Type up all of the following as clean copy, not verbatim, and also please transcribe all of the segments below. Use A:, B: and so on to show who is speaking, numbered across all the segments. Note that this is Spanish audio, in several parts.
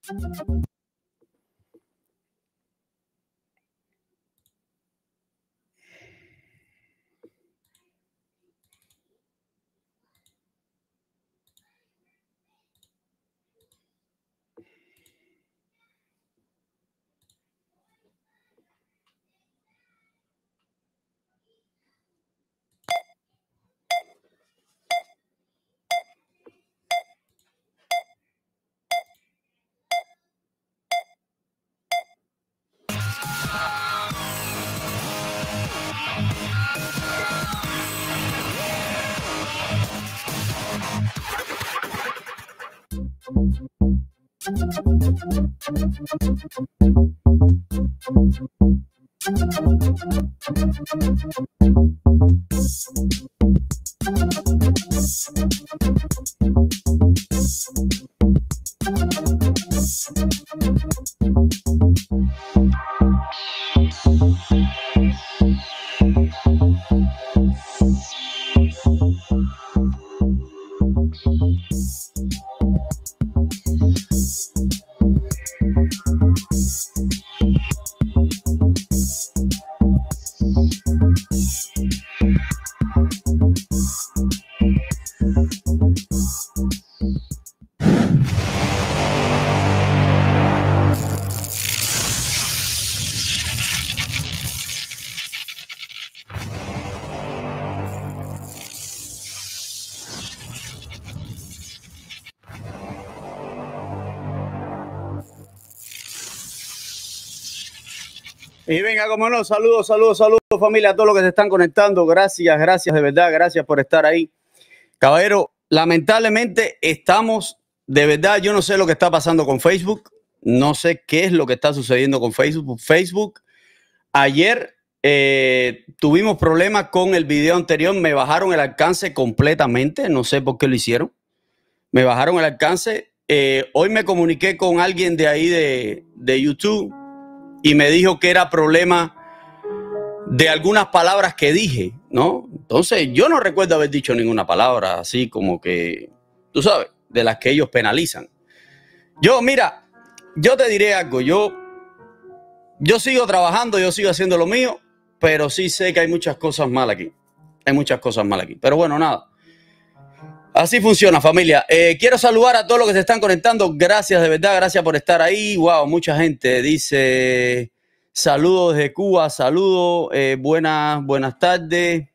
A: Y venga, como no, saludos familia, a todos los que se están conectando. Gracias de verdad, gracias por estar ahí. Caballero, lamentablemente estamos, de verdad, yo no sé lo que está pasando con Facebook. No sé qué es lo que está sucediendo con Facebook. Ayer tuvimos problemas con el video anterior. Me bajaron el alcance completamente. No sé por qué lo hicieron. Me bajaron el alcance. Hoy me comuniqué con alguien de ahí de YouTube y me dijo que era problema de algunas palabras que dije, ¿no? Entonces, yo no recuerdo haber dicho ninguna palabra así como que, tú sabes, de las que ellos penalizan. Mira, yo te diré algo. Yo sigo trabajando, yo sigo haciendo lo mío, pero sí sé que hay muchas cosas mal aquí. Pero bueno, nada. Así funciona, familia. Quiero saludar a todos los que se están conectando. Gracias, de verdad, gracias por estar ahí. Wow, mucha gente dice saludos desde Cuba, saludos, buenas tardes.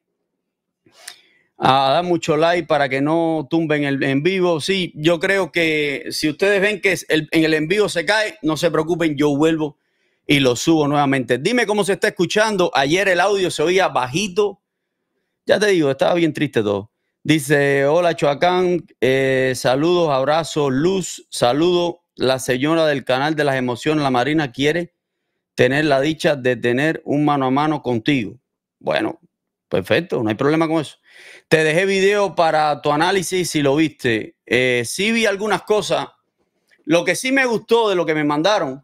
A: Da mucho like para que no tumben el en vivo. Sí, yo creo que si ustedes ven que en el en vivo se cae, no se preocupen, yo vuelvo y lo subo nuevamente. Dime cómo se está escuchando. Ayer el audio se oía bajito. Ya te digo, estaba bien triste todo. Dice, hola Choacán, saludos, abrazos, luz, saludo. La señora del canal de las emociones, la Marina, quiere tener la dicha de tener un mano a mano contigo. Bueno, perfecto, no hay problema con eso. Te dejé video para tu análisis si lo viste. Sí vi algunas cosas. Lo que sí me gustó de lo que me mandaron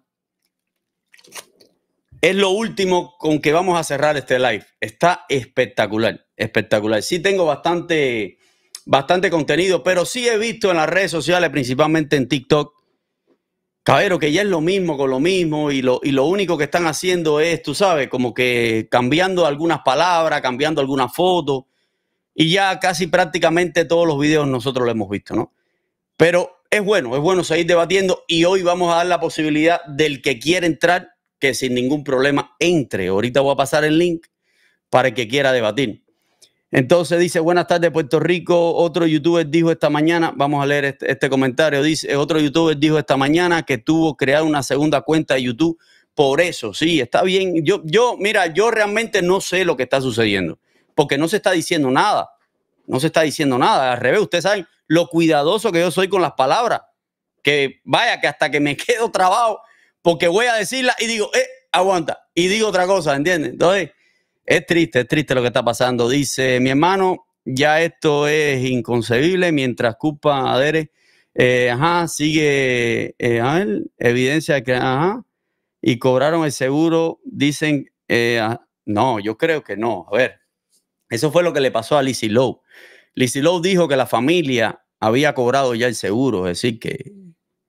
A: es lo último con que vamos a cerrar este live. Está espectacular, espectacular. Sí tengo bastante contenido, pero sí he visto en las redes sociales, principalmente en TikTok, caballero, que ya es lo mismo con lo mismo y lo único que están haciendo es, tú sabes, como que cambiando algunas palabras, cambiando algunas fotos y ya casi prácticamente todos los videos nosotros lo hemos visto, ¿no? Pero es bueno seguir debatiendo y hoy vamos a dar la posibilidad del que quiera entrar que sin ningún problema entre. Ahorita voy a pasar el link para el que quiera debatir. Entonces dice, buenas tardes Puerto Rico. Otro youtuber dijo esta mañana, vamos a leer este comentario, dice, otro youtuber dijo esta mañana que tuvo que crear una segunda cuenta de YouTube. Por eso, sí, está bien. Mira, yo realmente no sé lo que está sucediendo, porque no se está diciendo nada. No se está diciendo nada. Al revés, ustedes saben lo cuidadoso que yo soy con las palabras. Que vaya, que hasta que me quedo trabado, porque voy a decirla y digo, aguanta, y digo otra cosa, ¿entiendes? Entonces, es triste lo que está pasando. Dice, mi hermano, ya esto es inconcebible, mientras culpa a Dere, sigue, evidencia de que, y cobraron el seguro, dicen, no, yo creo que no. A ver, eso fue lo que le pasó a Lizzie Lowe. Lizzie Lowe dijo que la familia había cobrado ya el seguro, es decir, que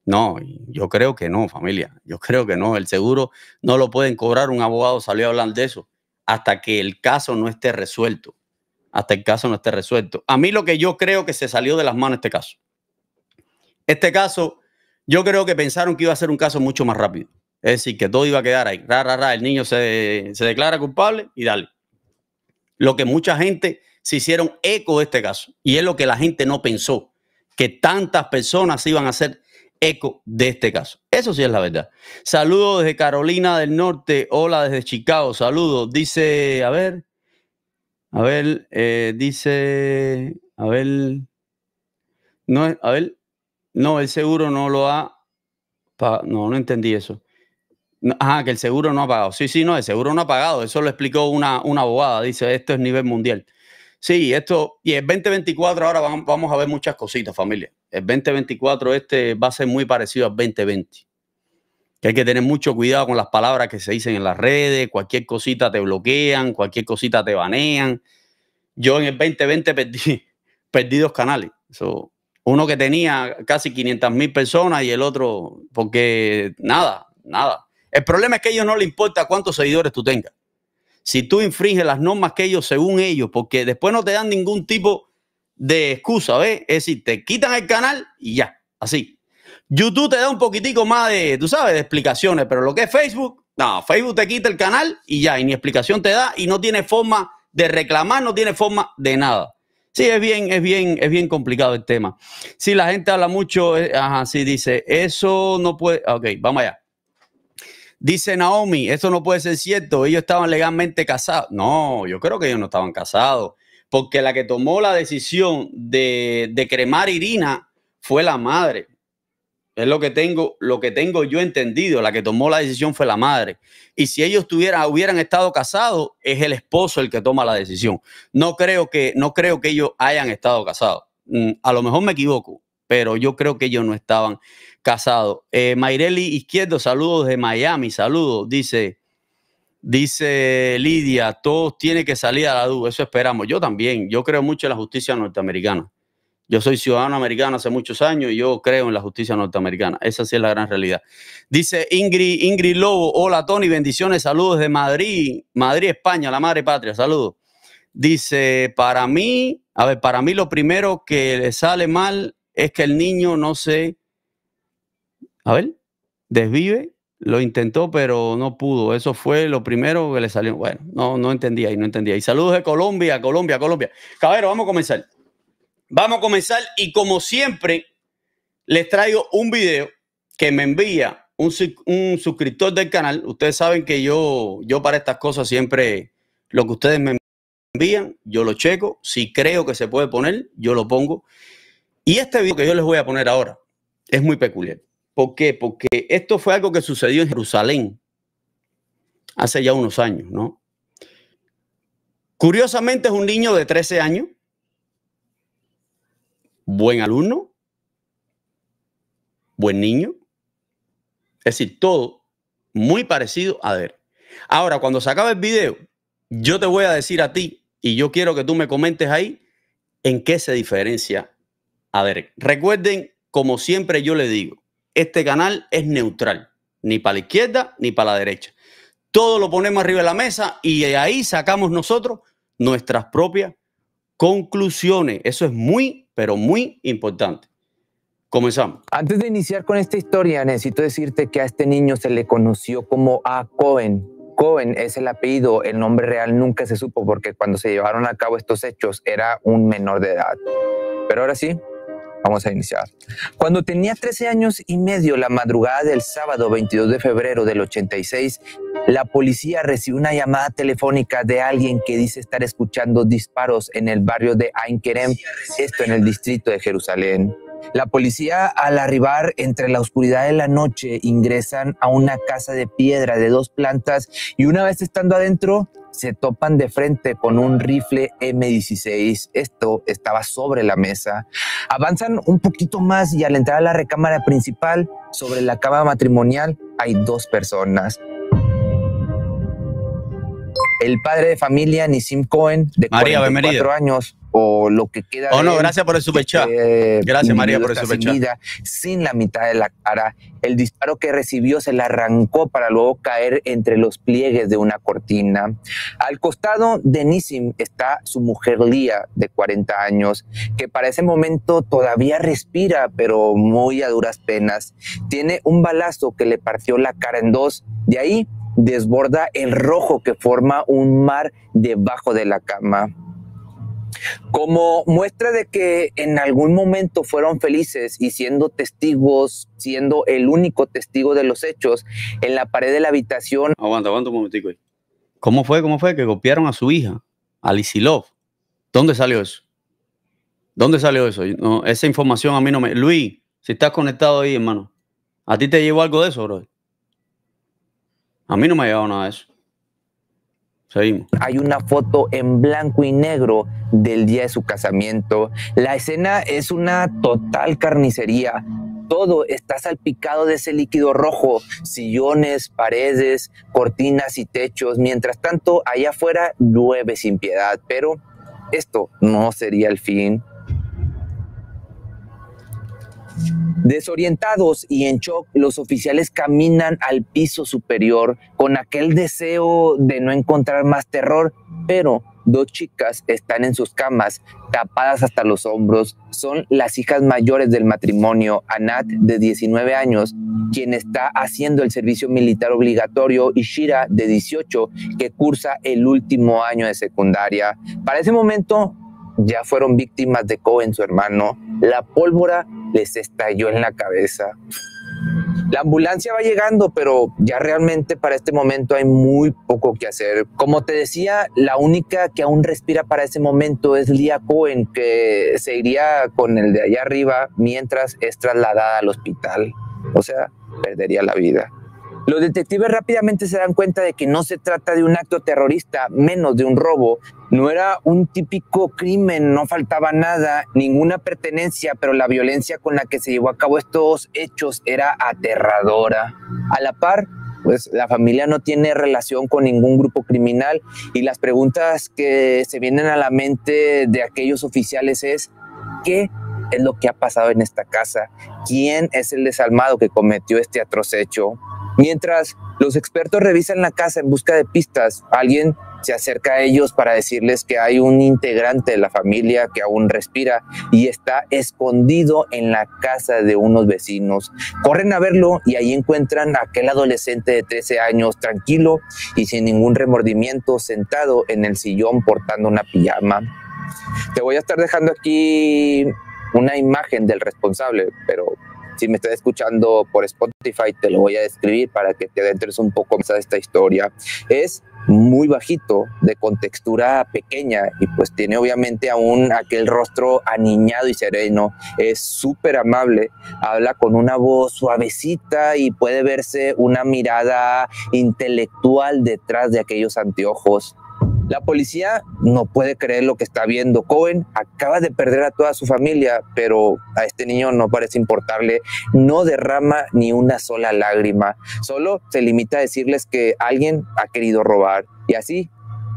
A: No, yo creo que no, familia. Yo creo que no. El seguro no lo pueden cobrar. Un abogado salió a hablar de eso hasta que el caso no esté resuelto. Hasta el caso no esté resuelto. A mí lo que yo creo que se salió de las manos este caso. Este caso, yo creo que pensaron que iba a ser un caso mucho más rápido. Es decir, que todo iba a quedar ahí. El niño se declara culpable y dale. Lo que mucha gente se hicieron eco de este caso. Y es lo que la gente no pensó. Que tantas personas iban a hacer eco de este caso. Eso sí es la verdad. Saludos desde Carolina del Norte. Hola desde Chicago. Saludos. Dice, no, el seguro no lo ha pagado. No entendí eso. Que el seguro no ha pagado. Sí, no, el seguro no ha pagado. Eso lo explicó una abogada. Dice, esto es nivel mundial. Sí, y el 2024 ahora vamos a ver muchas cositas, familia. El 2024 va a ser muy parecido al 2020. Que hay que tener mucho cuidado con las palabras que se dicen en las redes. Cualquier cosita te bloquean, cualquier cosita te banean. Yo en el 2020 perdí 2 canales. Uno que tenía casi 500,000 personas y el otro porque nada. El problema es que a ellos no les importa cuántos seguidores tú tengas. Si tú infringes las normas que ellos, según ellos, porque después no te dan ningún tipo de excusa, ¿ves? Es decir, te quitan el canal y ya, así. YouTube te da un poquitico más de, tú sabes, de explicaciones, pero lo que es Facebook, no, Facebook te quita el canal y ya, y ni explicación te da y no tiene forma de reclamar, no tiene forma de nada. Sí, es bien complicado el tema. Sí, la gente habla mucho, sí, dice, eso no puede, ok, vamos allá. Dice Naomi, esto no puede ser cierto, ellos estaban legalmente casados. No, yo creo que ellos no estaban casados, porque la que tomó la decisión de cremar a Irina fue la madre. Es lo que tengo yo entendido. La que tomó la decisión fue la madre. Y si ellos hubieran estado casados, es el esposo el que toma la decisión. No creo que ellos hayan estado casados. A lo mejor me equivoco, pero yo creo que ellos no estaban casados. Mayreli Izquierdo, saludos de Miami, saludos. Dice Lidia, todos tienen que salir a la luz. Eso esperamos. Yo también. Yo creo mucho en la justicia norteamericana. Yo soy ciudadano americano hace muchos años y yo creo en la justicia norteamericana. Esa sí es la gran realidad. Dice Ingrid Lobo, hola Tony, bendiciones, saludos de Madrid, España, la madre patria, saludos. Dice, para mí lo primero que le sale mal es que el niño no se, desvive, lo intentó pero no pudo. Eso fue lo primero que le salió. Bueno, no entendía y saludos de Colombia. Caballero, vamos a comenzar. Y como siempre, les traigo un video que me envía un suscriptor del canal. Ustedes saben que yo para estas cosas siempre lo que ustedes me envían, yo lo checo. Si creo que se puede poner, yo lo pongo. Y este video que yo les voy a poner ahora es muy peculiar. ¿Por qué? Porque esto fue algo que sucedió en Jerusalén hace ya unos años, ¿no? Curiosamente es un niño de 13 años. Buen alumno, buen niño, es decir, todo muy parecido a Derek. Ahora, cuando se acabe el video, yo te voy a decir a ti, y yo quiero que tú me comentes ahí, en qué se diferencia a Derek. Recuerden, como siempre yo le digo, este canal es neutral, ni para la izquierda ni para la derecha. Todo lo ponemos arriba de la mesa y de ahí sacamos nosotros nuestras propias conclusiones. Eso es muy, pero muy importante. Comenzamos.
B: Antes de iniciar con esta historia, necesito decirte que a este niño se le conoció como A. Cohen. Cohen es el apellido, el nombre real nunca se supo porque cuando se llevaron a cabo estos hechos era un menor de edad. Pero ahora sí, vamos a iniciar. Cuando tenía 13 años y medio, la madrugada del sábado 22 de febrero del 86, la policía recibió una llamada telefónica de alguien que dice estar escuchando disparos en el barrio de Ain Kerem, esto en el distrito de Jerusalén. La policía, al arribar entre la oscuridad de la noche, ingresan a una casa de piedra de 2 plantas y una vez estando adentro, se topan de frente con un rifle M16. Esto estaba sobre la mesa. Avanzan un poquito más y al entrar a la recámara principal, sobre la cama matrimonial, hay 2 personas. El padre de familia, Nissim Cohen, de 44 años, o lo que queda
A: Oh,
B: de
A: no,
B: él,
A: gracias por el superchat. Gracias, María, por el superchat.
B: Sin la mitad de la cara. El disparo que recibió se le arrancó para luego caer entre los pliegues de una cortina. Al costado de Nissim está su mujer Lía, de 40 años, que para ese momento todavía respira, pero muy a duras penas. Tiene un balazo que le partió la cara en dos. De ahí desborda el rojo que forma un mar debajo de la cama. Como muestra de que en algún momento fueron felices y siendo testigos, siendo el único testigo de los hechos, en la pared de la habitación...
A: Aguanta un momentico ahí. ¿Cómo fue que golpearon a su hija, a Lizzy Love? ¿Dónde salió eso? ¿Dónde salió eso? No, esa información a mí no me... Luis, si estás conectado ahí, hermano, ¿a ti te llegó algo de eso, bro? A mí no me ha llegado nada de eso. Seguimos.
B: Hay una foto en blanco y negro del día de su casamiento. La escena es una total carnicería. Todo está salpicado de ese líquido rojo, sillones, paredes, cortinas y techos. Mientras tanto, allá afuera llueve sin piedad, pero esto no sería el fin. Desorientados y en shock, los oficiales caminan al piso superior con aquel deseo de no encontrar más terror, pero dos chicas están en sus camas, tapadas hasta los hombros. Son las hijas mayores del matrimonio, Anat, de 19 años, quien está haciendo el servicio militar obligatorio, y Shira, de 18, que cursa el último año de secundaria. Para ese momento ya fueron víctimas de Cohen, su hermano. La pólvora les estalló en la cabeza. La ambulancia va llegando, pero ya realmente para este momento hay muy poco que hacer. Como te decía, la única que aún respira para ese momento es Leah Cohen, que se iría con el de allá arriba mientras es trasladada al hospital. O sea, perdería la vida. Los detectives rápidamente se dan cuenta de que no se trata de un acto terrorista, menos de un robo. No era un típico crimen, no faltaba nada, ninguna pertenencia, pero la violencia con la que se llevó a cabo estos hechos era aterradora. A la par, pues la familia no tiene relación con ningún grupo criminal, y las preguntas que se vienen a la mente de aquellos oficiales es: ¿qué es lo que ha pasado en esta casa? ¿Quién es el desalmado que cometió este atroz hecho? Mientras los expertos revisan la casa en busca de pistas, alguien se acerca a ellos para decirles que hay un integrante de la familia que aún respira y está escondido en la casa de unos vecinos. Corren a verlo y ahí encuentran a aquel adolescente de 13 años, tranquilo y sin ningún remordimiento, sentado en el sillón portando una pijama. Te voy a estar dejando aquí una imagen del responsable, pero si me estás escuchando por Spotify, te lo voy a describir para que te adentres un poco más a esta historia. Es muy bajito, de contextura pequeña, y pues tiene obviamente aún aquel rostro aniñado y sereno. Es súper amable, habla con una voz suavecita y puede verse una mirada intelectual detrás de aquellos anteojos. La policía no puede creer lo que está viendo. Cohen acaba de perder a toda su familia, pero a este niño no parece importarle. No derrama ni una sola lágrima. Solo se limita a decirles que alguien ha querido robar. Y así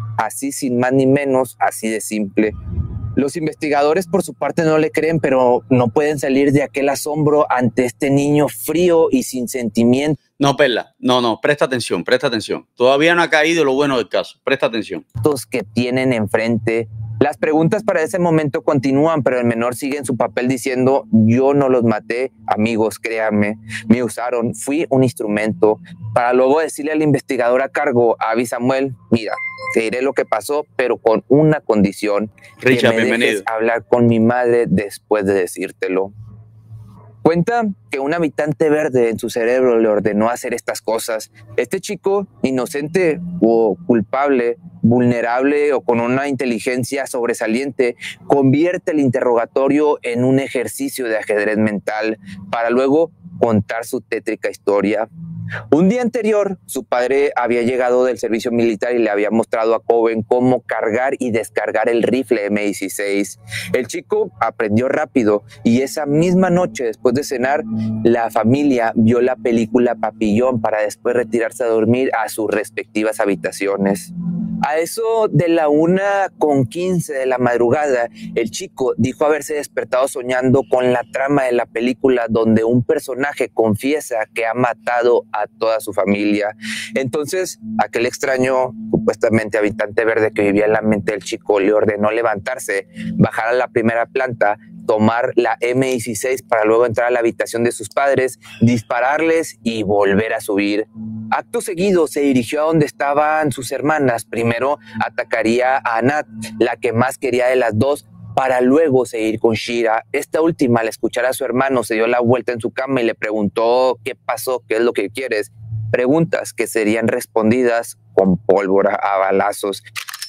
B: sin más ni menos, así de simple. Los investigadores por su parte no le creen, pero no pueden salir de aquel asombro ante este niño frío y sin sentimientos.
A: No, Perla, no, presta atención. Todavía no ha caído lo bueno del caso. Presta atención.
B: Que tienen enfrente. Las preguntas para ese momento continúan, pero el menor sigue en su papel diciendo: yo no los maté, amigos, créanme, me usaron, fui un instrumento. Para luego decirle al investigador a cargo, a Abby Samuel: mira, te diré lo que pasó, pero con una condición,
A: Richard,
B: que me dejes hablar con mi madre después de decírtelo. Cuenta que un habitante verde en su cerebro le ordenó hacer estas cosas. Este chico, inocente o culpable, vulnerable o con una inteligencia sobresaliente, convierte el interrogatorio en un ejercicio de ajedrez mental para luego contar su tétrica historia. Un día anterior, su padre había llegado del servicio militar y le había mostrado a Cohen cómo cargar y descargar el rifle M16. El chico aprendió rápido y esa misma noche, después de cenar, la familia vio la película Papillón para después retirarse a dormir a sus respectivas habitaciones. A eso de la 1:15 de la madrugada, el chico dijo haberse despertado soñando con la trama de la película donde un personaje confiesa que ha matado a toda su familia. Entonces, aquel extraño, supuestamente habitante verde que vivía en la mente del chico, le ordenó levantarse, bajar a la primera planta, tomar la M16 para luego entrar a la habitación de sus padres, dispararles y volver a subir. Acto seguido se dirigió a donde estaban sus hermanas. Primero atacaría a Anat, la que más quería de las dos, para luego seguir con Shira. Esta última, al escuchar a su hermano, se dio la vuelta en su cama y le preguntó qué pasó, qué es lo que quieres. Preguntas que serían respondidas con pólvora a balazos.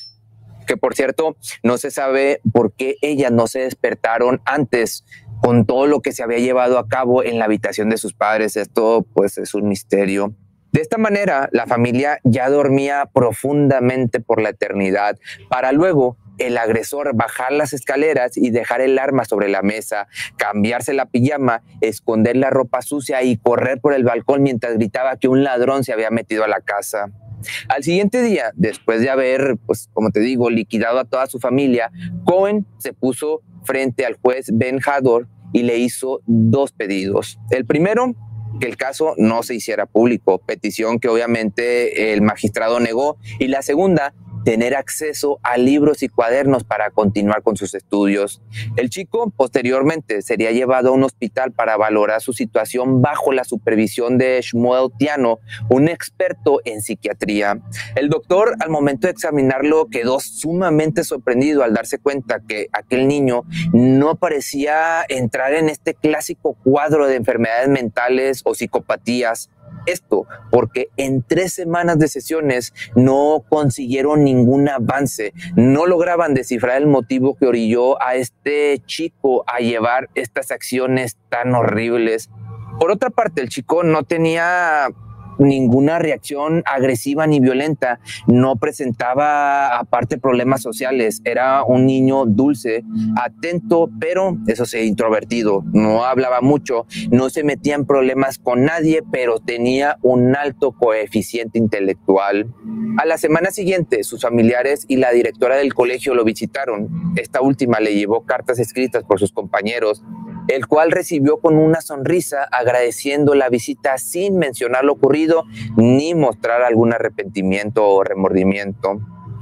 B: Que por cierto, no se sabe por qué ellas no se despertaron antes con todo lo que se había llevado a cabo en la habitación de sus padres. Esto pues es un misterio. De esta manera, la familia ya dormía profundamente por la eternidad, para luego el agresor bajar las escaleras y dejar el arma sobre la mesa, cambiarse la pijama, esconder la ropa sucia y correr por el balcón mientras gritaba que un ladrón se había metido a la casa. Al siguiente día, después de haber, pues como te digo, liquidado a toda su familia, Cohen se puso frente al juez Ben Hador y le hizo dos pedidos. El primero, que el caso no se hiciera público, petición que obviamente el magistrado negó, y la segunda, tener acceso a libros y cuadernos para continuar con sus estudios. El chico posteriormente sería llevado a un hospital para valorar su situación bajo la supervisión de Shmuel Tiano, un experto en psiquiatría. El doctor, al momento de examinarlo, quedó sumamente sorprendido al darse cuenta que aquel niño no parecía entrar en este clásico cuadro de enfermedades mentales o psicopatías. Esto porque en 3 semanas de sesiones no consiguieron ningún avance, no lograban descifrar el motivo que orilló a este chico a llevar estas acciones tan horribles. Por otra parte, el chico no tenía ninguna reacción agresiva ni violenta, no presentaba aparte problemas sociales, era un niño dulce, atento, pero eso sí, introvertido, no hablaba mucho, no se metía en problemas con nadie, pero tenía un alto coeficiente intelectual. A la semana siguiente, sus familiares y la directora del colegio lo visitaron. Esta última le llevó cartas escritas por sus compañeros, el cual recibió con una sonrisa agradeciendo la visita sin mencionar lo ocurrido ni mostrar algún arrepentimiento o remordimiento.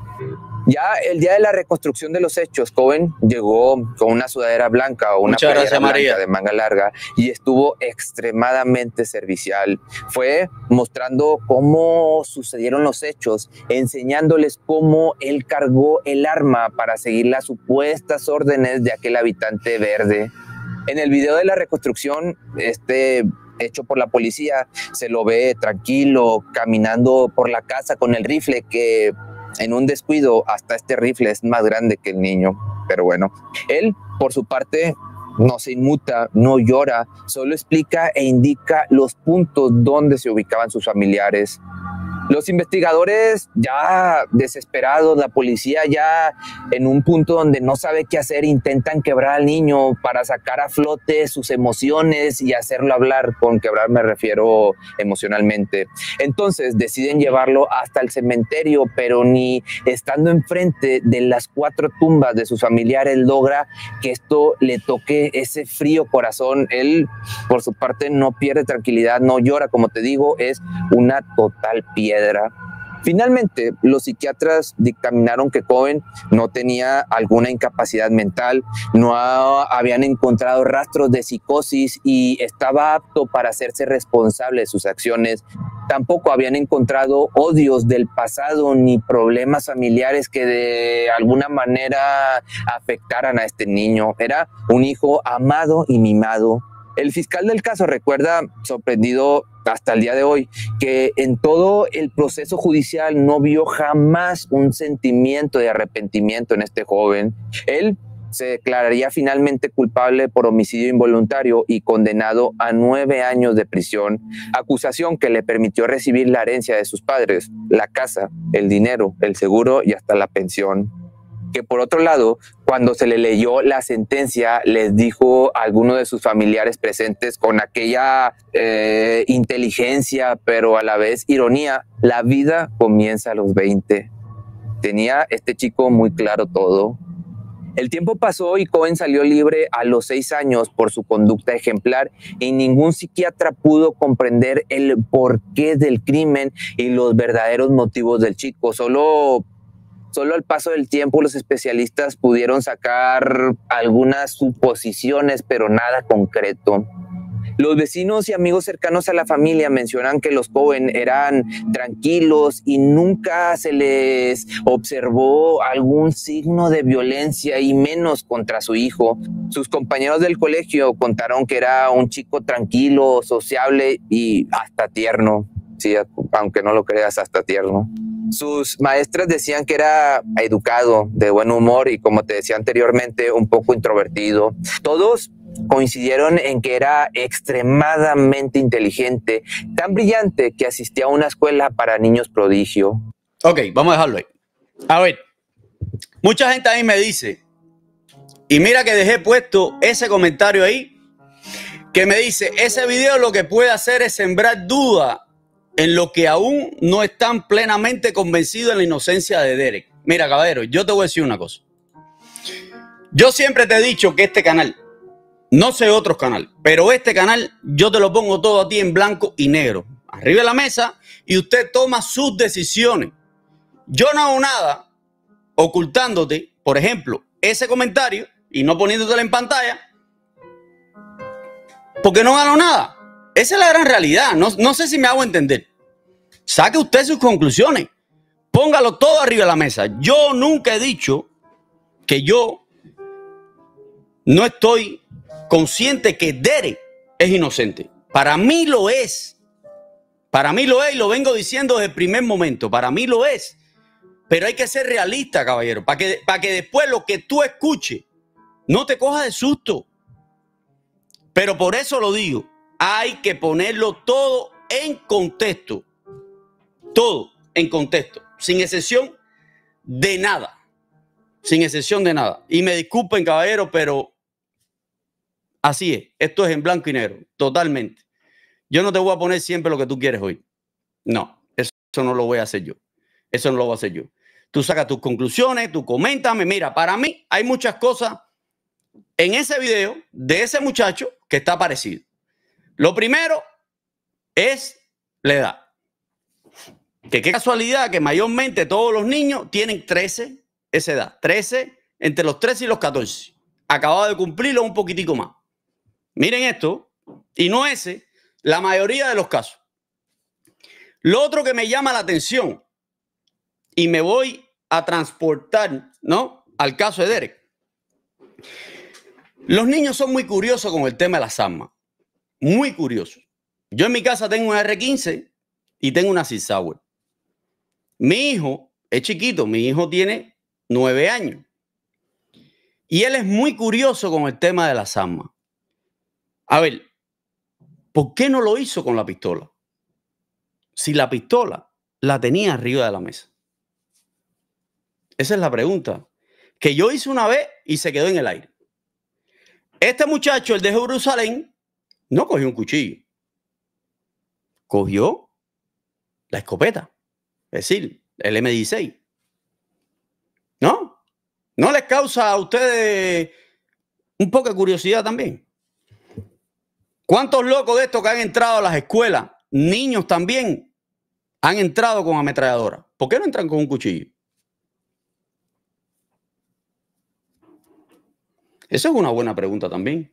B: Ya el día de la reconstrucción de los hechos, Cohen llegó con una sudadera blanca o una playera blanca de manga larga y estuvo extremadamente servicial. Fue mostrando cómo sucedieron los hechos, enseñándoles cómo él cargó el arma para seguir las supuestas órdenes de aquel habitante verde. En el video de la reconstrucción, hecho por la policía, se lo ve tranquilo, caminando por la casa con el rifle que en un descuido hasta este rifle es más grande que el niño. Pero bueno, él por su parte no se inmuta, no llora, solo explica e indica los puntos donde se ubicaban sus familiares. Los investigadores ya desesperados, la policía ya en un punto donde no sabe qué hacer, intentan quebrar al niño para sacar a flote sus emociones y hacerlo hablar. Con quebrar me refiero emocionalmente. Entonces deciden llevarlo hasta el cementerio, pero ni estando enfrente de las 4 tumbas de sus familiares logra que esto le toque ese frío corazón. Él, por su parte, no pierde tranquilidad, no llora, como te digo, es una total piedra. Finalmente, los psiquiatras dictaminaron que Cohen no tenía alguna incapacidad mental, no habían encontrado rastros de psicosis y estaba apto para hacerse responsable de sus acciones. Tampoco habían encontrado odios del pasado ni problemas familiares que de alguna manera afectaran a este niño. Era un hijo amado y mimado. El fiscal del caso recuerda, sorprendido hasta el día de hoy, que en todo el proceso judicial no vio jamás un sentimiento de arrepentimiento en este joven. Él se declararía finalmente culpable por homicidio involuntario y condenado a 9 años de prisión, acusación que le permitió recibir la herencia de sus padres, la casa, el dinero, el seguro y hasta la pensión. Que por otro lado, cuando se le leyó la sentencia, les dijo a alguno de sus familiares presentes con aquella inteligencia, pero a la vez ironía: la vida comienza a los 20. Tenía este chico muy claro todo. El tiempo pasó y Cohen salió libre a los 6 años por su conducta ejemplar y ningún psiquiatra pudo comprender el porqué del crimen y los verdaderos motivos del chico. Solo al paso del tiempo los especialistas pudieron sacar algunas suposiciones, pero nada concreto. Los vecinos y amigos cercanos a la familia mencionan que los Cohen eran tranquilos y nunca se les observó algún signo de violencia y menos contra su hijo. Sus compañeros del colegio contaron que era un chico tranquilo, sociable y hasta tierno. Sí, aunque no lo creas, hasta tierno. Sus maestras decían que era educado, de buen humor y, como te decía anteriormente, un poco introvertido. Todos coincidieron en que era extremadamente inteligente, tan brillante que asistía a una escuela para niños prodigio.
A: Ok, vamos a dejarlo ahí. A ver, mucha gente ahí me dice, y mira que dejé puesto ese comentario ahí, que me dice, ese video lo que puede hacer es sembrar duda en lo que aún no están plenamente convencidos en la inocencia de Derek. Mira, caballero, yo te voy a decir una cosa. Yo siempre te he dicho que este canal, no sé otros canales, pero este canal yo te lo pongo todo a ti en blanco y negro, arriba de la mesa, y usted toma sus decisiones. Yo no hago nada ocultándote, por ejemplo, ese comentario y no poniéndotelo en pantalla, porque no gano nada. Esa es la gran realidad. No sé si me hago entender. Saque usted sus conclusiones. Póngalo todo arriba de la mesa. Yo nunca he dicho que yo no estoy consciente que Derek es inocente. Para mí lo es. Para mí lo es y lo vengo diciendo desde el primer momento. Para mí lo es. Pero hay que ser realista, caballero. Para que después lo que tú escuches no te coja de susto. Pero por eso lo digo. Hay que ponerlo todo en contexto. Todo en contexto. Sin excepción de nada. Sin excepción de nada. Y me disculpen, caballero, pero así es. Esto es en blanco y negro. Totalmente. Yo no te voy a poner siempre lo que tú quieres hoy. No. Eso no lo voy a hacer yo. Eso no lo voy a hacer yo. Tú sacas tus conclusiones, tú coméntame. Mira, para mí hay muchas cosas en ese video de ese muchacho que está parecido. Lo primero es la edad. Que qué casualidad que mayormente todos los niños tienen 13, esa edad. 13, entre los 13 y los 14. Acababa de cumplirlo un poquitico más. Miren esto, y no ese, la mayoría de los casos. Lo otro que me llama la atención, y me voy a transportar, ¿no?, al caso de Derek. Los niños son muy curiosos con el tema de las armas. Muy curiosos. Yo en mi casa tengo una R15 y tengo una Sig Sauer. Mi hijo es chiquito, mi hijo tiene 9 años. Y él es muy curioso con el tema de las armas. A ver, ¿por qué no lo hizo con la pistola? Si la pistola la tenía arriba de la mesa. Esa es la pregunta que yo hice una vez y se quedó en el aire. Este muchacho, el de Jerusalén, no cogió un cuchillo. Cogió la escopeta. Es decir, el M16. ¿No? ¿No les causa a ustedes un poco de curiosidad también? ¿Cuántos locos de estos que han entrado a las escuelas, niños también, han entrado con ametralladora? ¿Por qué no entran con un cuchillo? Esa es una buena pregunta también.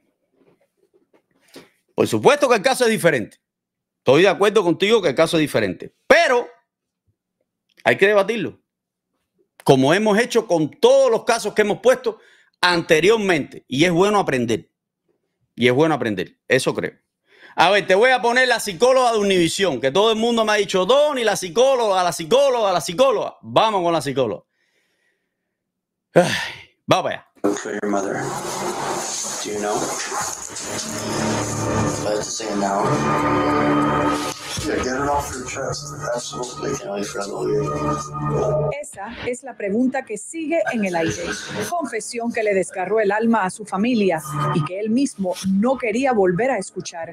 A: Por supuesto que el caso es diferente. Estoy de acuerdo contigo que el caso es diferente. Pero hay que debatirlo. Como hemos hecho con todos los casos que hemos puesto anteriormente. Y es bueno aprender. Y es bueno aprender. Eso creo. A ver, te voy a poner la psicóloga de Univisión. Que todo el mundo me ha dicho, Don, y la psicóloga, la psicóloga, la psicóloga. Vamos con la psicóloga. Ay, vamos allá.
C: For your mother. Do you know? Let's say now. Esa es la pregunta que sigue en el aire. Confesión que le desgarró el alma a su familia y que él mismo no quería volver a escuchar.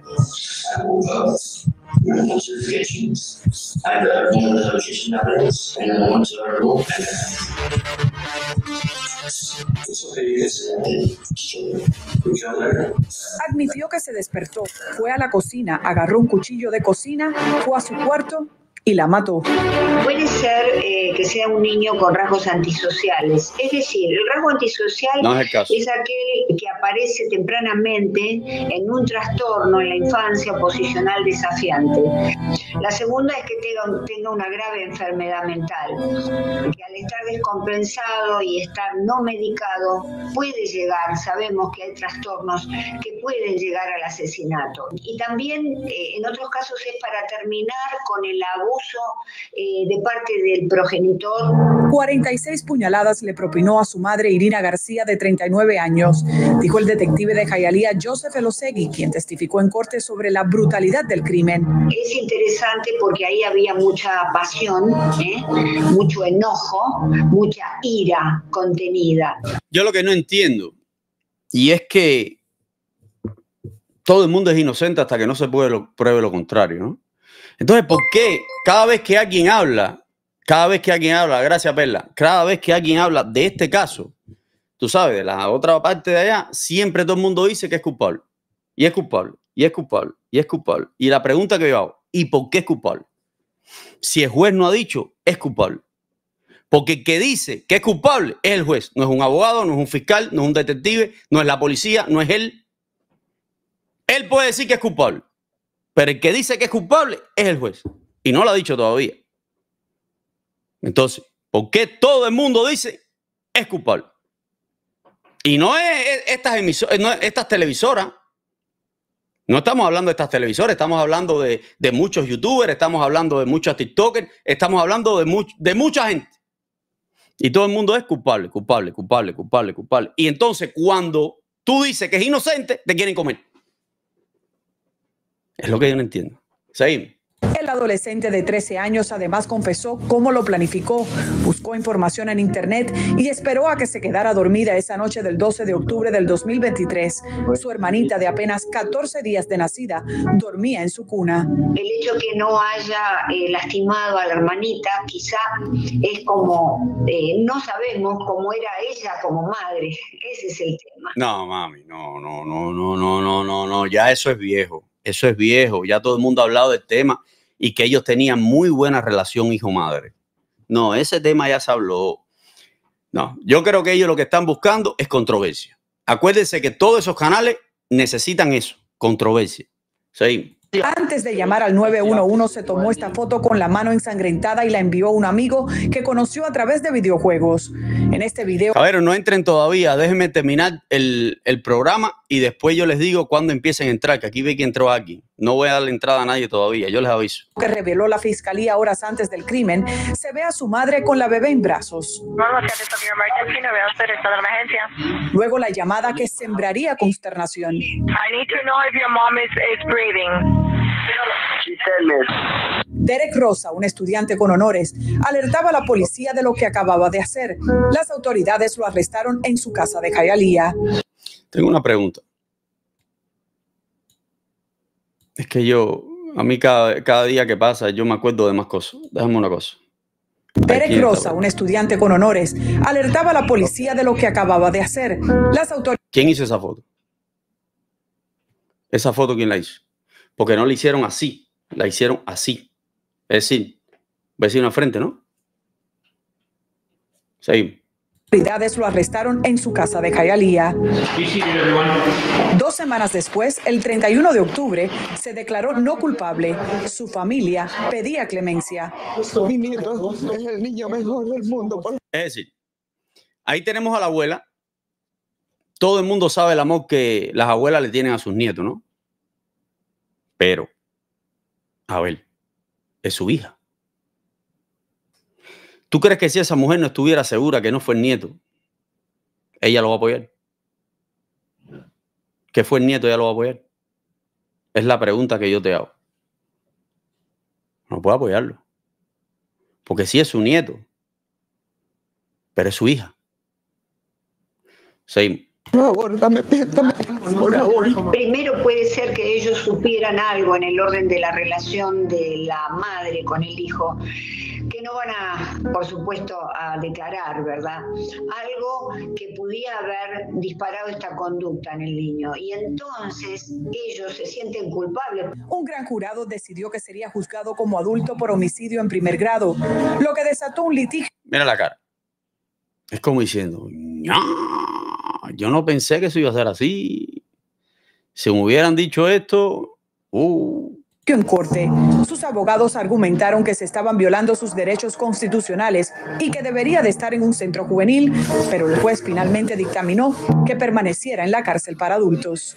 C: Admitió que se despertó, fue a la cocina, agarró un cuchillo de cocina, fue a su cuarto y la mató.
D: Puede ser que sea un niño con rasgos antisociales. Es decir, el rasgo antisocial
A: no es el caso.
D: Es aquel que aparece tempranamente en un trastorno en la infancia oposicional desafiante. La segunda es que tenga una grave enfermedad mental, que al estar descompensado y estar no medicado puede llegar, sabemos que hay trastornos que pueden llegar al asesinato. Y también en otros casos es para terminar con el abuso de parte del progenitor.
C: 46 puñaladas le propinó a su madre Irina García, de 39 años, dijo el detective de Hialeah, Joseph Elosegui, quien testificó en corte sobre la brutalidad del crimen.
D: Es interesante porque ahí había mucha pasión, mucho enojo, mucha ira contenida.
A: Yo lo que no entiendo, y es que todo el mundo es inocente hasta que no se pruebe lo contrario, ¿no? Entonces, ¿por qué cada vez que alguien habla, gracias Perla, cada vez que alguien habla de este caso, tú sabes, de la otra parte de allá, siempre todo el mundo dice que es culpable? Y es culpable, y es culpable, y es culpable. Y la pregunta que yo hago, ¿y por qué es culpable? Si el juez no ha dicho, es culpable. Porque el que dice que es culpable es el juez. No es un abogado, no es un fiscal, no es un detective, no es la policía, no es él. Él puede decir que es culpable. Pero el que dice que es culpable es el juez. Y no lo ha dicho todavía. Entonces, ¿por qué todo el mundo dice es culpable? Y no es estas televisoras. No estamos hablando de estas televisoras. Estamos hablando de muchos youtubers. Estamos hablando de muchos tiktokers. Estamos hablando de mucha gente. Y todo el mundo es culpable, culpable, culpable, culpable, culpable. Y entonces, cuando tú dices que es inocente, te quieren comer. Es lo que yo no entiendo. Seguimos.
C: El adolescente de 13 años además confesó cómo lo planificó, buscó información en internet y esperó a que se quedara dormida esa noche del 12 de octubre del 2023. Su hermanita de apenas 14 días de nacida dormía en su cuna.
D: El hecho que no haya lastimado a la hermanita quizá es como, no sabemos cómo era ella como madre. Ese es el tema.
A: No, mami, no, ya eso es viejo. Eso es viejo. Ya todo el mundo ha hablado del tema y que ellos tenían muy buena relación hijo-madre. No, ese tema ya se habló. No, yo creo que ellos lo que están buscando es controversia. Acuérdense que todos esos canales necesitan eso, controversia. Seguimos.
C: Antes de llamar al 911 se tomó esta foto con la mano ensangrentada y la envió a un amigo que conoció a través de videojuegos. En este video...
A: A ver, no entren todavía, déjenme terminar el programa y después yo les digo cuándo empiecen a entrar, que aquí ve que entró aquí. No voy a darle entrada a nadie todavía, yo les aviso.
C: Que reveló la fiscalía horas antes del crimen, se ve a su madre con la bebé en brazos. Luego la llamada que sembraría consternación. Derek Rosa, un estudiante con honores, alertaba a la policía de lo que acababa de hacer. Las autoridades lo arrestaron en su casa de Hialeah.
A: Tengo una pregunta. Es que a mí cada día que pasa, yo me acuerdo de más cosas. Déjame una cosa.
C: Derek Rosa, un estudiante con honores, alertaba a la policía de lo que acababa de hacer. Las autoridades...
A: ¿Quién hizo esa foto? ¿Esa foto quién la hizo? Porque no la hicieron así, la hicieron así. Es decir, vecino al frente, ¿no? Seguimos.
C: Las autoridades lo arrestaron en su casa de Hialeah. 2 semanas después, el 31 de octubre, se declaró no culpable. Su familia pedía clemencia.
B: Mi nieto es el niño mejor del mundo.
A: Es decir, ahí tenemos a la abuela. Todo el mundo sabe el amor que las abuelas le tienen a sus nietos, ¿no? Pero, a ver, es su hija. ¿Tú crees que si esa mujer no estuviera segura que no fue el nieto, ella lo va a apoyar? ¿Que fue el nieto, ella lo va a apoyar? Es la pregunta que yo te hago. no puedo apoyarlo. Porque sí es su nieto, pero es su hija. Sí.
E: Por favor, dame, por favor.
D: Primero puede ser que ellos supieran algo en el orden de la relación de la madre con el hijo, que no van a, por supuesto, a declarar, ¿verdad? Algo que pudiera haber disparado esta conducta en el niño. Y entonces ellos se sienten culpables.
C: Un gran jurado decidió que sería juzgado como adulto por homicidio en primer grado, lo que desató un litigio.
A: Mira la cara. Es como diciendo, no, yo no pensé que eso iba a ser así. Si me hubieran dicho esto,
C: En corte, sus abogados argumentaron que se estaban violando sus derechos constitucionales y que debería de estar en un centro juvenil, pero el juez finalmente dictaminó que permaneciera en la cárcel para adultos.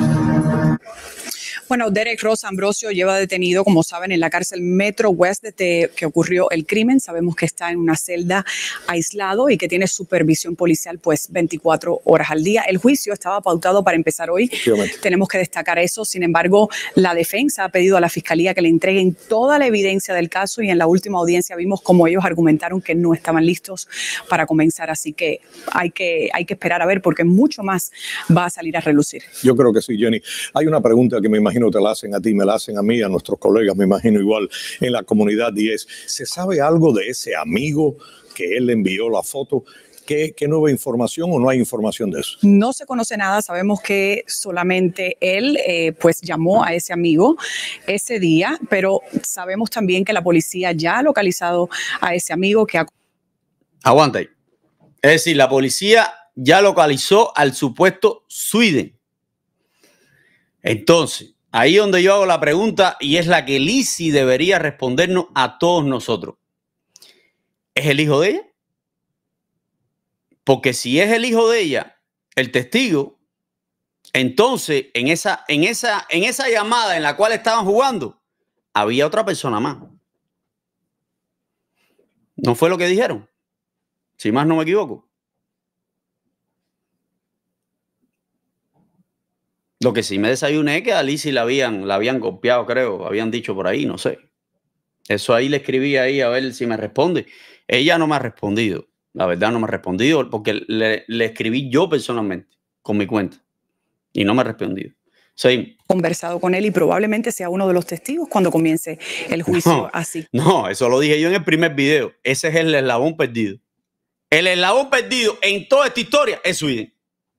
C: Bueno, Derek Ross Ambrosio lleva detenido, como saben, en la cárcel Metro West desde que ocurrió el crimen. Sabemos que está en una celda aislado y que tiene supervisión policial pues 24 horas al día. El juicio estaba pautado para empezar hoy. Tenemos que destacar eso. Sin embargo, la defensa ha pedido a la fiscalía que le entreguen toda la evidencia del caso y en la última audiencia vimos cómo ellos argumentaron que no estaban listos para comenzar. Así que hay que esperar a ver porque mucho más va a salir a relucir.
E: Yo creo que sí, Jenny. Hay una pregunta que me imagino te la hacen a ti, me la hacen a mí, a nuestros colegas, me imagino igual en la comunidad, y es, ¿se sabe algo de ese amigo que él le envió la foto? ¿Qué nueva información o no hay información de eso?
C: No se conoce nada, sabemos que solamente él pues llamó a ese amigo ese día, pero sabemos también que la policía ya ha localizado a ese amigo que ha...
A: Aguanta ahí. Es decir, la policía ya localizó al supuesto Sweden. Entonces, ahí donde yo hago la pregunta y es la que Lizzy debería respondernos a todos nosotros. ¿Es el hijo de ella? Porque si es el hijo de ella, el testigo, entonces en esa llamada en la cual estaban jugando, había otra persona más. ¿No fue lo que dijeron? Si más no me equivoco. Lo que sí me desayuné es que a Lizzy la habían golpeado, creo. Habían dicho por ahí, no sé. Eso ahí le escribí ahí a ver si me responde. Ella no me ha respondido. La verdad no me ha respondido porque le escribí yo personalmente con mi cuenta y no me ha respondido. Sí.
C: Conversado con él y probablemente sea uno de los testigos cuando comience el juicio. Así.
A: No, eso lo dije yo en el primer video. Ese es el eslabón perdido. El eslabón perdido en toda esta historia es Sweden.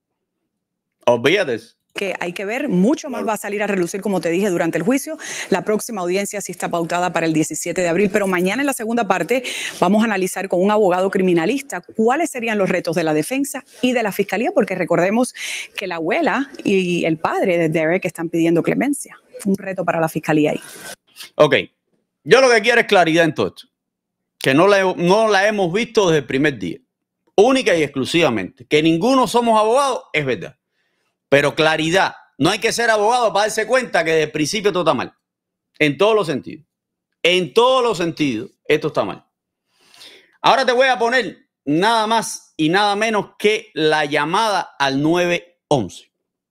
A: Olvídate eso.
C: Que hay que ver, mucho más va a salir a relucir, como te dije, durante el juicio. La próxima audiencia sí está pautada para el 17 de abril, pero mañana en la segunda parte vamos a analizar con un abogado criminalista cuáles serían los retos de la defensa y de la fiscalía, porque recordemos que la abuela y el padre de Derek están pidiendo clemencia. Un reto para la fiscalía ahí.
A: Ok, yo lo que quiero es claridad en todo esto, que no la hemos visto desde el primer día, única y exclusivamente. Que ninguno somos abogados, es verdad. Pero claridad, no hay que ser abogado para darse cuenta que desde el principio esto está mal. En todos los sentidos. En todos los sentidos, esto está mal. Ahora te voy a poner nada más y nada menos que la llamada al 911.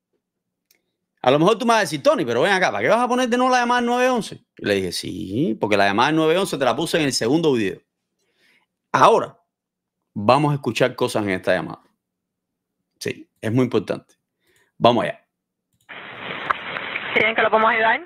A: A lo mejor tú me vas a decir, Tony, pero ven acá, ¿para qué vas a poner de nuevo la llamada al 911? Y le dije, sí, porque la llamada al 911 te la puse en el segundo video. Ahora, vamos a escuchar cosas en esta llamada. Sí, es muy importante. Vamos allá.
F: ¿Quieren que lo podemos ayudar?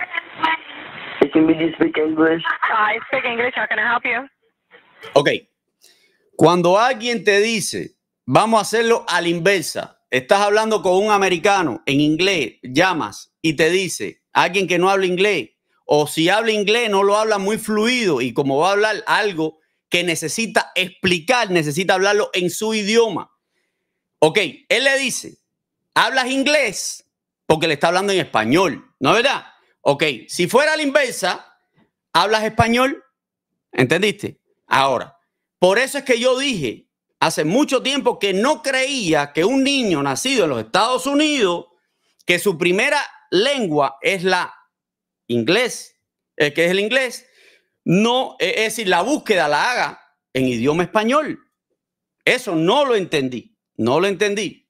G: Can we speak English?
F: I speak English. How can I help you?
A: Ok. Cuando alguien te dice, vamos a hacerlo a la inversa, estás hablando con un americano en inglés, llamas y te dice, alguien que no habla inglés, o si habla inglés no lo habla muy fluido y como va a hablar algo que necesita explicar, necesita hablarlo en su idioma. Ok, él le dice, ¿hablas inglés? Porque le está hablando en español, ¿no es verdad? Ok, si fuera a la inversa, ¿hablas español? ¿Entendiste? Ahora, por eso es que yo dije hace mucho tiempo que no creía que un niño nacido en los Estados Unidos, que su primera lengua es la inglés, que es el inglés, no, es decir, la búsqueda la haga en idioma español. Eso no lo entendí, no lo entendí.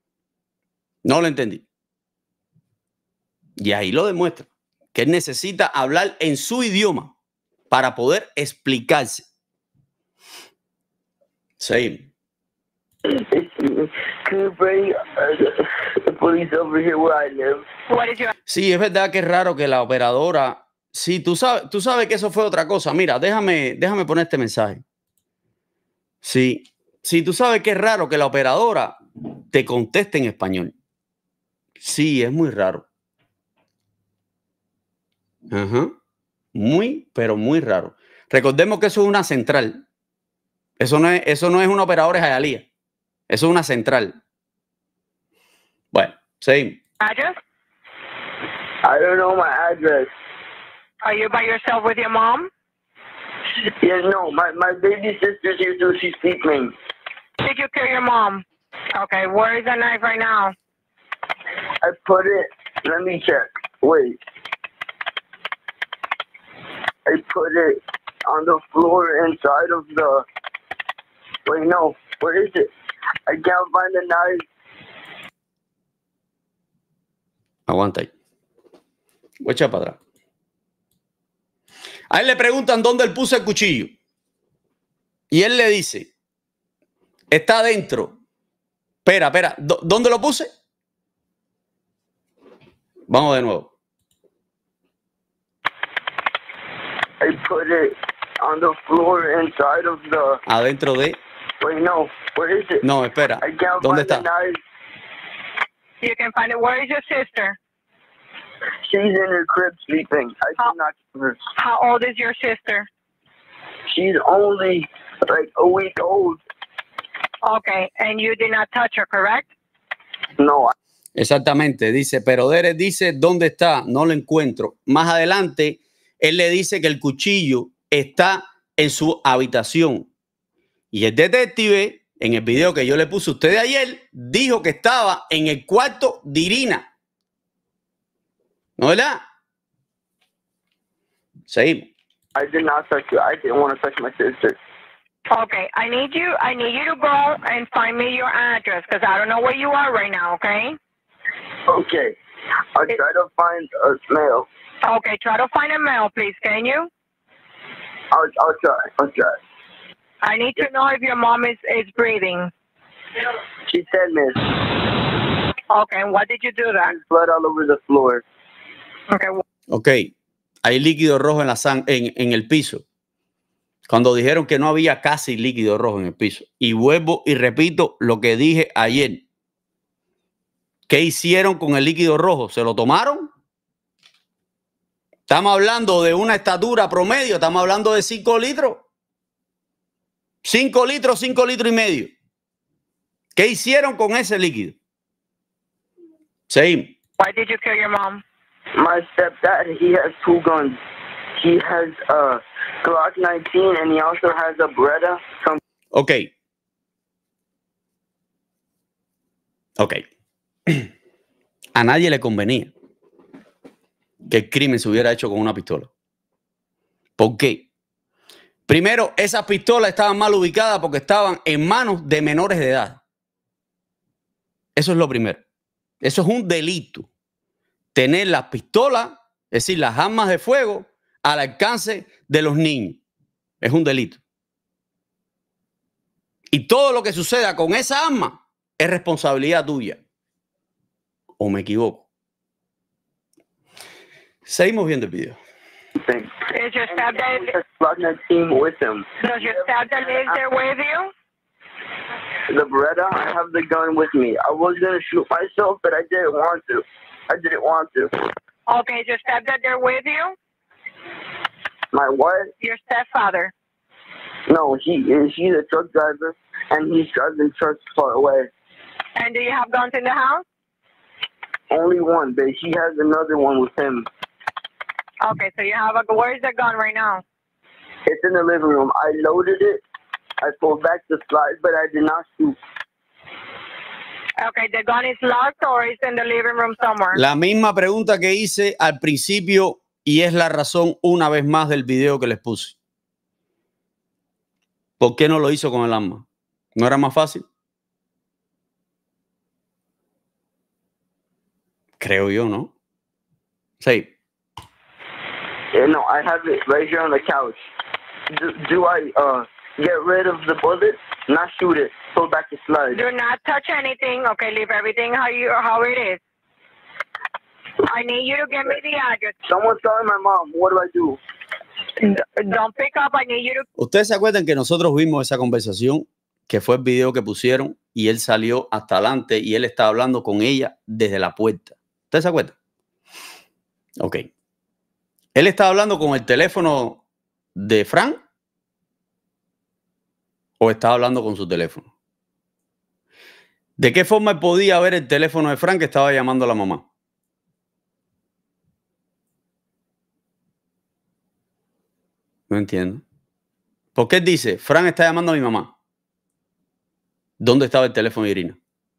A: No lo entendí. Y ahí lo demuestra, que él necesita hablar en su idioma. para poder explicarse. Sí.
G: Can you bring the police over here where I live?
F: What is your
A: Sí, es verdad que es raro que la operadora... Sí, tú sabes que eso fue otra cosa. Mira, déjame poner este mensaje. Sí, tú sabes que es raro que la operadora te conteste en español. Sí, es muy raro. Ajá. Muy, pero muy raro. Recordemos que eso es una central. Eso no es una operadora de Hialeah. Eso es una central. Bueno, seguimos.
F: address?
G: I don't know my address.
F: Are you by yourself with your mom?
G: Yeah, no, my baby sister's here too. She's sleeping.
F: Did you kill your mom? Okay, where is the knife right now?
G: I put it. Let me check. Wait. I put it on the floor inside of the. Wait, no. Where is it? I can't find the knife.
A: Aguanta ahí. Voy a echar para atrás. A él le preguntan dónde él puso el cuchillo. Y él le dice, está adentro. Espera. ¿Dónde lo puse? Vamos de nuevo.
G: I put it on the floor inside of the.
A: Adentro de...
G: Wait, no. Where is it?
A: No, espera.
G: I can't
A: ¿Dónde
G: find the
A: está?
G: knife.
F: You can find it. Where is your sister?
G: She's in her crib sleeping. I did not kill her.
F: How old is your sister?
G: She's only like a week old.
F: Okay, and you did not touch her, correct?
G: No,
A: Exactamente, dice, pero Derek dice, ¿dónde está? No lo encuentro. Más adelante, él le dice que el cuchillo está en su habitación. Y el detective, en el video que yo le puse a usted ayer, dijo que estaba en el cuarto de Irina. ¿No, verdad? Seguimos.
G: I did not touch her. I didn't want to touch my sister.
F: Okay, I need you to go and find me your address because I don't know where you are right now, okay?
G: Okay. I'll try to find a mail.
F: Okay, try to find a mail, please, can you?
G: I'll try.
F: I need to know if your mom is breathing.
G: She's 10 minutes.
F: Okay, and what did you do then?
G: Blood all over the floor.
F: Okay,
A: Ok, hay líquido rojo en el piso. Cuando dijeron que no había casi líquido rojo en el piso. Y vuelvo y repito lo que dije ayer. ¿Qué hicieron con el líquido rojo? ¿Se lo tomaron? Estamos hablando de una estatura promedio. Estamos hablando de 5 litros. 5 litros, 5 litros y medio. ¿Qué hicieron con ese líquido? Seguimos.
F: why did you kill your mom?
G: My stepdad, he has 2 guns. He has a Glock 19 and he also has a Beretta.
A: Ok. A nadie le convenía que el crimen se hubiera hecho con una pistola. ¿Por qué? Primero, esas pistolas estaban mal ubicadas porque estaban en manos de menores de edad. Eso es lo primero. Eso es un delito. Tener las pistolas, es decir, las armas de fuego, al alcance de los niños. Es un delito. Y todo lo que suceda con esa arma es responsabilidad tuya. ¿O me equivoco? Seguimos viendo el video.
G: Thing.
F: Is your stepdad,
G: He has Glock 19 with him.
F: does your stepdad live there with you?
G: The Beretta, I have the gun with me. I was gonna shoot myself, but I didn't want to.
F: Okay, is your stepdad there with you?
G: My what?
F: Your stepfather.
G: No, he's a truck driver, and he's driving trucks far away.
F: And do you have guns in the house?
G: Only one, but he has another one with him.
F: Okay, so you have where's the gun right now?
G: It's in the living room. I loaded it. I pulled back the slide, but I did not shoot.
F: Okay, the gun is locked or it's in the living room somewhere?
A: La misma pregunta que hice al principio y es la razón una vez más del video que les puse. ¿Por qué no lo hizo con el arma? ¿No era más fácil? Creo yo, ¿no? Sí.
G: No, I have it right here on the couch. Do I get rid of the bullet? Not shoot it. Pull back the slide.
F: Do not touch anything. Okay, leave everything how it is. I need you to give me the address.
G: Someone's calling my mom. What do I do?
F: Don't pick up. I need you to.
A: Ustedes se acuerdan que nosotros vimos esa conversación, que fue el video que pusieron y él salió hasta adelante y él estaba hablando con ella desde la puerta. ¿Ustedes se acuerdan? Ok. Él estaba hablando con el teléfono de Fran o estaba hablando con su teléfono. ¿De qué forma él podía ver el teléfono de Fran que estaba llamando a la mamá? No entiendo. ¿Por qué él dice, Fran está llamando a mi mamá? ¿Dónde estaba el teléfono de Irina?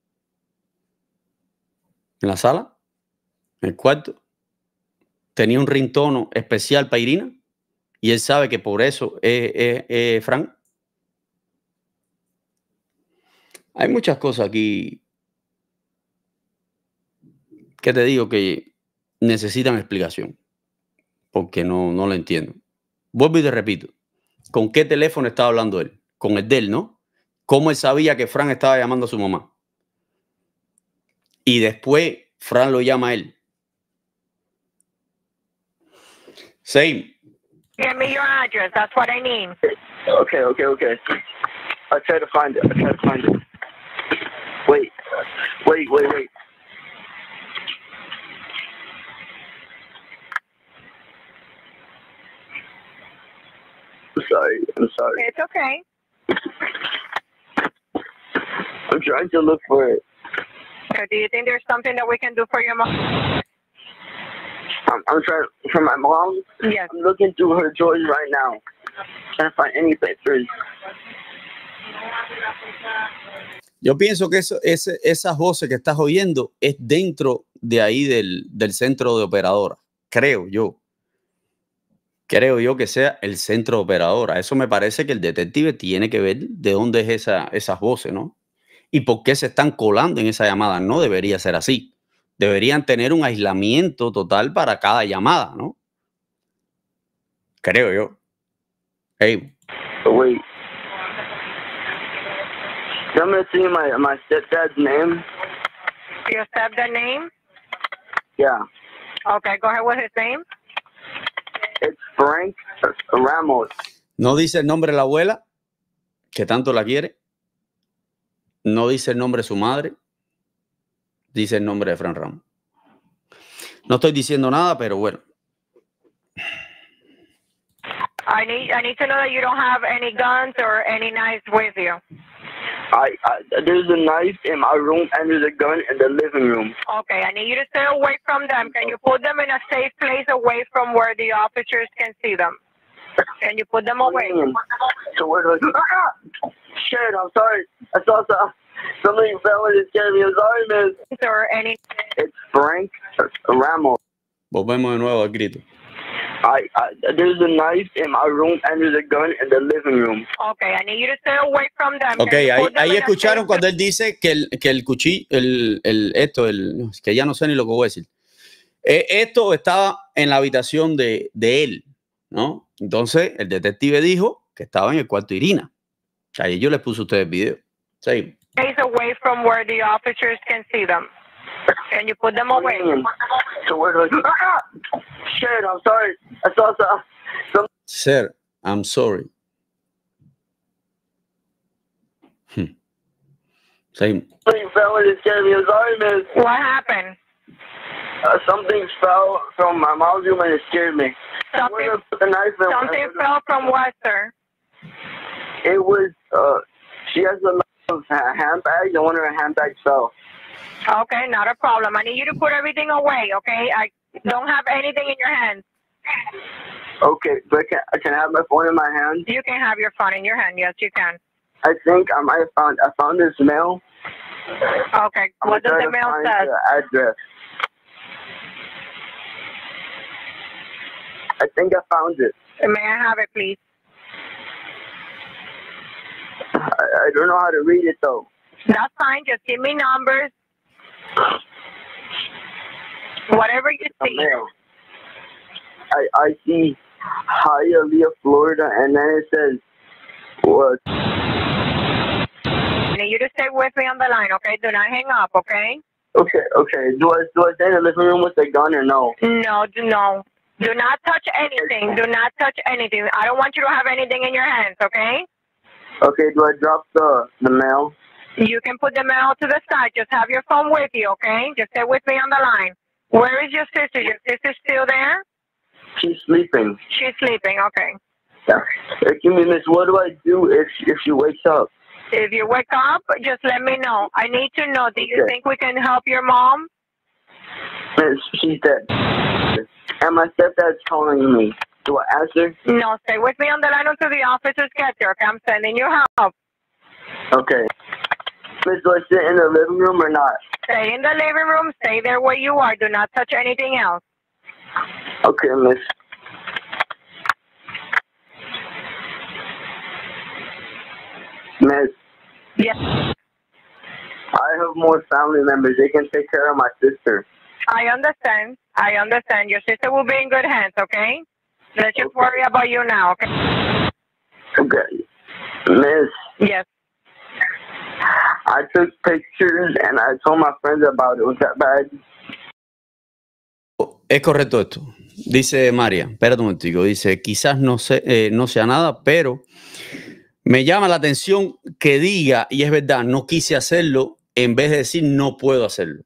A: ¿En la sala? ¿En el cuarto? ¿Tenía un ringtono especial para Irina? ¿Y él sabe que por eso es Fran? Hay muchas cosas aquí que te digo que necesitan explicación, porque no lo entiendo. Vuelvo y te repito, ¿con qué teléfono estaba hablando él? Con el de él, ¿no? ¿Cómo él sabía que Fran estaba llamando a su mamá? Y después Fran lo llama a él. Same.
F: Give me your address. That's what I need.
G: Okay. I'll try to find it. Wait. I'm sorry.
F: It's okay.
G: I'm trying to look for it.
F: So do you think there's something that we can do for your mom?
G: I'm trying for my mom.
F: Yes.
G: I'm looking through her drawers right now. Trying to find any pictures.
A: Yo pienso que esas voces que estás oyendo es dentro de ahí del centro de operadora. Creo yo que sea el centro de operadora. Eso me parece que el detective tiene que ver de dónde es esas voces, ¿no? Y por qué se están colando en esa llamada. No debería ser así. Deberían tener un aislamiento total para cada llamada, ¿no? Creo yo. Hey.
G: Wait. I'm going to see my stepdad's name.
F: Your stepdad name?
G: Yeah.
F: Okay, go ahead with his name.
G: It's Frank Ramos.
A: No dice el nombre de la abuela, que tanto la quiere. No dice el nombre de su madre. Dice el nombre de Fran Ramos. No estoy diciendo nada, pero bueno.
F: I need to know that you don't have any guns or any knives with you.
G: There's a knife in my room and there's a gun in the living room.
F: Okay, I need you to stay away from them. Can you put them in a safe place away from where the officers can see them? Can you put them away?
G: So where do I... Shit, I'm sorry. I saw something fell and it scared me. I'm sorry, miss.
F: Or any...
G: It's Frank Ramos.
A: Volvemos de nuevo al grito.
G: There's a knife in my room and there's a gun in the living room.
F: Okay, I need you to stay away from them.
A: Okay, ahí escucharon cuando él dice que el cuchillo, que ya no sé ni lo que voy a decir. Esto estaba en la habitación de él, ¿no? Entonces el detective dijo que estaba en el cuarto de Irina. O sea, yo les puse a ustedes el video. Sí.
F: Stays away from where the officers can see them. Can you put them away?
G: So where do I... Shit, I'm sorry. I saw some...
A: Sir, I'm sorry. Same.
G: Something fell and it scared me. I'm sorry, miss.
F: What happened?
G: Something fell from my mom's room and it scared me.
F: Something
G: fell
F: from what, sir?
G: It was, she has a lot of handbags and one of her handbags fell.
F: Okay, not a problem. I need you to put everything away, okay? I don't have anything in your hands.
G: Okay, but can I have my phone in my hand?
F: You can have your phone in your hand. Yes, you can.
G: I think I found this mail.
F: Okay, what does the mail say?
G: The address. I think I found it.
F: May I have it, please?
G: I don't know how to read it, though.
F: That's fine. Just give me numbers. Whatever you see.
G: I see Hialeah, Florida, and then it says what?
F: I need you to stay with me on the line, okay? Do not hang up, okay?
G: Okay. Do I stay in the living room with the gun or no?
F: No. Do not touch anything. Do not touch anything. I don't want you to have anything in your hands, okay?
G: Okay. Do I drop the mail?
F: You can put the mail to the side. Just have your phone with you, okay? Just stay with me on the line. Where is your sister? Your sister still there?
G: She's sleeping.
F: She's sleeping, okay.
G: Yeah. Excuse me, miss. What do I do if she wakes up?
F: If you wake up, just let me know. I need to know. Do you think we can help your mom?
G: Miss, she's dead. And my stepdad's calling me. Do I answer?
F: No, stay with me on the line until the officers get there, okay? I'm sending you help.
G: Okay. Miss, do I sit in the living room or not?
F: Stay in the living room. Stay there where you are. Do not touch anything else.
G: Okay, miss. Miss.
F: Yes.
G: I have more family members. They can take care of my sister.
F: I understand. Your sister will be in good hands, okay? Let's just worry about you now, okay?
G: Okay. Miss.
F: Yes.
G: I took pictures and I told my friends about it. Was that bad?
A: Es correcto esto. Dice María, espérate un momentico, dice, quizás no sea nada, pero me llama la atención que diga, y es verdad, no quise hacerlo, en vez de decir no puedo hacerlo.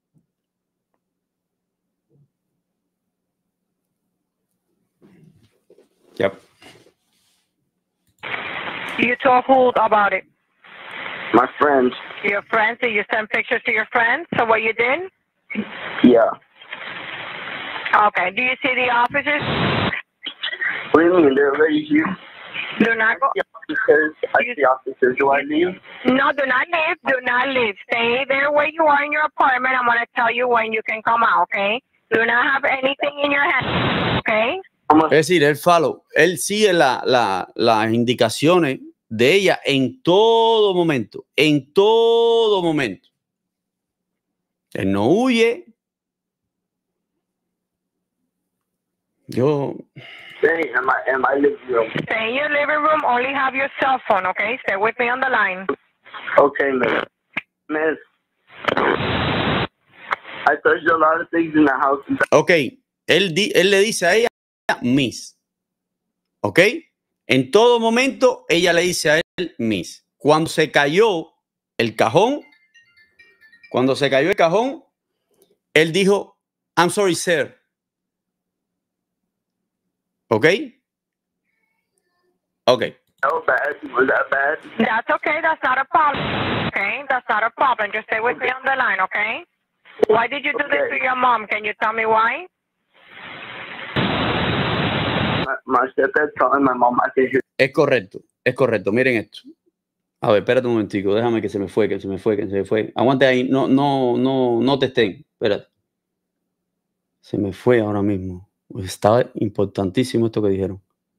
A: Yep.
F: You told who about it?
G: My friends.
F: Your friends? Did you send pictures to your friends? So what you did?
G: Yeah.
F: Okay. Do you see the officers?
G: What do you mean? They're already here?
F: Do not go.
G: I see officers. Do I leave?
F: No, do not leave. Do not leave. Stay there where you are in your apartment. I'm going to tell you when you can come out, okay? Do not have anything in your hand, okay?
A: Es decir, él sigue las indicaciones de ella en todo momento, en todo momento. Él no huye. Yo...
G: Stay in my living room.
F: Stay in your living room. Only have your cell phone, okay? Stay with me on the line.
G: Okay, miss. Miss. I touched a lot of things in the house.
A: Ok. Él le dice a ella, Miss. ¿Ok? En todo momento, ella le dice a él, Miss. Cuando se cayó el cajón, él dijo, I'm sorry, sir. ¿Ok? Ok.
G: How bad? Was that bad?
F: That's okay. That's not a problem. Okay? That's not a problem. Just stay with me on the line, okay? Why did you do this to your mom? Can you tell me why?
G: My stepdad's calling my mom. I can hear.
A: Es correcto. Miren esto. A ver, espérate un momentico. Déjame que se me fue. Aguante ahí. No te estén. Espérate. Se me fue ahora mismo. Estaba importantísimo esto que dijeron.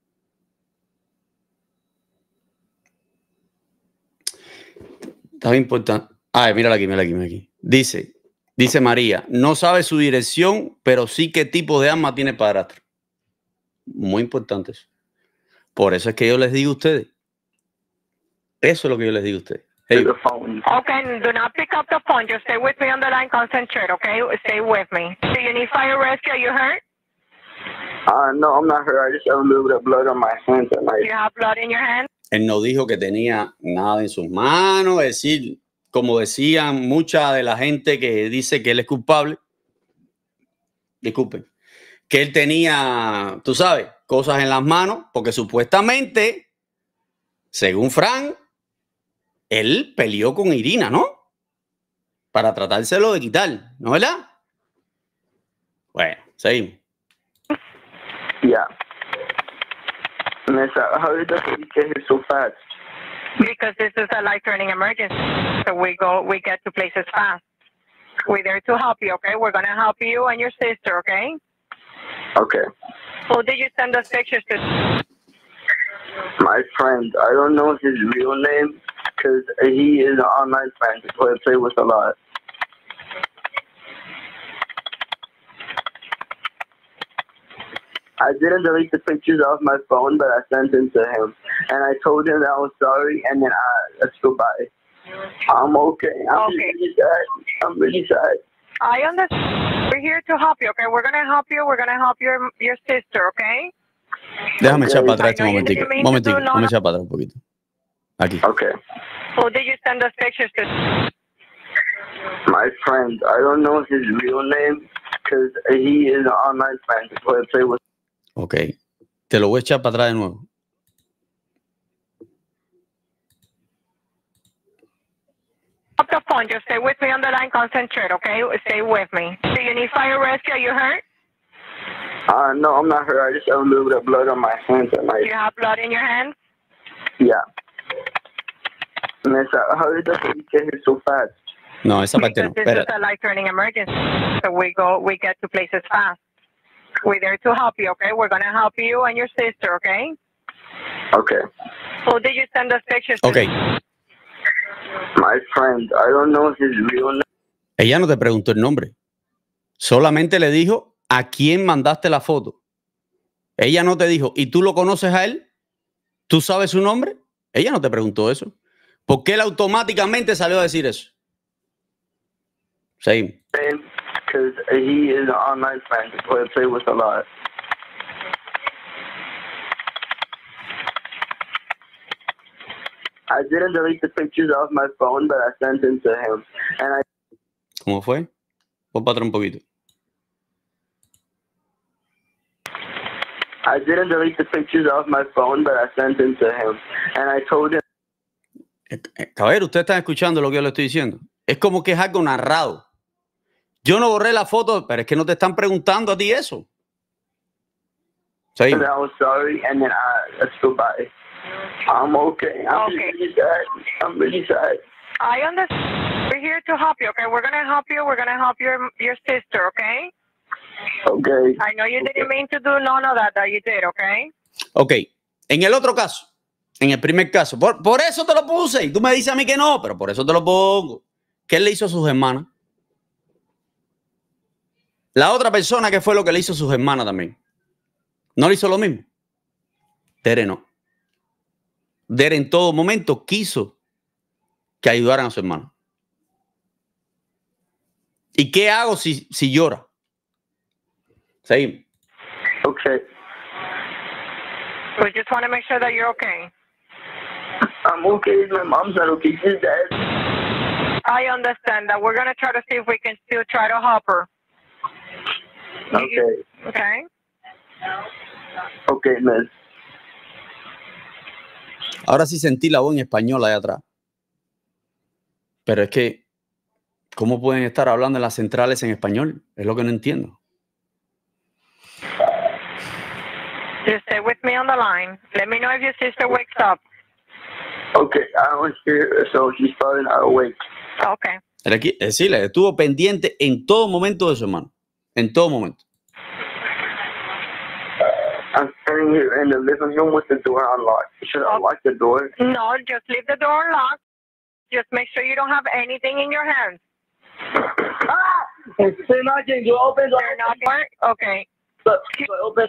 A: Estaba importante. Mírala aquí. Dice María, no sabe su dirección, pero sí qué tipo de arma tiene padrastro. Muy importante eso. Por eso es que yo les digo a ustedes. Eso es lo que yo les digo a ustedes. Hey.
F: Okay, do not pick up the phone. Just stay with me on the line, concentrate, okay? Stay with me. Do you need fire rescue? Are you hurt?
G: No, I'm not hurt. I just have a little bit of blood on my hands.
F: You have blood in your hands?
A: Él no dijo que tenía nada en sus manos. Es decir, como decían mucha de la gente que dice que él es culpable. Disculpen. Que él tenía, tú sabes, cosas en las manos. Porque supuestamente, según Frank, él peleó con Irina, ¿no? Para tratárselo de quitar, ¿no, verdad? Bueno, seguimos.
G: Yeah. Miss, how did the police get here so fast?
F: Because this is a life-threatening emergency. So we get to places fast. We're there to help you, okay? We're going to help you and your sister, okay?
G: Okay.
F: Who did you send those pictures to?
G: My friend. I don't know his real name because he is an online friend who I play with a lot. I didn't delete the pictures off my phone, but I sent them to him. And I told him that I was sorry, and then let's go bye. I'm okay. I'm
F: Okay.
G: really sad. I'm really sad.
F: I understand. We're here to help you, okay? We're gonna help you. We're gonna help your sister, okay?
A: Déjame echar para atrás
F: I
A: este
F: know you
A: momentico.
F: didn't mean to
A: Momentico.
F: do no,
A: Vamos a
F: no.
A: echar para atrás un poquito. Aquí.
G: Okay.
F: Who did you send those pictures to?
G: My friend. I don't know his real name because he is an online friend. So I play with.
A: Ok. Te lo voy a echar para atrás de nuevo.
F: Up the phone. Just stay with me on the line. Concentrate, okay? Stay with me. Do you need fire rescue? Are you hurt?
G: No, I'm not hurt. I just have a little bit of blood on my hands at
F: Do
G: night.
F: you have blood in your hands?
G: Yeah. Miss, how did that get here so fast?
A: No, esa parte no.
F: Because this is
A: Espera.
F: a life-threatening emergency. So we get to places fast. We're there to help you, okay? We're gonna help you and your sister, okay?
G: Okay.
F: Who did you send those pictures to?
A: Ok.
G: My friend. I don't know his real name.
A: Ella no te preguntó el nombre. Solamente le dijo a quién mandaste la foto. Ella no te dijo, ¿y tú lo conoces a él? ¿Tú sabes su nombre? Ella no te preguntó eso. ¿Por qué él automáticamente salió a decir eso? Sí.
G: Because he is an online friend. So I play with a lot. I didn't delete the pictures off my phone, but I sent them to him. And
A: ¿Cómo fue? Pon para atrás un poquito.
G: I didn't delete the pictures off my phone, but I sent them to him. And I told him.
A: Caballero, ustedes están escuchando lo que yo le estoy diciendo. Es como que es algo narrado. Yo no borré la foto, pero es que no te están preguntando a ti eso. Sí.
G: And I was sorry, and then let's go bye. I'm okay. I'm
F: Okay.
G: really sad. I'm really sad.
F: I understand. We're here to help you, okay? We're gonna help you. We're gonna help your sister, okay?
G: Okay.
F: I know you didn't mean to do none of that you did, okay?
A: Ok. En el otro caso, en el primer caso, por eso te lo puse. Y tú me dices a mí que no, pero por eso te lo pongo. ¿Qué él le hizo a sus hermanas? La otra persona, ¿qué fue lo que le hizo a sus hermanas también? ¿No le hizo lo mismo? Tere no. Tere en todo momento quiso que ayudaran a su hermano. ¿Y qué hago si llora? Seguimos.
G: Okay.
F: We just want to make sure that you're okay.
G: I'm okay. My mom's not okay. She's dead.
F: I understand that. We're gonna try to see if we can still try to help her.
G: Okay.
F: Okay?
G: Okay, miss.
A: Ahora sí sentí la voz en español allá atrás. Pero es que, ¿cómo pueden estar hablando en las centrales en español? Es lo que no entiendo.
F: Just stay with me on the line. Let me know if your sister wakes up.
G: Okay, I was here, so she's probably not awake.
F: Okay.
A: Es decir, estuvo pendiente en todo momento de su hermano. En todo momento.
G: I'm standing here in the living room with the door unlocked. Should I unlock the door?
F: No, just leave the door locked. Just make sure you don't have anything in your hands.
G: They're knocking. You open the
F: They're not work. Okay.
G: Open.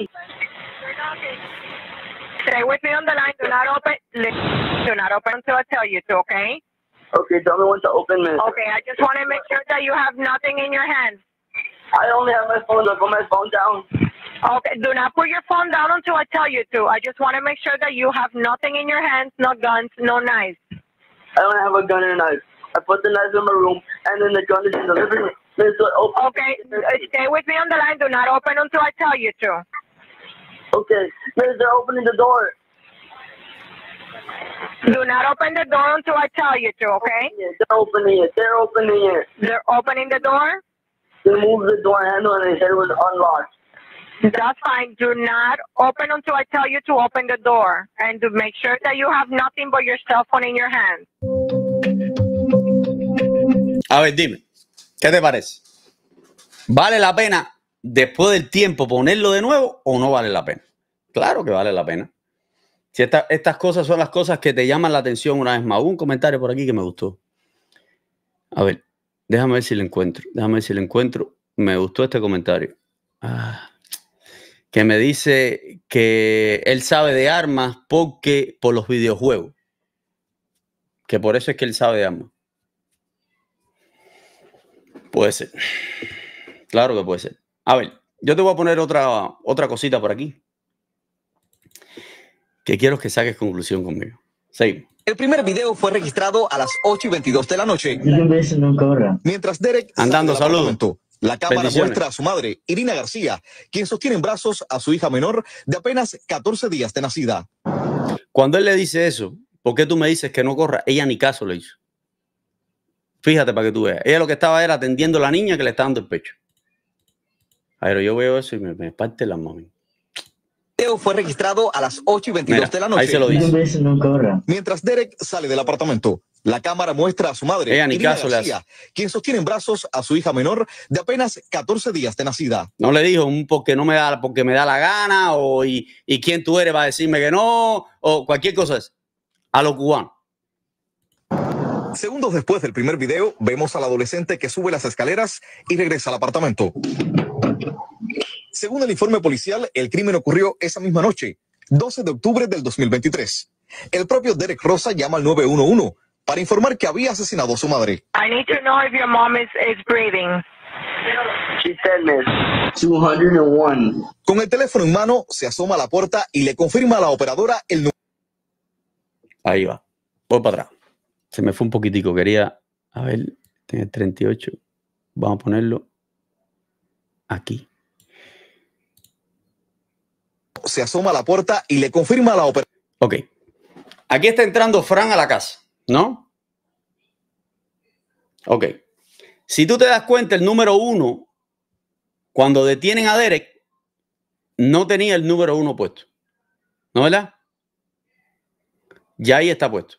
F: Stay with me on the line. Do not open. Do not open until I tell you to, okay?
G: Okay, tell me when to open, miss.
F: Okay, I just want to make sure that you have nothing in your hands.
G: I only have my phone. I'll put my phone down.
F: Okay, do not put your phone down until I tell you to. I just want to make sure that you have nothing in your hands, no guns, no knives.
G: I don't have a gun or a knife. I put the knife in my room, and then the gun is in the living room. Miss, open.
F: Okay, stay with me on the line. Do not open until I tell you to.
G: Okay, miss, they're opening the door.
F: Do not open the door until I tell you to, okay?
G: Yeah, they're opening it. They're opening it.
F: They're opening the door?
G: They moved the door handle, and they said it was unlocked.
F: That's fine. Do not open until I tell you to open the door. And to make sure that you have nothing but your cell phone in your hand.
A: A ver, dime, ¿qué te parece? ¿Vale la pena después del tiempo ponerlo de nuevo o no vale la pena? Claro que vale la pena. Si estas cosas son las cosas que te llaman la atención una vez más. Hubo un comentario por aquí que me gustó. A ver, déjame ver si lo encuentro. Déjame ver si lo encuentro. Me gustó este comentario. que me dice que él sabe de armas por los videojuegos. Que por eso es que él sabe de armas. Puede ser. Claro que puede ser. A ver, yo te voy a poner otra cosita por aquí. Que quiero que saques conclusión conmigo. Seguimos.
H: El primer video fue registrado a las 8:22 de la noche. Mientras Derek
A: andando, saludos.
H: La cámara muestra a su madre, Irina García, quien sostiene en brazos a su hija menor de apenas 14 días de nacida.
A: Cuando él le dice eso, ¿por qué tú me dices que no corra? Ella ni caso le hizo. Fíjate para que tú veas. Ella lo que estaba era atendiendo a la niña que le está dando el pecho. Pero yo veo eso y me parte la mami.
H: El video fue registrado a las 8:22 de la noche.
A: Ahí se lo dice.
H: Mientras Derek sale del apartamento, la cámara muestra a su madre, Irina García, quien sostiene en brazos a su hija menor de apenas 14 días de nacida.
A: No le dijo porque me da la gana y quién tú eres va a decirme que no o cualquier cosa es. A lo cubano.
H: Segundos después del primer video, vemos al adolescente que sube las escaleras y regresa al apartamento. Según el informe policial, el crimen ocurrió esa misma noche, 12 de octubre del 2023. El propio Derek Rosa llama al 911 para informar que había asesinado a su madre.
F: I need to know if your mom is breathing.
G: She said, miss, 201.
H: Con el teléfono en mano, se asoma a la puerta y le confirma a la operadora el número.
A: Ahí va. Voy para atrás. Se me fue un poquitico. Quería, a ver, tiene 38. Vamos a ponerlo aquí.
H: Se asoma a la puerta y le confirma a la operadora.
A: Ok. Aquí está entrando Fran a la casa, ¿no? Ok. Si tú te das cuenta, el número 1, cuando detienen a Derek, no tenía el número 1 puesto. ¿No, verdad? Ya ahí está puesto.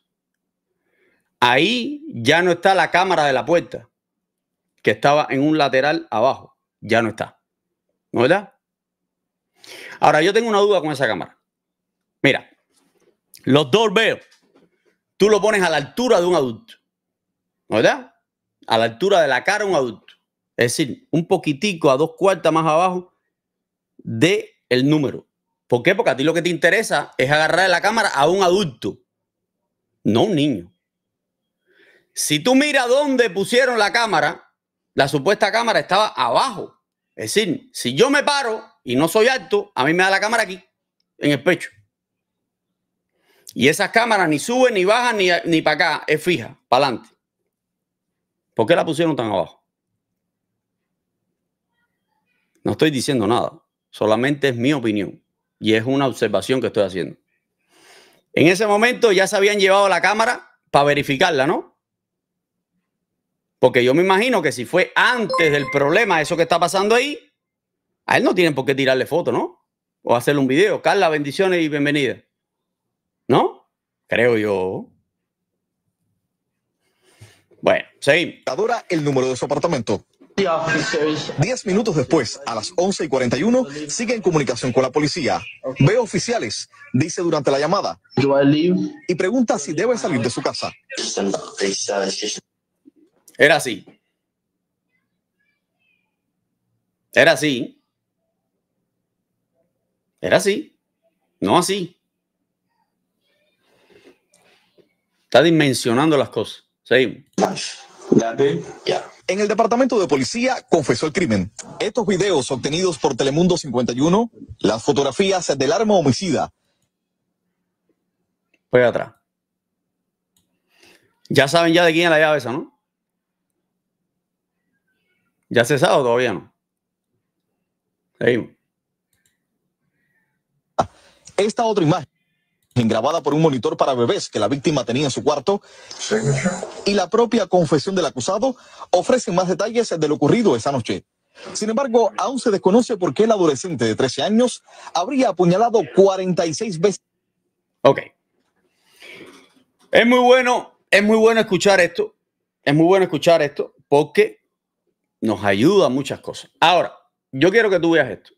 A: Ahí ya no está la cámara de la puerta, que estaba en un lateral abajo. Ya no está. ¿No, verdad? Ahora, yo tengo una duda con esa cámara. Mira, los doorbells, tú lo pones a la altura de un adulto. ¿No, verdad? A la altura de la cara de un adulto. Es decir, un poquitico a 2/4 más abajo del número. ¿Por qué? Porque a ti lo que te interesa es agarrar la cámara a un adulto, no a un niño. Si tú miras dónde pusieron la cámara, la supuesta cámara estaba abajo. Es decir, si yo me paro y no soy alto, a mí me da la cámara aquí, en el pecho. Y esas cámaras ni suben, ni bajan, ni para acá. Es fija, para adelante. ¿Por qué la pusieron tan abajo? No estoy diciendo nada. Solamente es mi opinión. Y es una observación que estoy haciendo. En ese momento ya se habían llevado la cámara para verificarla, ¿no? Porque yo me imagino que si fue antes del problema, eso que está pasando ahí, a él no tienen por qué tirarle foto, ¿no? O hacerle un video. Carla, bendiciones y bienvenida. ¿No? Creo yo. Bueno, seguimos.
H: Adora el número de su apartamento. 10 minutos después, a las 11:41, sigue en comunicación con la policía. Ve oficiales, dice durante la llamada, y pregunta si debe salir de su casa.
A: Era así. Era así. Era así. No así. Está dimensionando las cosas. Seguimos.
H: En el departamento de policía confesó el crimen. Estos videos obtenidos por Telemundo 51, las fotografías del arma homicida.
A: Voy atrás. Ya saben ya de quién es la llave esa, ¿no? ¿Ya se sabe o todavía no? Seguimos.
H: Esta otra imagen, grabada por un monitor para bebés que la víctima tenía en su cuarto, y la propia confesión del acusado ofrecen más detalles de lo ocurrido esa noche. Sin embargo, aún se desconoce por qué el adolescente de 13 años habría apuñalado 46 veces.
A: Ok. Es muy bueno escuchar esto. Es muy bueno escuchar esto porque nos ayuda a muchas cosas. Ahora, yo quiero que tú veas esto.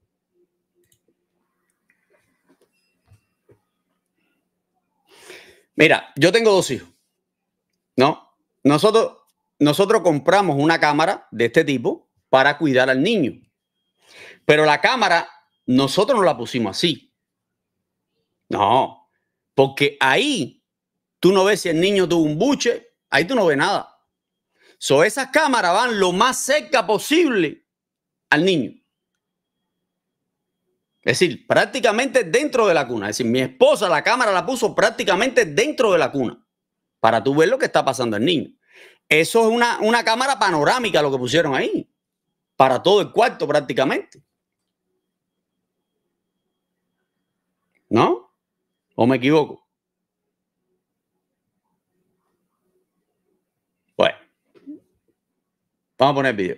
A: Mira, yo tengo 2 hijos, ¿no? Nosotros compramos una cámara de este tipo para cuidar al niño. Pero la cámara nosotros no la pusimos así. No, porque ahí tú no ves si el niño tuvo un buche, ahí tú no ves nada. Esas cámaras van lo más cerca posible al niño. Es decir, prácticamente dentro de la cuna. Es decir, mi esposa la cámara la puso prácticamente dentro de la cuna para tú ver lo que está pasando al niño. Eso es una cámara panorámica lo que pusieron ahí, para todo el cuarto prácticamente. ¿No? ¿O me equivoco? Bueno, vamos a poner el video.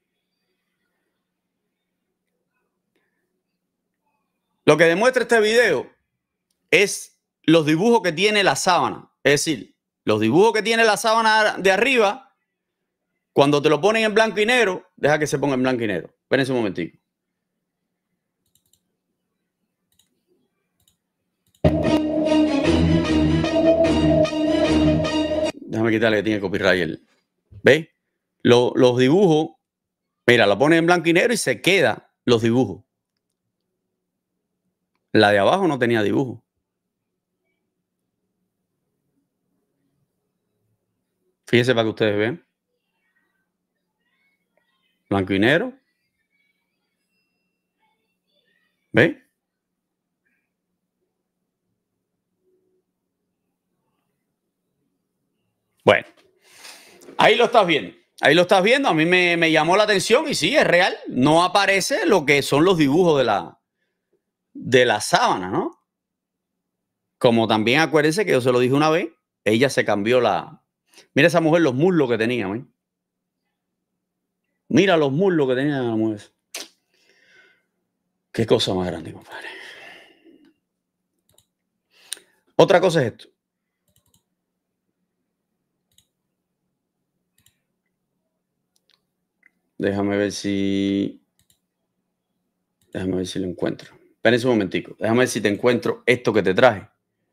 A: Lo que demuestra este video es los dibujos que tiene la sábana. Es decir, los dibujos que tiene la sábana de arriba, cuando te lo ponen en blanco y negro, deja que se ponga en blanco y negro. Espérense un momentito. Déjame quitarle que tiene copyright. ¿Veis? Los dibujos, mira, lo ponen en blanco y negro y se quedan los dibujos. La de abajo no tenía dibujo. Fíjense para que ustedes vean. Blanco y negro. ¿Veis? Bueno, ahí lo estás viendo. Ahí lo estás viendo. A mí me llamó la atención y sí, es real. No aparece lo que son los dibujos de la sábana, ¿no? Como también acuérdense que yo se lo dije una vez, ella se cambió Mira esa mujer, los muslos que tenía, ¿eh? Mira los muslos que tenía la mujer. Qué cosa más grande, compadre. Otra cosa es esto. Déjame ver si lo encuentro. Espérense un momentico. Déjame ver si te encuentro esto que te traje.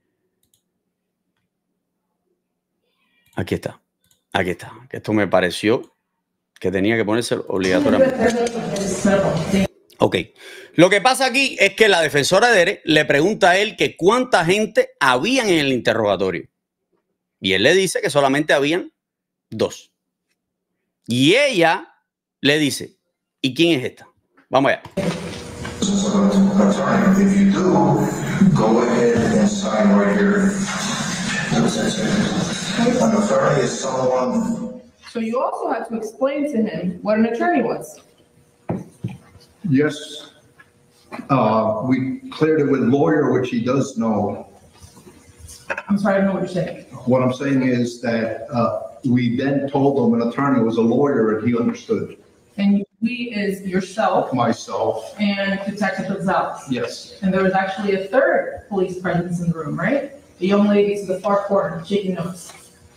A: Aquí está. Aquí está. Que esto me pareció que tenía que ponerse obligatoriamente. Ok. Lo que pasa aquí es que la defensora de Derek le pregunta a él que cuánta gente habían en el interrogatorio. Y él le dice que solamente habían 2. Y ella le dice, ¿y quién es esta? Vamos allá.
I: If you do, go ahead and sign right here. An attorney is someone.
J: So you also had to explain to him what an attorney was.
I: Yes. We cleared it with lawyer, which he does know.
J: I'm sorry, I don't know what you're saying.
I: What I'm saying is that we then told him an attorney was a lawyer and he understood.
J: And we is yourself.
I: Myself.
J: And Detective Gonzalez.
I: Yes.
J: And there was actually a third police presence in the room, right? The young lady to the far corner, shaking notes.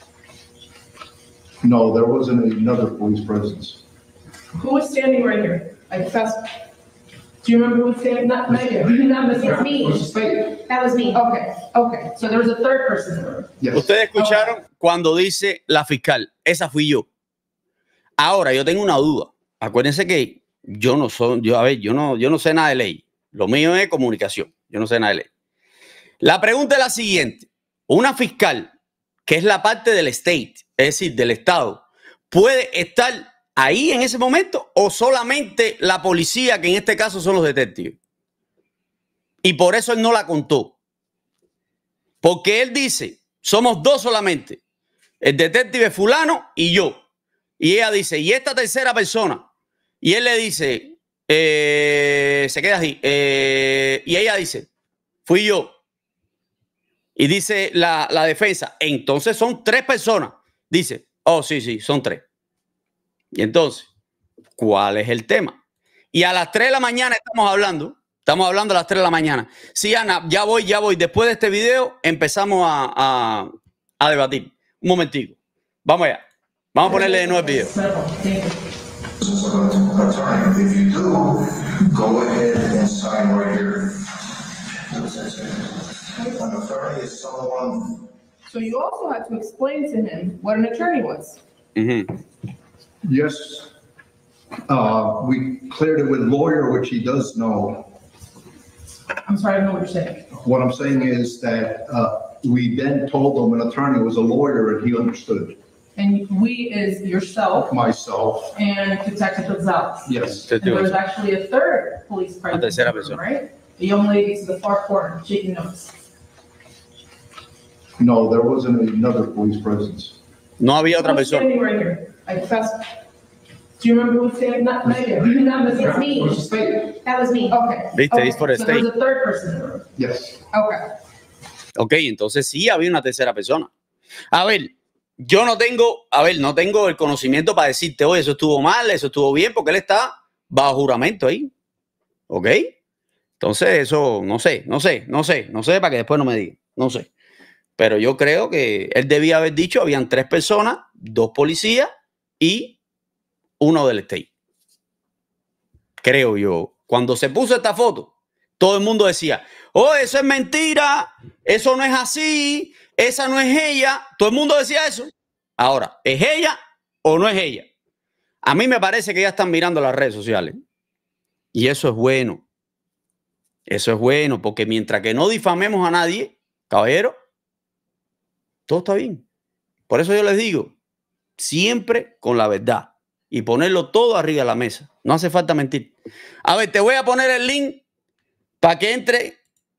I: No, there wasn't another police presence.
J: Who was standing right here? I confess. Do you remember who was standing? Not you. Not Mr. Me. That was me. Okay. Okay. So there was a third person in the room.
I: Yes.
A: Ustedes escucharon cuando dice la fiscal, esa fui yo. Ahora, yo tengo una duda. Acuérdense que yo no sé nada de ley. Lo mío es comunicación. Yo no sé nada de ley. La pregunta es la siguiente. Una fiscal, que es la parte del state, es decir, del estado, ¿puede estar ahí en ese momento o solamente la policía, que en este caso son los detectives? Y por eso él no la contó. Porque él dice, somos 2 solamente. El detective fulano y yo. Y ella dice, ¿y esta tercera persona? Y él le dice, se queda así. Y ella dice, fui yo. Y dice la defensa, entonces son 3 personas. Dice, oh, sí, son 3. Y entonces, ¿cuál es el tema? Y a las 3 de la mañana estamos hablando a las 3 de la mañana. Sí, Ana, ya voy. Después de este video empezamos a debatir. Un momentico. Vamos allá. Vamos a ponerle de nuevo el video.
I: If you do, go ahead and sign right here. An attorney is someone.
J: So you also had to explain to him what an attorney was.
A: Mm-hmm.
I: Yes. We cleared it with lawyer, which he does know.
J: I'm sorry, I don't know what you're saying.
I: What I'm saying is that we then told them an attorney was a lawyer and he understood.
J: And we is yourself
I: Myself,
J: and Detective Gonzalez.
I: yes.
J: And there was actually a third police presence,
A: tercera persona.
J: right? The young lady to the far corner, taking notes.
I: No, there wasn't another police presence.
A: No había otra
J: Who was
A: persona.
J: standing right here? Like, fast. Do you remember who was standing? Not Megan. Not Miss
G: It's me.
I: It was a state.
G: That was me.
J: Okay.
A: Viste,
J: Okay.
A: it's for the
J: So there was
A: state.
J: a third person in the room.
I: Yes.
J: Okay.
A: Ok, entonces sí había una tercera persona. A ver, yo no tengo, no tengo el conocimiento para decirte, oye, eso estuvo mal, eso estuvo bien, porque él está bajo juramento ahí. ¿Ok? Entonces eso, no sé, para que después no me digan, no sé. Pero yo creo que él debía haber dicho, habían 3 personas, 2 policías y uno del state. Creo yo. Cuando se puso esta foto, todo el mundo decía, oh, eso es mentira, eso no es así, esa no es ella. Todo el mundo decía eso. Ahora, ¿es ella o no es ella? A mí me parece que ya están mirando las redes sociales. Y eso es bueno. Eso es bueno, porque mientras que no difamemos a nadie, caballero, todo está bien. Por eso yo les digo, siempre con la verdad y ponerlo todo arriba de la mesa. No hace falta mentir. A ver, te voy a poner el link para que entre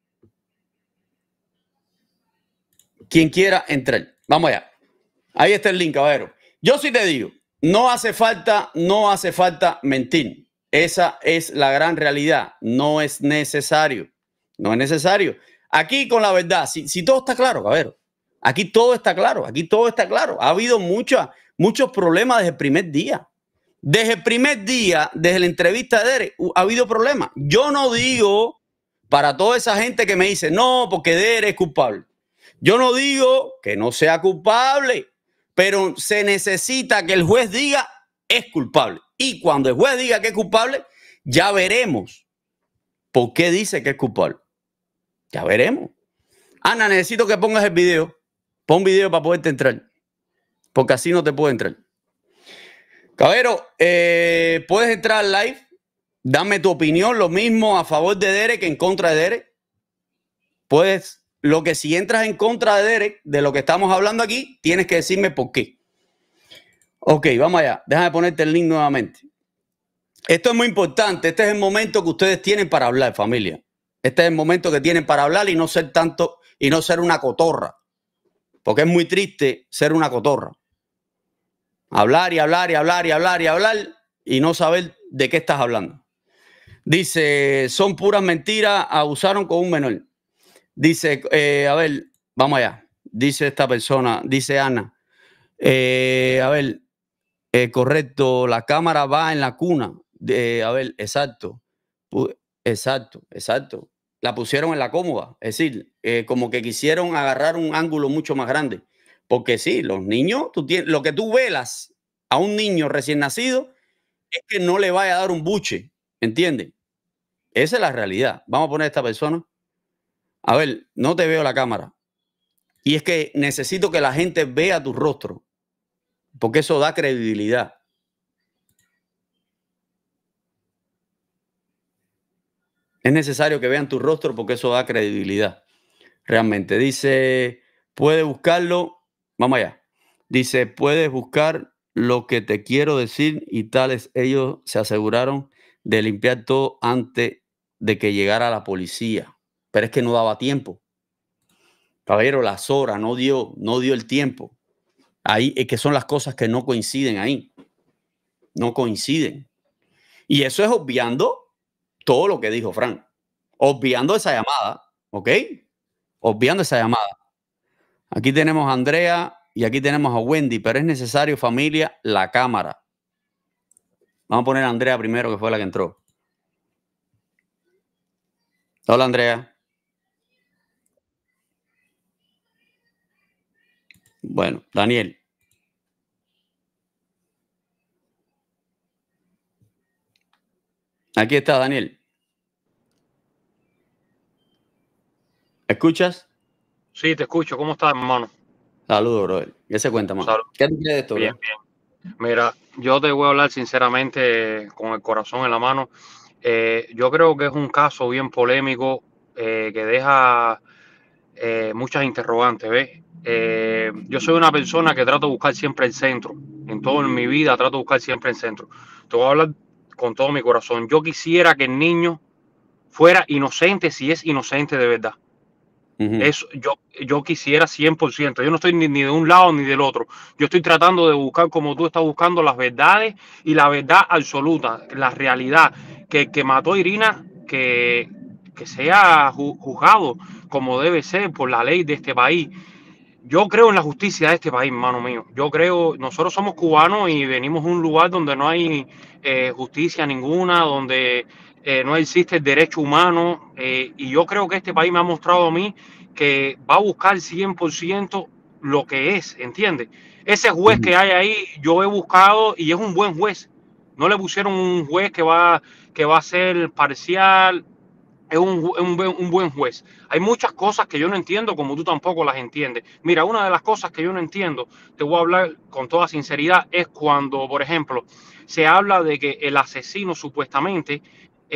A: quien quiera entrar. Vamos allá. Ahí está el link, caballero. Yo sí te digo, no hace falta mentir. Esa es la gran realidad. No es necesario. No es necesario. Aquí con la verdad, si todo está claro, caballero. Aquí todo está claro. Aquí todo está claro. Ha habido muchos problemas desde el primer día. Desde el primer día, desde la entrevista de Derek, ha habido problemas. Yo no digo para toda esa gente que me dice, no, porque Derek es culpable. Yo no digo que no sea culpable, pero se necesita que el juez diga es culpable. Y cuando el juez diga que es culpable, ya veremos por qué dice que es culpable. Ya veremos. Ana, necesito que pongas el video. Pon video para poderte entrar. Porque así no te puedo entrar. Caballero, puedes entrar al live. Dame tu opinión. Lo mismo a favor de Derek que en contra de Derek. Puedes, lo que si entras en contra de Derek, de lo que estamos hablando aquí, tienes que decirme por qué. Ok, vamos allá. Déjame ponerte el link nuevamente. Esto es muy importante. Este es el momento que ustedes tienen para hablar, familia. Este es el momento que tienen para hablar y no ser tanto y no ser una cotorra. Porque es muy triste ser una cotorra. Hablar y hablar y hablar y hablar y hablar y no saber de qué estás hablando. Dice, son puras mentiras, abusaron con un menor. Dice, a ver, vamos allá. Dice esta persona, dice Ana. A ver, correcto, la cámara va en la cuna. A ver, exacto. Exacto. La pusieron en la cómoda. Es decir, como que quisieron agarrar un ángulo mucho más grande. Porque sí, los niños, lo que tú velas a un niño recién nacido es que no le vaya a dar un buche. ¿Entiendes? Esa es la realidad. Vamos a poner a esta persona. A ver, no te veo la cámara. Y es que necesito que la gente vea tu rostro. Porque eso da credibilidad. Es necesario que vean tu rostro porque eso da credibilidad. Realmente. Dice, puedes buscarlo. Vamos allá. Dice, puedes buscar lo que te quiero decir y tales. Ellos se aseguraron de limpiar todo antes de que llegara la policía. Pero es que no daba tiempo. Caballero, las horas no dio el tiempo. Ahí es que son las cosas que no coinciden ahí. No coinciden. Y eso es obviando todo lo que dijo Frank. Obviando esa llamada. ¿Ok? Obviando esa llamada. Aquí tenemos a Andrea y aquí tenemos a Wendy, pero es necesario, familia, la cámara. Vamos a poner a Andrea primero, que fue la que entró. Hola, Andrea. Bueno, Daniel. Aquí está Daniel. ¿Escuchas?
K: Sí, te escucho. ¿Cómo estás, hermano?
A: Saludos, brother. ¿Qué se cuenta, mano? ¿Qué te crees de esto,
K: Bien,
A: bro?
K: bien. Mira, yo te voy a hablar sinceramente con el corazón en la mano. Yo creo que es un caso bien polémico que deja muchas interrogantes, ¿ves? Yo soy una persona que trato de buscar siempre el centro. En todo en mi vida trato de buscar siempre el centro. Te voy a hablar con todo mi corazón. Yo quisiera que el niño fuera inocente si es inocente de verdad. Eso, yo quisiera 100%. Yo no estoy ni de un lado ni del otro. Yo estoy tratando de buscar, como tú estás buscando, las verdades y la verdad absoluta, la realidad. Que el que mató a Irina, que sea juzgado como debe ser por la ley de este país. Yo creo en la justicia de este país, hermano mío. Yo creo, nosotros somos cubanos y venimos a un lugar donde no hay justicia ninguna, donde no existe el derecho humano. Y yo creo que este país me ha mostrado a mí que va a buscar 100% lo que es, ¿entiendes? Ese juez que hay ahí, yo he buscado y es un buen juez. No le pusieron un juez que va a ser parcial. Es un buen juez. Hay muchas cosas que yo no entiendo, como tú tampoco las entiendes. Mira, una de las cosas que yo no entiendo, te voy a hablar con toda sinceridad, es cuando, por ejemplo, se habla de que el asesino supuestamente,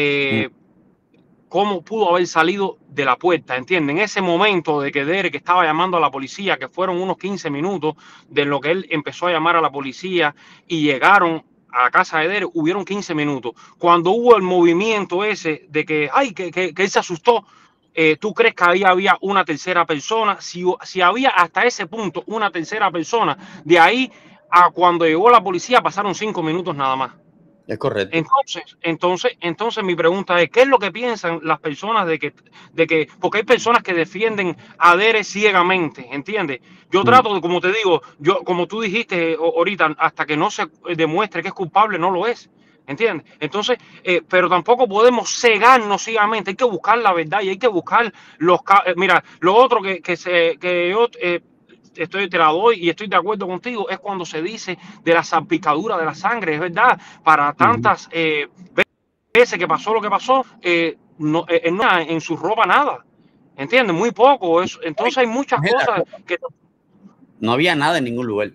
K: cómo pudo haber salido de la puerta, ¿entienden? En ese momento de que Derek estaba llamando a la policía, que fueron unos 15 minutos de lo que él empezó a llamar a la policía y llegaron a la casa de Derek, hubieron 15 minutos. Cuando hubo el movimiento ese de que, ay, que él se asustó, ¿tú crees que ahí había una tercera persona? Si había hasta ese punto una tercera persona, de ahí a cuando llegó la policía pasaron 5 minutos nada más.
A: Es correcto.
K: Entonces mi pregunta es, ¿qué es lo que piensan las personas de que, porque hay personas que defienden a Derek ciegamente, ¿entiendes? Yo trato de, como te digo, como tú dijiste ahorita, hasta que no se demuestre que es culpable, no lo es, ¿entiendes? Entonces, pero tampoco podemos cegarnos ciegamente, hay que buscar la verdad y hay que buscar mira, lo otro que yo te la doy y estoy de acuerdo contigo, es cuando se dice de la salpicadura de la sangre, es verdad, para tantas veces que pasó lo que pasó, no en su ropa nada, ¿entiendes? Muy poco, eso. Entonces hay muchas cosas que...
A: No había nada en ningún lugar.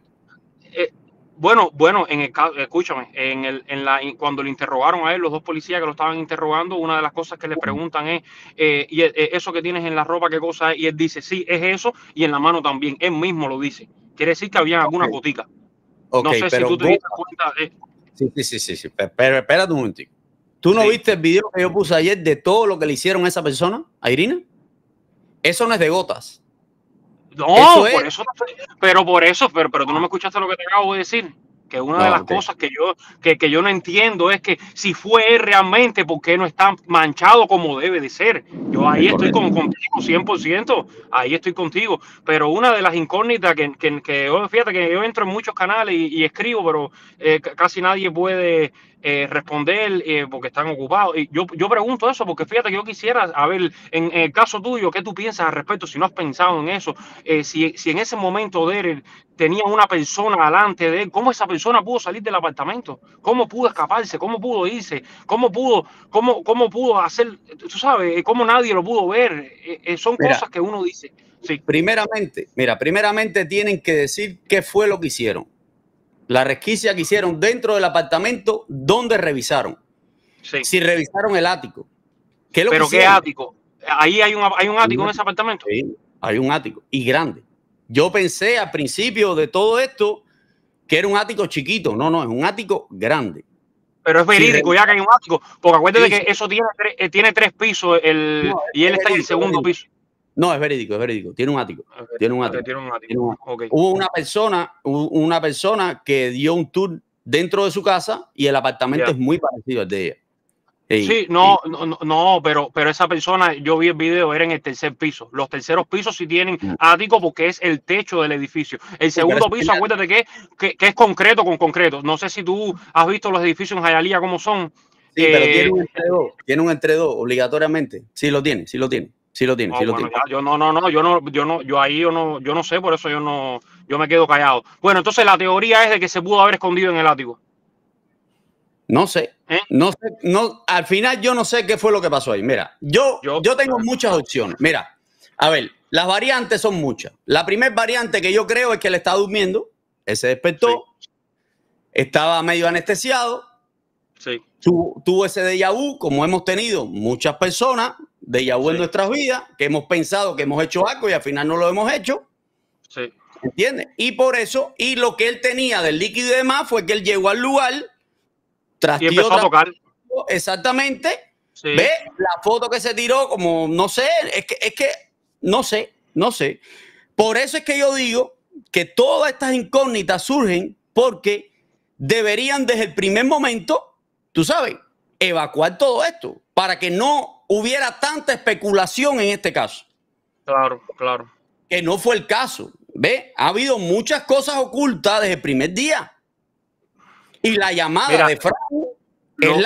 K: Bueno, en el caso, escúchame, cuando le interrogaron a él, los dos policías que lo estaban interrogando, una de las cosas que le preguntan es, eso que tienes en la ropa, ¿qué cosa es? Y él dice, sí, es eso, y en la mano también, él mismo lo dice. Quiere decir que había alguna gotica. No sé si tú te diste cuenta de...
A: Sí, pero espérate un momentico. ¿Tú no viste el video que yo puse ayer de todo lo que le hicieron a esa persona, a Irina? Eso no es de gotas.
K: No, por eso, pero tú no me escuchaste lo que te acabo de decir, que una de las cosas que yo no entiendo es que si fue él realmente, ¿por qué no está manchado como debe de ser? Yo ahí estoy contigo 100%, ahí estoy contigo, pero una de las incógnitas fíjate que yo entro en muchos canales y escribo, pero casi nadie puede responder porque están ocupados. Y yo pregunto eso porque fíjate que yo quisiera, a ver, en el caso tuyo, ¿qué tú piensas al respecto? Si no has pensado en eso, si en ese momento de él tenía una persona delante de él, ¿cómo esa persona pudo salir del apartamento? ¿Cómo pudo escaparse? ¿Cómo pudo irse? ¿Cómo pudo hacer? Tú sabes, ¿cómo nadie lo pudo ver? Son cosas que uno dice. Sí.
A: Primeramente tienen que decir qué fue lo que hicieron. La resquicia que hicieron dentro del apartamento, ¿dónde revisaron?
K: Sí.
A: Si revisaron el ático.
K: ¿Pero qué ático? ¿Ahí hay un ático en ese apartamento?
A: Sí, hay un ático y grande. Yo pensé al principio de todo esto que era un ático chiquito. No, es un ático grande.
K: Pero es verídico ya que hay un ático, porque acuérdate que eso tiene 3 pisos y él está en el segundo piso.
A: No, es verídico. Tiene un ático. Okay. Hubo una persona que dio un tour dentro de su casa y el apartamento es muy parecido al de ella.
K: Sí, pero esa persona, yo vi el video, era en el tercer piso. Los terceros pisos sí tienen ático porque es el techo del edificio. El segundo piso, acuérdate que es concreto con concreto. No sé si tú has visto los edificios en Hialeah cómo son.
A: Sí, pero tiene un entre dos obligatoriamente. Sí lo tiene.
K: Yo no sé, por eso yo me quedo callado. Bueno, entonces la teoría es de que se pudo haber escondido en el ático.
A: No sé, al final yo no sé qué fue lo que pasó ahí. Mira, yo tengo muchas opciones. Mira, a ver, las variantes son muchas. La primera variante que yo creo es que él está durmiendo, él se despertó, estaba medio anestesiado, tuvo ese déjà vu, como hemos tenido muchas personas, déjà vu en nuestras vidas, que hemos pensado que hemos hecho algo y al final no lo hemos hecho.
K: Sí.
A: ¿Entiendes? Y por eso, y lo que él tenía del líquido y demás fue que él llegó al lugar,
K: y empezó a tocar.
A: Exactamente.
K: Sí.
A: Ve la foto que se tiró, como no sé, es que no sé. Por eso es que yo digo que todas estas incógnitas surgen porque deberían desde el primer momento, tú sabes, evacuar todo esto para que no hubiera tanta especulación en este caso.
K: Claro, claro.
A: Que no fue el caso. ¿Ve? Ha habido muchas cosas ocultas desde el primer día. Y la llamada de Frank es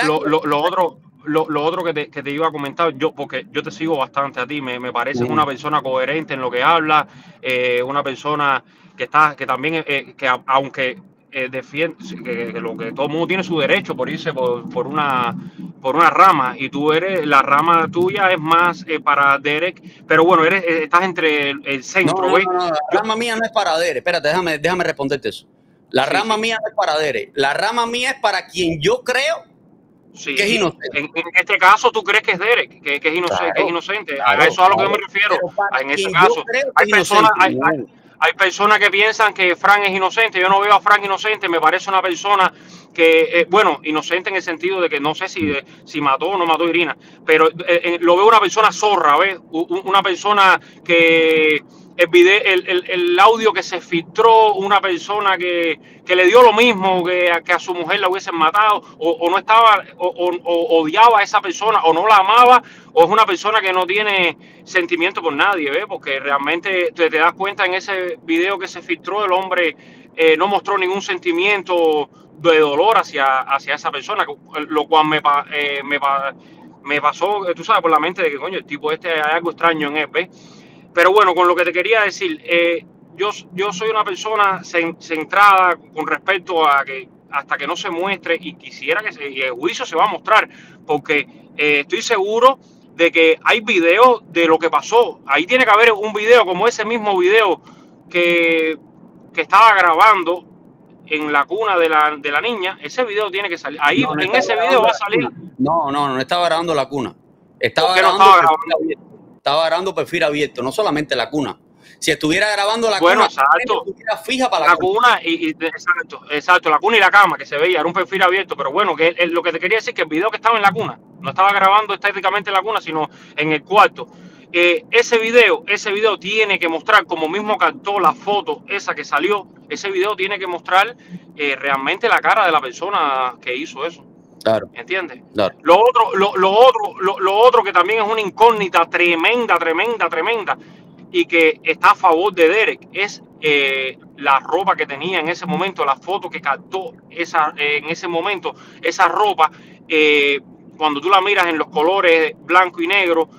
K: lo otro que te iba a comentar, porque yo te sigo bastante a ti, me parece una persona coherente en lo que habla, una persona que también, aunque defiende que lo que todo el mundo tiene su derecho por irse por una rama, y la rama tuya es más para Derek, pero bueno, estás entre el centro.
A: No, la rama mía no es para Derek. Espérate, déjame responderte eso. La rama mía no es para Derek. La rama mía es para quien yo creo que es inocente.
K: En este caso, ¿tú crees que es Derek? Que es inocente, que es inocente.
A: Claro,
K: a eso es a lo que yo me refiero. En ese caso, hay personas que piensan que Frank es inocente. Yo no veo a Frank inocente. Me parece una persona que, bueno, inocente en el sentido de que no sé si mató o no mató a Irina, pero lo veo una persona zorra, ¿ves? Una persona que el audio que se filtró, una persona que le dio lo mismo que a su mujer la hubiesen matado, o no estaba, o odiaba a esa persona, o no la amaba, o es una persona que no tiene sentimiento por nadie, ¿ves? Porque realmente te das cuenta en ese video que se filtró, el hombre no mostró ningún sentimiento de dolor hacia esa persona, lo cual me pasó, tú sabes, por la mente de que, coño, el tipo hay algo extraño en él, ¿ves? Pero bueno, con lo que te quería decir, yo soy una persona centrada con respecto a que hasta que no se muestre, y quisiera que el juicio se va a mostrar, porque estoy seguro de que hay videos de lo que pasó. Ahí tiene que haber un video como ese mismo video que estaba grabando en la cuna de la niña. Ese video tiene que salir. Ahí en ese video va a salir.
A: No estaba grabando la cuna. Estaba grabando perfil abierto, no solamente la cuna. Si estuviera grabando la cuna, estuviera fija para la cuna.
K: Exacto, la cuna y la cama que se veía, era un perfil abierto, pero bueno, que lo que te quería decir es que el video que estaba en la cuna, no estaba grabando estéticamente en la cuna, sino en el cuarto. Ese video tiene que mostrar, como mismo captó la foto esa que salió, ese video tiene que mostrar realmente la cara de la persona que hizo eso.
A: Claro.
K: ¿Entiendes?
A: Claro.
K: Lo otro que también es una incógnita tremenda, y que está a favor de Derek, es la ropa que tenía en ese momento, la foto que captó en ese momento, esa ropa, cuando tú la miras en los colores blanco y negro,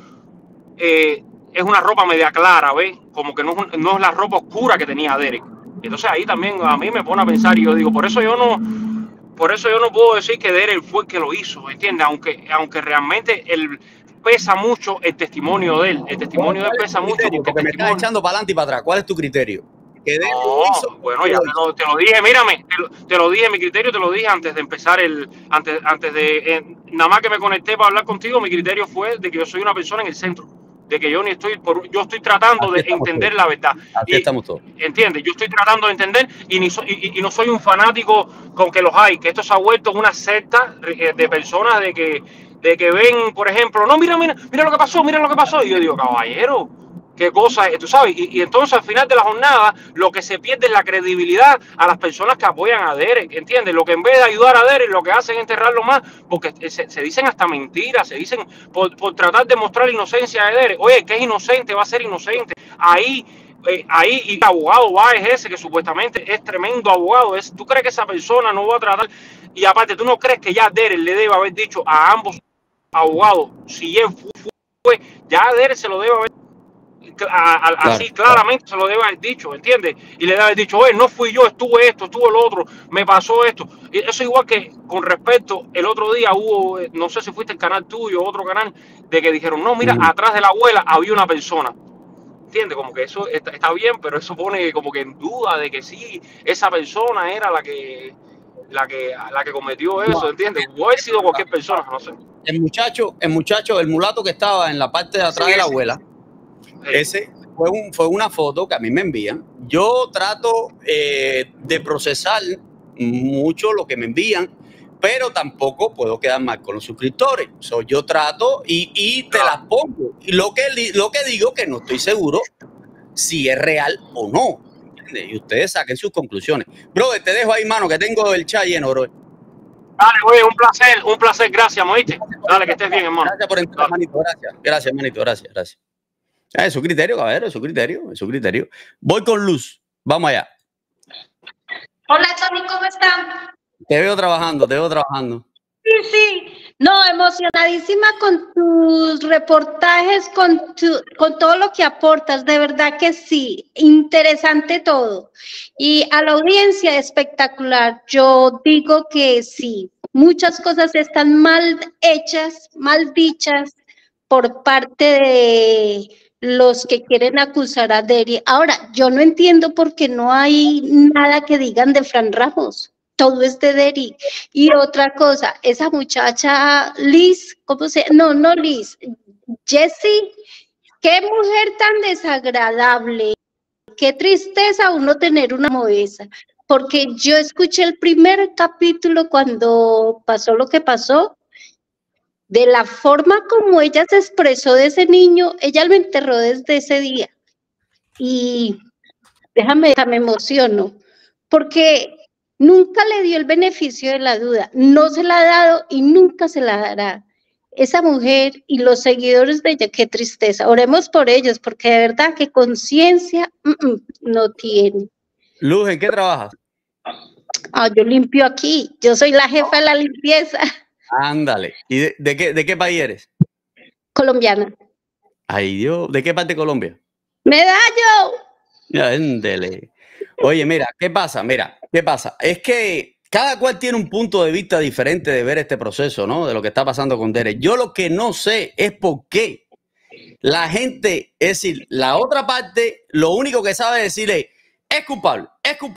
K: es una ropa media clara, ¿ves? Como que no es la ropa oscura que tenía Derek. Entonces ahí también a mí me pone a pensar, y yo digo, por eso yo no puedo decir que Derek fue el que lo hizo, ¿entiendes? Aunque realmente pesa mucho el testimonio de él. El testimonio de él pesa mucho.
A: Porque me estás echando para adelante y para atrás. ¿Cuál es tu criterio?
K: Bueno, ya te lo dije, mírame, te lo dije, mi criterio te lo dije antes de empezar antes de nada más que me conecté para hablar contigo. Mi criterio fue de que yo soy una persona en el centro, de que yo estoy tratando de entender la verdad.
A: Aquí estamos todos.
K: ¿Entiendes? Yo estoy tratando de entender y no soy un fanático con que los hay, que esto se ha vuelto una secta de personas de que ven, por ejemplo, no, mira lo que pasó, y yo digo, caballero, qué cosa es, tú sabes, y entonces al final de la jornada lo que se pierde es la credibilidad a las personas que apoyan a Derek, ¿entiendes? Lo que en vez de ayudar a Derek, lo que hacen es enterrarlo más, porque se dicen hasta mentiras, se dicen por tratar de mostrar la inocencia de Derek. Oye, que es inocente, va a ser inocente. Ahí y el abogado es ese que supuestamente es tremendo abogado. ¿Tú crees que esa persona no va a tratar? Y aparte, ¿tú no crees que ya Derek le debe haber dicho a ambos abogados, si él fue, ya Derek se lo debe haber así claramente, se lo debe haber dicho, ¿entiendes? Y le debe haber dicho, oye, no fui yo, estuve esto, estuvo lo otro, me pasó esto. Y eso igual que con respecto, el otro día hubo, no sé si fuiste el canal tuyo o otro canal, de que dijeron, no, mira, atrás de la abuela había una persona. ¿Entiendes? Como que eso está bien, pero eso pone como que en duda de que sí, esa persona era la que cometió eso, ¿entiendes? Puede haber sido cualquier persona, no sé.
A: el muchacho, el mulato que estaba en la parte de atrás de la abuela, ese fue una foto que a mí me envían. Yo trato de procesar mucho lo que me envían, pero tampoco puedo quedar mal con los suscriptores. Yo trato y te las pongo. Y lo que digo que no estoy seguro si es real o no. ¿Entiendes? Y ustedes saquen sus conclusiones. Brother, te dejo ahí, mano, que tengo el chat lleno, bro.
K: Dale, güey, un placer, gracias, ¿moiste? Dale, que estés bien, hermano.
A: Gracias por entrar, manito, gracias, hermanito, gracias. Es su criterio, caballero, es su criterio. Voy con Luz, vamos allá.
L: Hola, Tony, ¿cómo están?
A: Te veo trabajando.
L: Sí. No, emocionadísima con tus reportajes, con todo lo que aportas, de verdad que sí, interesante todo. Y a la audiencia, espectacular. Yo digo que sí, muchas cosas están mal hechas, mal dichas por parte de los que quieren acusar a Deri. Ahora, yo no entiendo por qué no hay nada que digan de Fran Ramos. Todo es de Deri. Y otra cosa, esa muchacha Liz, no Liz, Jessie, qué mujer tan desagradable, qué tristeza uno tener una como esa, porque yo escuché el primer capítulo cuando pasó lo que pasó, de la forma como ella se expresó de ese niño, ella lo enterró desde ese día. Y me emociono, porque nunca le dio el beneficio de la duda, no se la ha dado y nunca se la dará. Esa mujer y los seguidores de ella, qué tristeza. Oremos por ellos, porque de verdad que conciencia no tiene.
A: Luz, ¿en qué trabajas?
L: Yo limpio aquí, yo soy la jefa de la limpieza.
A: Ándale. ¿Y de qué país eres?
L: Colombiana.
A: Ay, Dios, ¿de qué parte de Colombia?
L: Medallo.
A: Ándale. Oye, mira, ¿qué pasa? Es que cada cual tiene un punto de vista diferente de ver este proceso, ¿no? De lo que está pasando con Derek. Yo lo que no sé es por qué la gente, es decir, la otra parte, lo único que sabe decirle es culpable.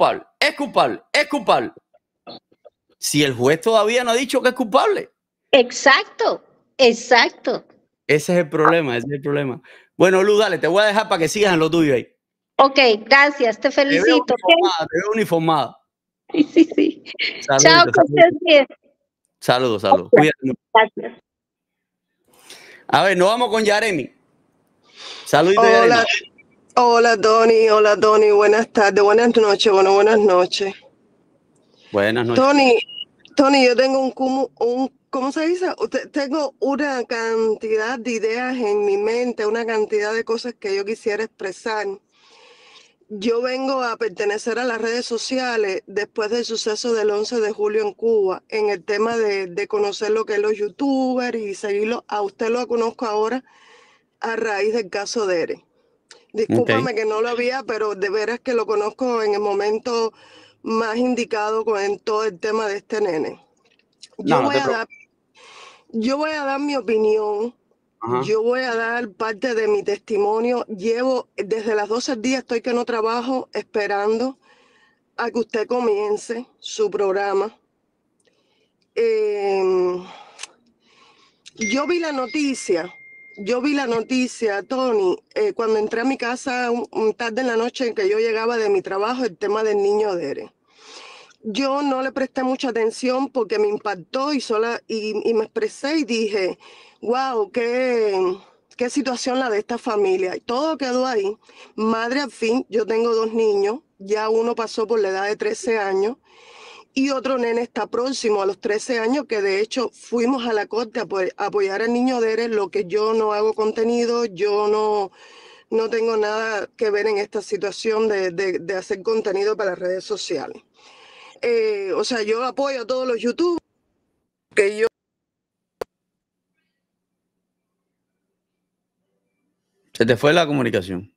A: Si el juez todavía no ha dicho que es culpable.
L: Exacto.
A: Ese es el problema. Bueno, Luz, dale, te voy a dejar para que sigas en lo tuyo ahí.
L: Ok, gracias, te felicito.
A: Te veo uniformada.
L: Sí. Chao, que estés bien.
A: Saludos. Cuídate mucho. Gracias. A ver, nos vamos con Yaremi. Saludos, Yaremi.
M: Hola, Tony. Buenas tardes, buenas noches. Buenas noches.
A: Buenas noches.
M: Tony, yo tengo ¿cómo se dice? Tengo una cantidad de ideas en mi mente, una cantidad de cosas que yo quisiera expresar. Yo vengo a pertenecer a las redes sociales después del suceso del 11 de julio en Cuba, en el tema de conocer lo que es los youtubers y seguirlo. A usted lo conozco ahora a raíz del caso de Ere. Discúlpame que no lo había, pero de veras que lo conozco en el momento más indicado con todo el tema de este nene. Yo voy a dar mi opinión. Ajá. Yo voy a dar parte de mi testimonio. Llevo desde las 12 del día, estoy que no trabajo, esperando a que usted comience su programa. Yo vi la noticia, Tony, cuando entré a mi casa tarde en la noche en que yo llegaba de mi trabajo, el tema del niño de Ere. Yo no le presté mucha atención porque me impactó y me expresé y dije, wow, qué situación la de esta familia. Y todo quedó ahí. Madre al fin, yo tengo 2 niños, ya uno pasó por la edad de 13 años y otro nene está próximo a los 13 años, que de hecho fuimos a la corte a apoyar al niño de Ere, lo que yo no hago contenido, yo no tengo nada que ver en esta situación de hacer contenido para las redes sociales. O sea, yo apoyo a todos los youtubers que yo...
A: Se te fue la comunicación.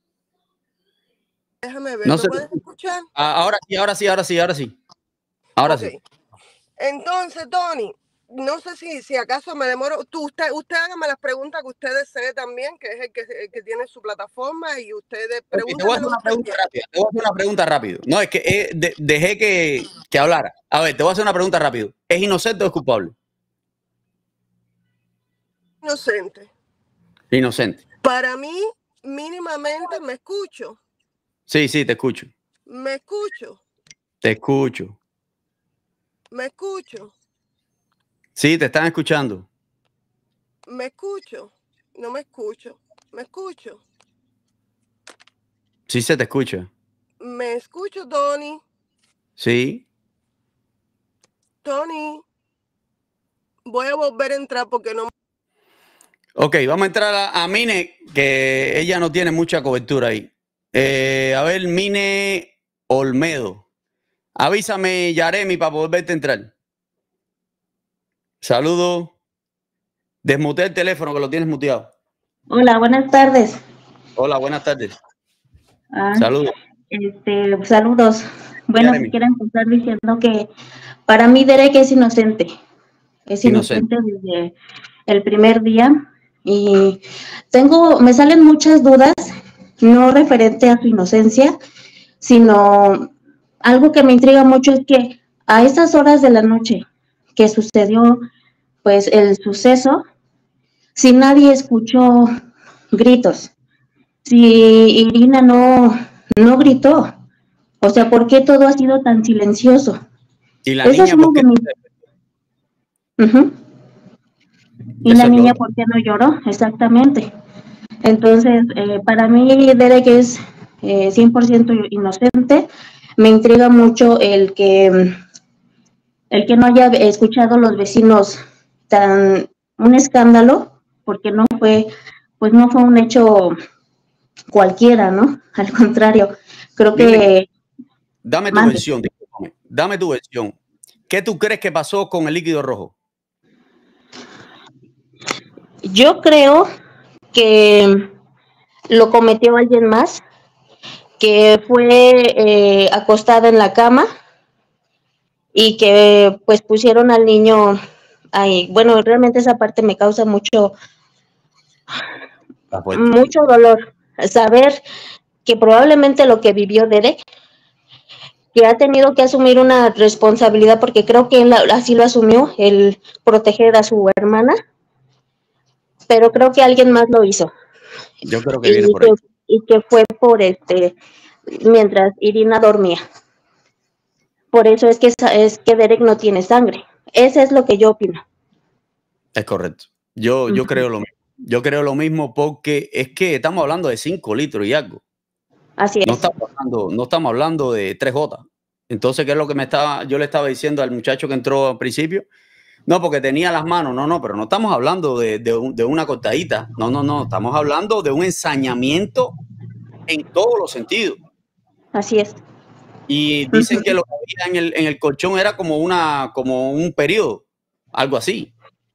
M: Déjame ver, ¿me puedes escuchar?
A: Ahora sí. Sí.
M: Entonces, Tony, no sé si acaso me demoro. Usted hágame las preguntas que usted desee también, que es el que tiene su plataforma, y ustedes pregunten.
A: Te voy a hacer una pregunta rápido. No, es que dejé que hablara. A ver, te voy a hacer una pregunta rápido. ¿Es inocente o es culpable?
M: Inocente.
A: Inocente.
M: Para mí, mínimamente me escucho.
A: Sí, te escucho.
M: Me escucho.
A: Te escucho.
M: Me escucho.
A: Sí, te están escuchando.
M: Me escucho. No me escucho. Me escucho.
A: Sí, se te escucha.
M: Me escucho, Tony.
A: Sí.
M: Tony. Voy a volver a entrar porque no.
A: Ok, vamos a entrar a Mine, que ella no tiene mucha cobertura ahí. A ver, Mine Olmedo. Avísame, Yaremi, para poder verte entrar. Saludos. Desmutea el teléfono, que lo tienes muteado.
N: Hola, buenas tardes.
A: Hola, buenas tardes. Saludos.
N: Saludos. Bueno,
A: Yaremi.
N: quiero empezar diciendo que para mí Derek es inocente. Es inocente desde el primer día. Y me salen muchas dudas, no referente a su inocencia, sino algo que me intriga mucho es que a esas horas de la noche que sucedió pues el suceso, si nadie escuchó gritos, si Irina no gritó, o sea, ¿por qué todo ha sido tan silencioso?
A: ¿Y la
N: Esa
A: niña
N: es
A: por qué?
N: ¿Y la niña por qué no lloró? Exactamente. Entonces, para mí Derek es 100% inocente. Me intriga mucho el que no haya escuchado a los vecinos un escándalo, porque no fue un hecho cualquiera, ¿no? Al contrario, creo que...
A: Dame tu versión, discúlpame. Dame tu versión. ¿Qué tú crees que pasó con el líquido rojo?
N: Yo creo que lo cometió alguien más, que fue acostada en la cama y que pues pusieron al niño ahí. Bueno, realmente esa parte me causa mucho dolor, saber que probablemente lo que vivió Derek, que ha tenido que asumir una responsabilidad, porque creo que él así lo asumió, el proteger a su hermana, pero creo que alguien más lo hizo.
A: Yo creo que viene por ahí.
N: Y que fue por mientras Irina dormía. Por eso es que Derek no tiene sangre. Eso es lo que yo opino.
A: Es correcto. Yo creo lo mismo. Yo creo lo mismo porque es que estamos hablando de 5 litros y algo.
N: Así es.
A: No estamos hablando de 3 gotas. Entonces, ¿qué es lo que yo le estaba diciendo al muchacho que entró al principio? No, porque tenía las manos. No, pero no estamos hablando de una cortadita. No. Estamos hablando de un ensañamiento en todos los sentidos.
N: Así es.
A: Y dicen que lo que había en el colchón era como un periodo, algo así.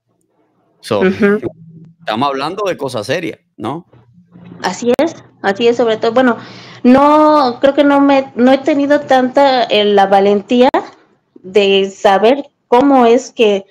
A: Estamos hablando de cosas serias, ¿no?
N: Así es, sobre todo, bueno, creo que no he tenido tanta la valentía de saber cómo es que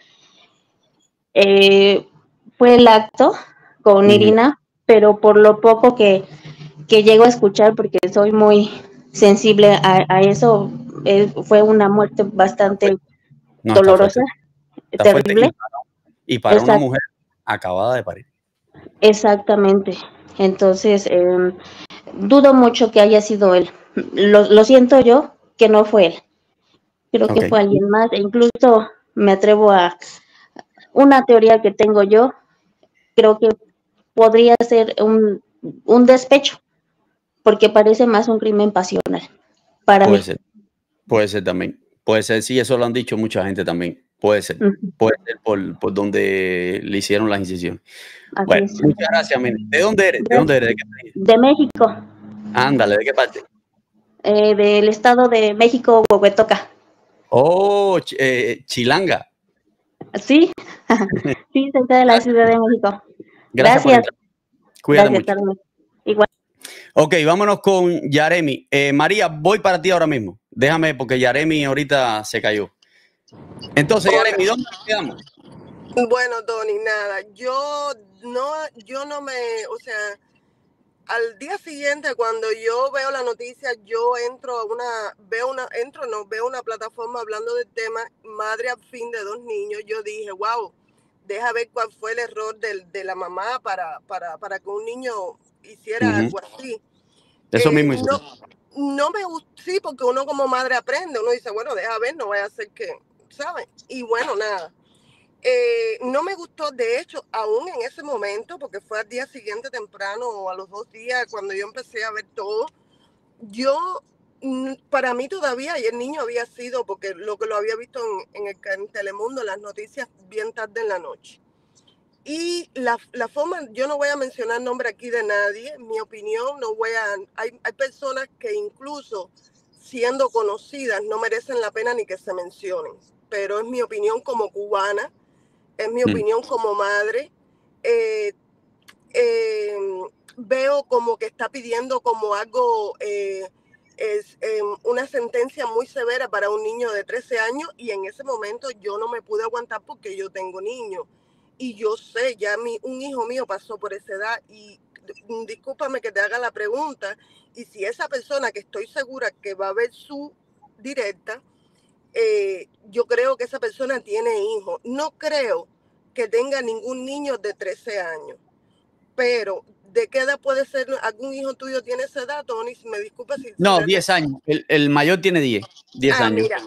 N: fue el acto con Irina, pero por lo poco que llego a escuchar, porque soy muy sensible a eso, fue una muerte bastante dolorosa,
A: está
N: terrible.
A: Fuerte. Y para una mujer acabada de parir.
N: Exactamente. Entonces, dudo mucho que haya sido él. Lo siento yo, que no fue él. Creo que fue alguien más. E incluso me atrevo a una teoría que tengo yo. Creo que podría ser un despecho, porque parece más un crimen pasional. Para mí.
A: Puede ser también. Puede ser, sí, eso lo han dicho mucha gente también. Puede ser. Puede ser por donde le hicieron las incisiones. Bueno, muchas gracias, Mine. ¿De dónde eres? ¿De dónde eres? ¿De qué país?
N: De México.
A: Ándale, ¿de qué parte?
N: Del estado de México, Huehuetoca.
A: Oh, Chilanga.
N: Sí, sí, cerca de la Ciudad de México.
A: Gracias. Cuídate mucho.
N: Igual.
A: Ok, vámonos con Yaremi. María, voy para ti ahora mismo. Déjame, porque Yaremi ahorita se cayó. Entonces, Yaremi, ¿dónde nos quedamos?
M: Bueno, Tony, nada, yo no me, o sea, al día siguiente cuando yo veo la noticia, yo entro a veo una plataforma hablando del tema, madre al fin de 2 niños, yo dije, wow, deja ver cuál fue el error de la mamá para que un niño hiciera algo así.
A: Eso mismo hizo.
M: No me gusta, sí, porque uno como madre aprende, uno dice, bueno, deja ver, no vaya a ser que, ¿sabes? Y bueno, nada. No me gustó, de hecho, aún en ese momento, porque fue al día siguiente temprano o a los 2 días cuando yo empecé a ver todo, para mí todavía, y el niño había sido, porque lo había visto en Telemundo, en las noticias, bien tarde en la noche. Y la forma, yo no voy a mencionar nombre aquí de nadie, mi opinión, hay personas que incluso siendo conocidas no merecen la pena ni que se mencionen, pero es mi opinión como cubana, es mi opinión como madre. Veo como que está pidiendo como algo, una sentencia muy severa para un niño de 13 años y en ese momento yo no me pude aguantar porque yo tengo niños. Y yo sé, ya un hijo mío pasó por esa edad y discúlpame que te haga la pregunta, y si esa persona que estoy segura que va a ver su directa, yo creo que esa persona tiene hijos. No creo que tenga ningún niño de 13 años, pero ¿de qué edad puede ser? ¿Algún hijo tuyo tiene esa edad, Tony? Me disculpa si...
A: No, 10 años. El mayor tiene 10 años.
M: Mira,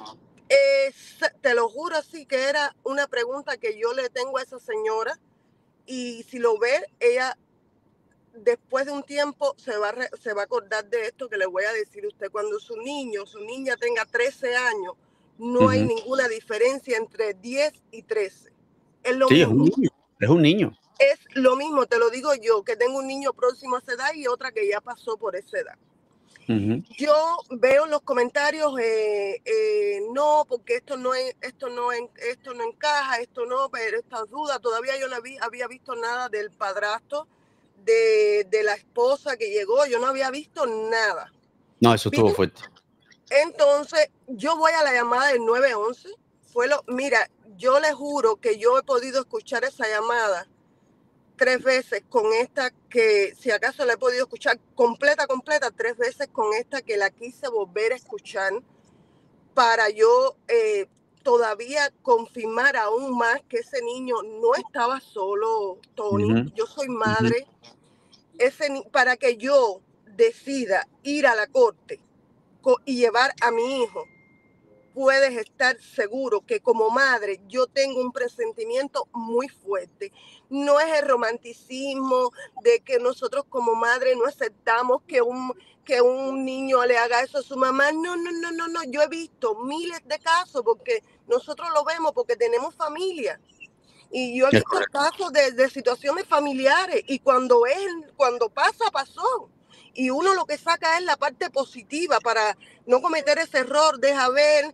M: te lo juro, sí que era una pregunta que yo le tengo a esa señora, y si lo ve, ella después de un tiempo se va a acordar de esto que le voy a decir a usted. Cuando su niña tenga 13 años, no hay ninguna diferencia entre 10 y 13. Es lo mismo.
A: Es un niño.
M: Es lo mismo, te lo digo yo, que tengo un niño próximo a esa edad y otra que ya pasó por esa edad. Yo veo en los comentarios, no, porque esto no encaja, pero estas dudas, todavía yo no había visto nada del padrastro, de la esposa que llegó, yo no había visto nada.
A: No, eso estuvo fuerte.
M: Entonces, yo voy a la llamada del 911, mira, yo le juro que yo he podido escuchar esa llamada 3 veces con esta, que si acaso la he podido escuchar completa, 3 veces con esta, que la quise volver a escuchar para yo todavía confirmar aún más que ese niño no estaba solo, Tony. Yo soy madre. Para que yo decida ir a la corte y llevar a mi hijo, puedes estar seguro que como madre yo tengo un presentimiento muy fuerte. No es el romanticismo de que nosotros como madre no aceptamos que un niño le haga eso a su mamá. No. Yo he visto miles de casos porque nosotros lo vemos porque tenemos familia. Y yo he visto casos de situaciones familiares y cuando pasa, pasó. Y uno lo que saca es la parte positiva para no cometer ese error. Deja ver,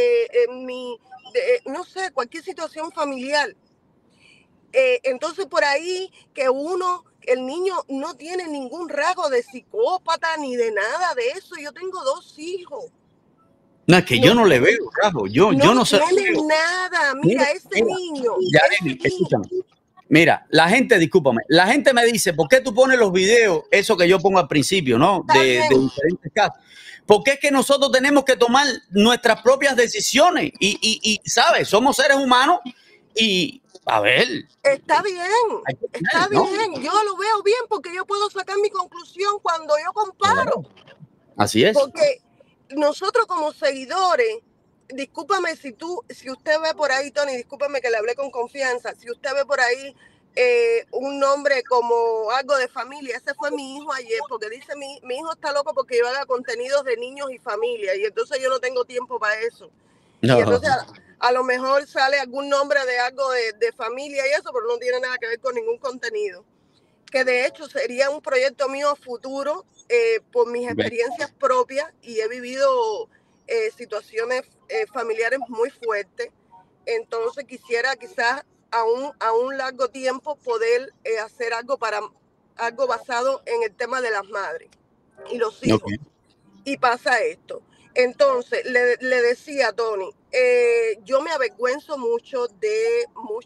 M: no sé, cualquier situación familiar. Entonces por ahí que el niño no tiene ningún rasgo de psicópata ni de nada de eso. Yo tengo 2 hijos.
A: No, es que yo no le veo rasgo. Yo no sé.
M: No tiene nada. Mira, ese niño.
A: Escúchame. Mira, la gente, discúlpame, la gente me dice, ¿por qué tú pones los videos, eso que yo pongo al principio, ¿no? De diferentes casos. Porque es que nosotros tenemos que tomar nuestras propias decisiones y ¿sabes? Somos seres humanos y, a ver.
M: Está bien, bien. Yo lo veo bien porque yo puedo sacar mi conclusión cuando yo comparo.
A: Así es.
M: Porque nosotros como seguidores, discúlpame si usted ve por ahí, Tony, discúlpame que le hablé con confianza, si usted ve por ahí un nombre como algo de familia, ese fue mi hijo ayer, porque dice mi hijo está loco porque yo haga contenidos de niños y familia, y entonces yo no tengo tiempo para eso. No. Y entonces a lo mejor sale algún nombre de algo de familia y eso, pero no tiene nada que ver con ningún contenido. Que de hecho sería un proyecto mío futuro por mis experiencias propias, y he vivido situaciones familiares muy fuertes. Entonces quisiera quizás a un largo tiempo poder hacer algo basado en el tema de las madres y los hijos. Okay. Y pasa esto. Entonces le decía a Tony, yo me avergüenzo mucho de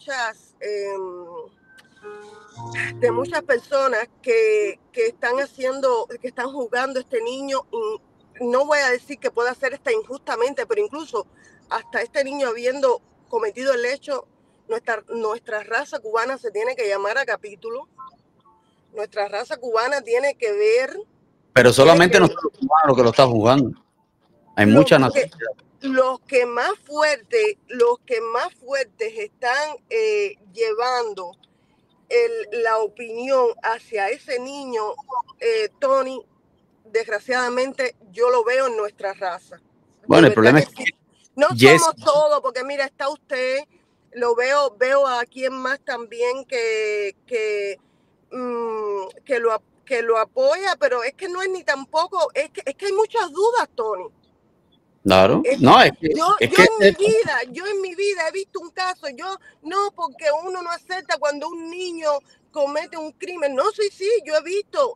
M: muchas personas que están juzgando a este niño. Y no voy a decir que pueda hacer esta injustamente, pero incluso hasta este niño habiendo cometido el hecho, Nuestra raza cubana se tiene que llamar a capítulo. Nuestra raza cubana tiene que ver.
A: Pero solamente nosotros cubanos que lo están jugando. Hay muchas naciones.
M: Los que más fuertes están llevando la opinión hacia ese niño, Tony, desgraciadamente yo lo veo en nuestra raza.
A: Bueno, el problema es que
M: no somos todos, porque mira, está usted, lo veo a quien más también que lo apoya, pero es que no es ni tampoco, es que hay muchas dudas, Tony.
A: Claro,
M: Yo en mi vida he visto un caso, porque uno no acepta cuando un niño comete un crimen. No, sí, yo he visto,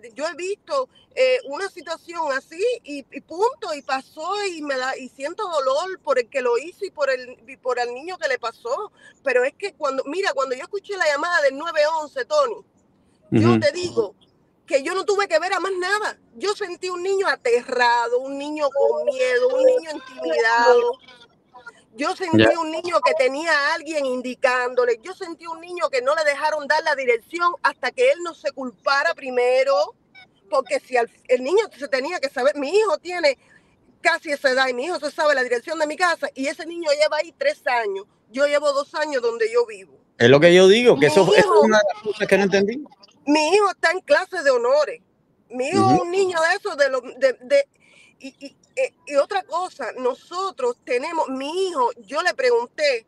M: una situación así y punto, y pasó y siento dolor por el que lo hizo y por el niño que le pasó. Pero es que cuando yo escuché la llamada del 911, Tony, yo te digo que yo no tuve que ver a más nada. Yo sentí un niño aterrado, un niño con miedo, un niño intimidado. Yo sentí un niño que tenía a alguien indicándole. Yo sentí un niño que no le dejaron dar la dirección hasta que él no se culpara primero. Porque si el niño se tenía que saber, mi hijo tiene casi esa edad y mi hijo se sabe la dirección de mi casa y ese niño lleva ahí 3 años. Yo llevo 2 años donde yo vivo.
A: Es lo que yo digo, que eso es una de las cosas que no entendí.
M: Mi hijo está en clase de honores. Mi hijo es un niño de esos y otra cosa, nosotros tenemos, mi hijo, yo le pregunté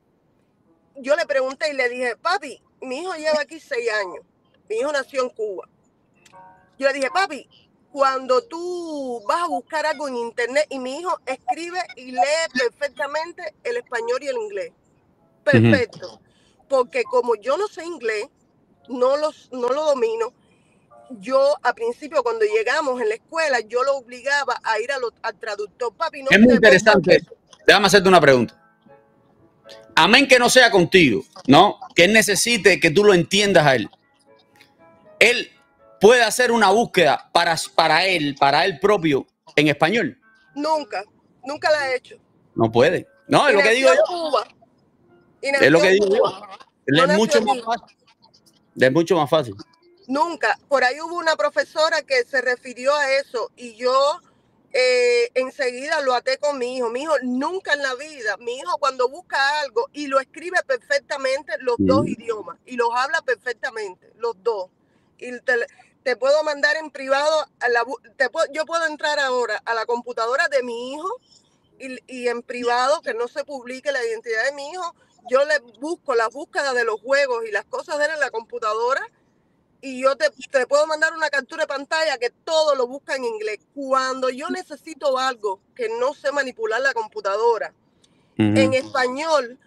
M: y le dije, papi, mi hijo lleva aquí 6 años. Mi hijo nació en Cuba. Yo le dije, papi, cuando tú vas a buscar algo en internet, y mi hijo escribe y lee perfectamente el español y el inglés. Perfecto. Porque como yo no sé inglés, no lo domino. Yo al principio cuando llegamos en la escuela yo lo obligaba a ir al traductor. Papi, no
A: es muy interesante eso. Déjame hacerte una pregunta. Amén que no sea contigo, ¿no? Que él necesite que tú lo entiendas a él. Él puede hacer una búsqueda para él propio en español.
M: Nunca la he hecho.
A: No puede. No, es lo que digo yo. Es lo que digo yo. Él es mucho más fácil. Es mucho más fácil.
M: Nunca. Por ahí hubo una profesora que se refirió a eso y yo enseguida lo até con mi hijo. Mi hijo nunca en la vida, mi hijo cuando busca algo y lo escribe perfectamente los dos idiomas y los habla perfectamente, los dos. Y te puedo mandar en privado, yo puedo entrar ahora a la computadora de mi hijo y en privado, que no se publique la identidad de mi hijo. Yo le busco las búsquedas de los juegos y las cosas de él en la computadora y yo te puedo mandar una captura de pantalla que todo lo busca en inglés. Cuando yo necesito algo que no sé manipular la computadora, en español,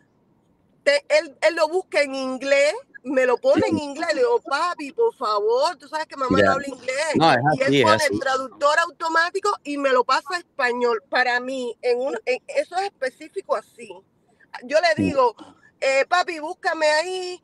M: él lo busca en inglés, me lo pone en inglés, le digo, papi, por favor, tú sabes que mamá no habla inglés.
A: No,
M: y él pone el traductor automático y me lo pasa a español. Para mí, eso es específico así. Yo le digo, papi, búscame ahí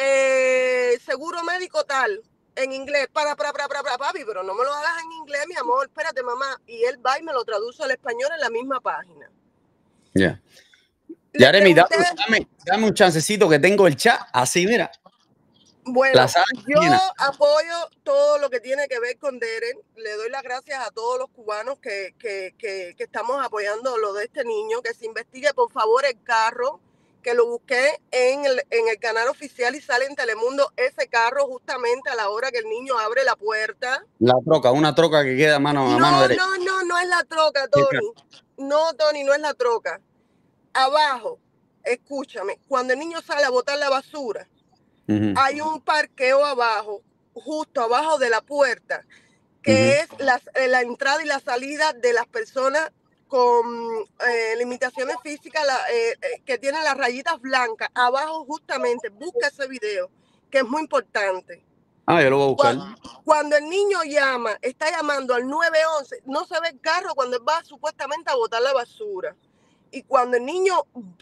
M: seguro médico tal, en inglés, papi, pero no me lo hagas en inglés, mi amor, espérate, mamá. Y él va y me lo traduce al español en la misma página.
A: Ya. Yaremi, dame un chancecito que tengo el chat, así, mira.
M: Bueno, yo apoyo todo lo que tiene que ver con Derek. Le doy las gracias a todos los cubanos que estamos apoyando lo de este niño, que se investigue por favor el carro, que lo busqué en el canal oficial y sale en Telemundo ese carro justamente a la hora que el niño abre la puerta.
A: Una troca que queda a mano derecha.
M: No es la troca, Tony. No, Tony, no es la troca. Abajo, escúchame, cuando el niño sale a botar la basura, hay un parqueo abajo, justo abajo de la puerta, que es la entrada y la salida de las personas con limitaciones físicas que tienen las rayitas blancas. Abajo justamente, busca ese video, que es muy importante.
A: Yo lo voy a buscar.
M: Cuando el niño está llamando al 911, no se ve el carro cuando él va supuestamente a botar la basura. Y cuando el niño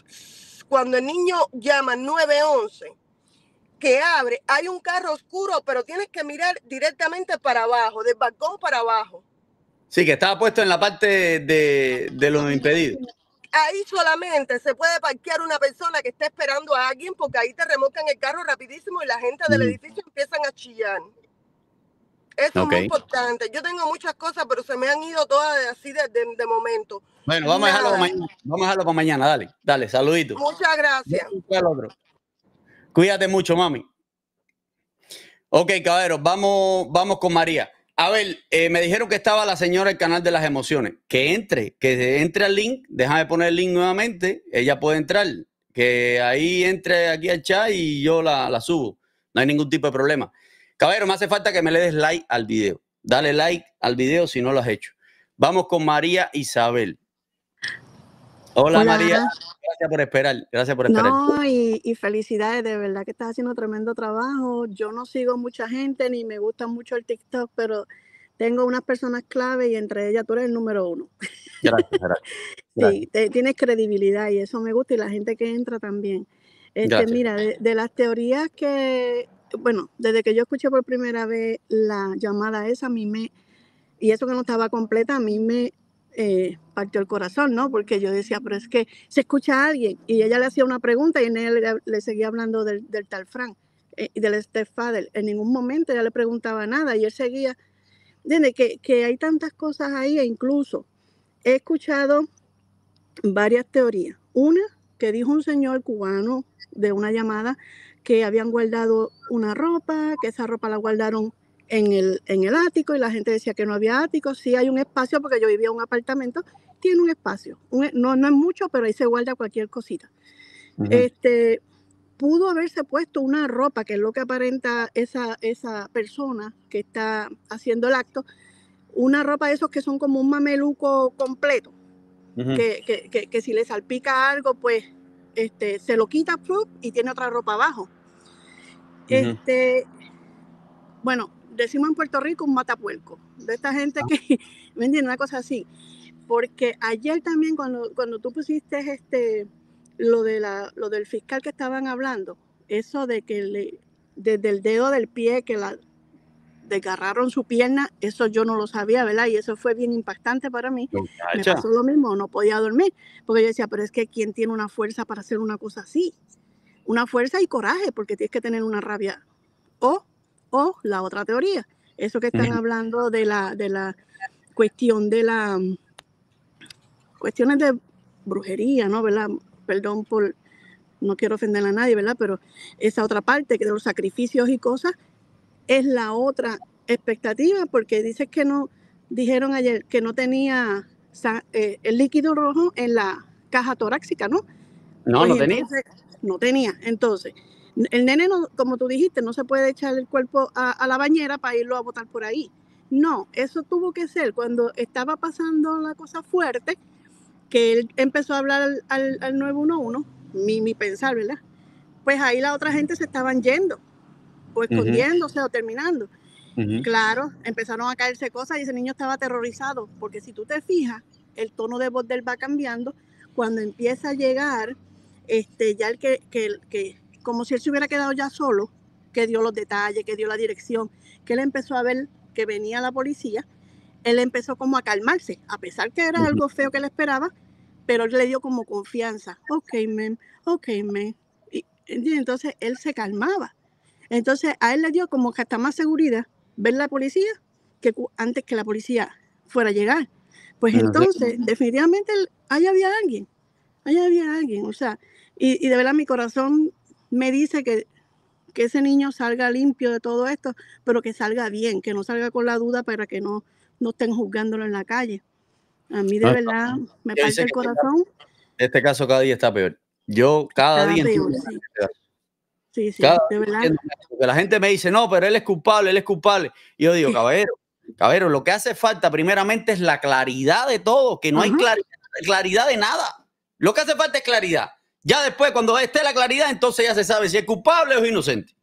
M: llama al 911, que abre, hay un carro oscuro, pero tienes que mirar directamente para abajo, del balcón para abajo.
A: Sí, que estaba puesto en la parte de los impedidos.
M: ahí solamente se puede parquear una persona que está esperando a alguien, porque ahí te remolcan el carro rapidísimo y la gente del edificio empiezan a chillar. Eso es muy importante. Yo tengo muchas cosas, pero se me han ido todas así de momento.
A: Bueno, vamos a dejarlo para mañana. Vamos a dejarlo para mañana. Dale, saludito.
M: Muchas gracias.
A: Cuídate mucho, mami. Ok, caballeros, vamos con María. A ver, me dijeron que estaba la señora del canal de las emociones. Que entre al link. Déjame poner el link nuevamente. Ella puede entrar. Que ahí entre aquí al chat y yo la subo. No hay ningún tipo de problema. Caballero, me hace falta que me le des like al video. Dale like al video si no lo has hecho. Vamos con María Isabel. Hola. María. Gracias por esperar.
O: No, y felicidades, de verdad que estás haciendo tremendo trabajo. Yo no sigo mucha gente ni me gusta mucho el TikTok, pero tengo unas personas clave y entre ellas tú eres el número 1.
A: Gracias.
O: Sí, tienes credibilidad y eso me gusta, y la gente que entra también. Mira, de las teorías que, bueno, desde que yo escuché por primera vez la llamada esa, y eso que no estaba completa, a mí me partió el corazón, ¿no? Porque yo decía, pero es que se escucha a alguien, y ella le hacía una pregunta y él le seguía hablando del tal Frank y del stepfather. En ningún momento ella le preguntaba nada y él seguía. ¿Entiendes? Que hay tantas cosas ahí, e incluso he escuchado varias teorías. Una que dijo un señor cubano de una llamada que habían guardado una ropa, que esa ropa la guardaron en el ático, y la gente decía que no había ático. Sí hay un espacio, porque yo vivía en un apartamento, tiene un espacio, no es mucho, pero ahí se guarda cualquier cosita. Pudo haberse puesto una ropa, que es lo que aparenta esa persona que está haciendo el acto, una ropa de esos que son como un mameluco completo, que si le salpica algo, pues se lo quita y tiene otra ropa abajo. Bueno, decimos en Puerto Rico un matapuerco, de esta gente que, ¿me entiendes? Una cosa así. Porque ayer también cuando tú pusiste lo del fiscal que estaban hablando, eso de que desde el dedo del pie que desgarraron su pierna, eso yo no lo sabía, ¿verdad? Y eso fue bien impactante para mí. Me pasó lo mismo, no podía dormir, porque yo decía, pero es que ¿quién tiene una fuerza para hacer una cosa así? Una fuerza y coraje, porque tienes que tener una rabia. O la otra teoría, eso que están hablando de la cuestión de cuestiones de brujería, ¿no? ¿Verdad? Perdón no quiero ofender a nadie, ¿verdad? Pero esa otra parte, que de los sacrificios y cosas, es la otra expectativa, porque dices que no, dijeron ayer que no tenía el líquido rojo en la caja torácica, ¿no?
A: No, no tenía.
O: No tenía. Entonces, el nene, no, como tú dijiste, no se puede echar el cuerpo a la bañera para irlo a botar por ahí. No, eso tuvo que ser cuando estaba pasando la cosa fuerte, que él empezó a hablar al 911, mi pensar, ¿verdad? Pues ahí la otra gente se estaban yendo, o escondiéndose, o terminando. Claro, empezaron a caerse cosas y ese niño estaba aterrorizado, porque si tú te fijas, el tono de voz de él va cambiando cuando empieza a llegar ya el que como si él se hubiera quedado ya solo, que dio los detalles, que dio la dirección, que él empezó a ver que venía la policía. Él empezó como a calmarse, a pesar que era algo feo que le esperaba, pero él le dio como confianza. Ok, man. Y entonces él se calmaba. Entonces a él le dio como que hasta más seguridad ver la policía que antes que la policía fuera a llegar. Pues entonces, definitivamente, ahí había alguien. O sea, y de verdad mi corazón me dice que ese niño salga limpio de todo esto, pero que salga bien, que no salga con la duda para que no estén juzgándolo en la calle. A mí de verdad me parte el corazón.
A: Este caso cada día está peor. Yo cada día
O: peor, sí, de verdad.
A: Porque la gente me dice, no, pero él es culpable. Y yo digo, caballero, lo que hace falta primeramente es la claridad de todo, que no hay claridad de nada. Lo que hace falta es claridad. Ya después, cuando esté la claridad, entonces ya se sabe si es culpable o es inocente.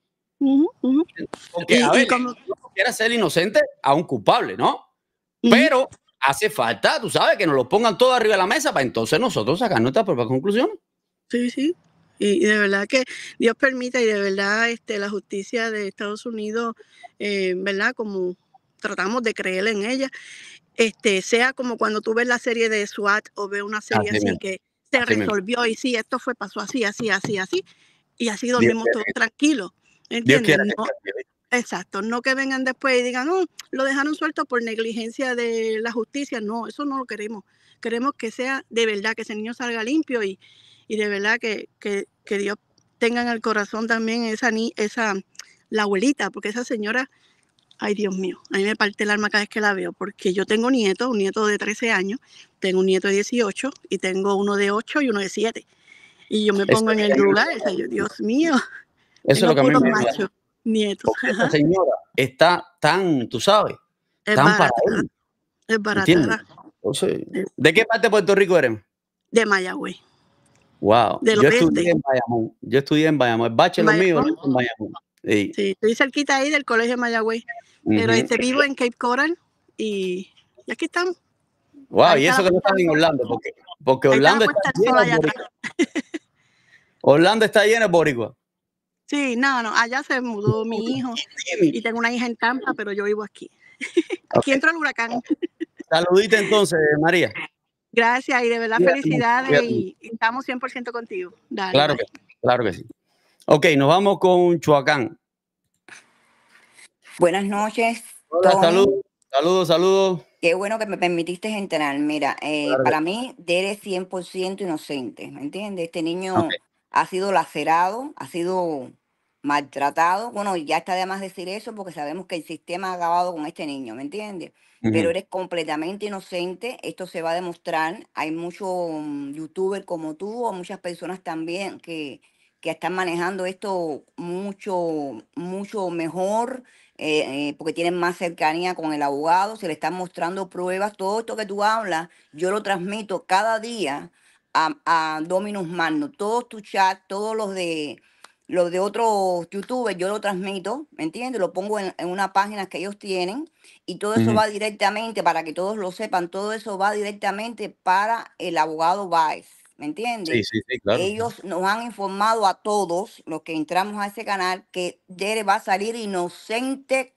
A: Porque, a ver, como quiera ser inocente a un culpable, ¿no? Pero hace falta, tú sabes, que nos lo pongan todo arriba de la mesa para entonces nosotros sacar nuestras propias conclusiones.
O: Sí. Y de verdad que Dios permita, y de verdad la justicia de Estados Unidos, ¿verdad? Como tratamos de creer en ella, sea como cuando tú ves la serie de SWAT o ves una serie así, que se
A: Así mismo.
O: resolvió y sí, esto pasó así, así, así, así, y así
A: Dios
O: dormimos
A: quiera
O: todos
A: que-
O: tranquilos,
A: Dios
O: ¿entiendes?
A: quiera que
O: No,
A: cambie, ¿ves?
O: exacto, no que vengan después y digan, no, lo dejaron suelto por negligencia de la justicia, no, eso no lo queremos. Queremos que sea de verdad, que ese niño salga limpio y de verdad que Dios tenga en el corazón también la abuelita, porque esa señora, ay Dios mío, a mí me parte el alma cada vez que la veo, porque yo tengo nietos, un nieto de 13 años, tengo un nieto de 18 y tengo uno de 8 y uno de 7. Y yo me
A: Eso,
O: pongo en el lugar, o sea, Dios mío,
A: eso es
O: tengo
A: lo que a mí
O: puros
A: me
O: machos, nietos.
A: porque esa
O: Ajá.
A: señora está tan, tú sabes,
O: Es
A: tan para
O: barata,
A: él,
O: es
A: ¿entiendes?
O: barata.
A: Entonces, ¿de qué parte de Puerto Rico eres?
O: De Mayagüez,
A: Wow,
O: del
A: yo
O: oeste.
A: estudié en Bayamón. Yo estudié en Bayamón. El bachelor mío lo
O: Bayamón.
A: hice en Bayamón. Sí.
O: Sí, estoy cerquita ahí del colegio de Mayagüez, pero
A: Ujú.
O: vivo en Cape Coral y aquí estamos.
A: Wow,
O: Ahí
A: y
O: está
A: eso
O: la
A: que no
O: puesta
A: estás
O: del
A: en
O: sol.
A: Orlando, porque
O: Ahí está la
A: Orlando está
O: puesta del
A: lleno
O: sol
A: de
O: allá
A: boricuas.
O: atrás.
A: Orlando está lleno de boricuas.
O: Sí, no, allá se mudó mi hijo y tengo una hija en Tampa, pero yo vivo aquí. Aquí
A: Ok.
O: entró el huracán.
A: Saludita entonces, María.
O: Gracias y de verdad
A: Cuídate mucho,
O: felicidades
A: cuídate mucho.
O: y estamos 100% contigo. Dale,
A: Claro
O: bye.
A: que sí, claro que sí. Ok, nos vamos con Chuacán.
P: Buenas noches,
A: Hola,
P: Tony.
A: saludos.
P: Qué bueno que me permitiste entrar. Mira,
A: Claro que
P: para mí, eres 100% inocente, ¿me entiendes? Este
A: sí.
P: niño
A: Ok.
P: ha sido lacerado, ha sido maltratado. Bueno, ya está de más decir eso porque sabemos que el sistema ha acabado con este niño, ¿me entiendes? Pero
A: Ujú.
P: eres completamente inocente. Esto se va a demostrar. Hay muchos youtubers como tú o muchas personas también que están manejando esto mucho mejor porque tienen más cercanía con el abogado, se le están mostrando pruebas, todo esto que tú hablas, yo lo transmito cada día a Dominus Magno, todos tus chats, todos los de otros youtubers, yo lo transmito, ¿me entiendes? Lo pongo en una página que ellos tienen y todo eso
A: Ujú.
P: va directamente, para que todos lo sepan, todo eso va directamente para el abogado Baez, ¿me entiendes?
A: Sí, claro.
P: Ellos nos han informado a todos los que entramos a ese canal que Dere va a salir inocente,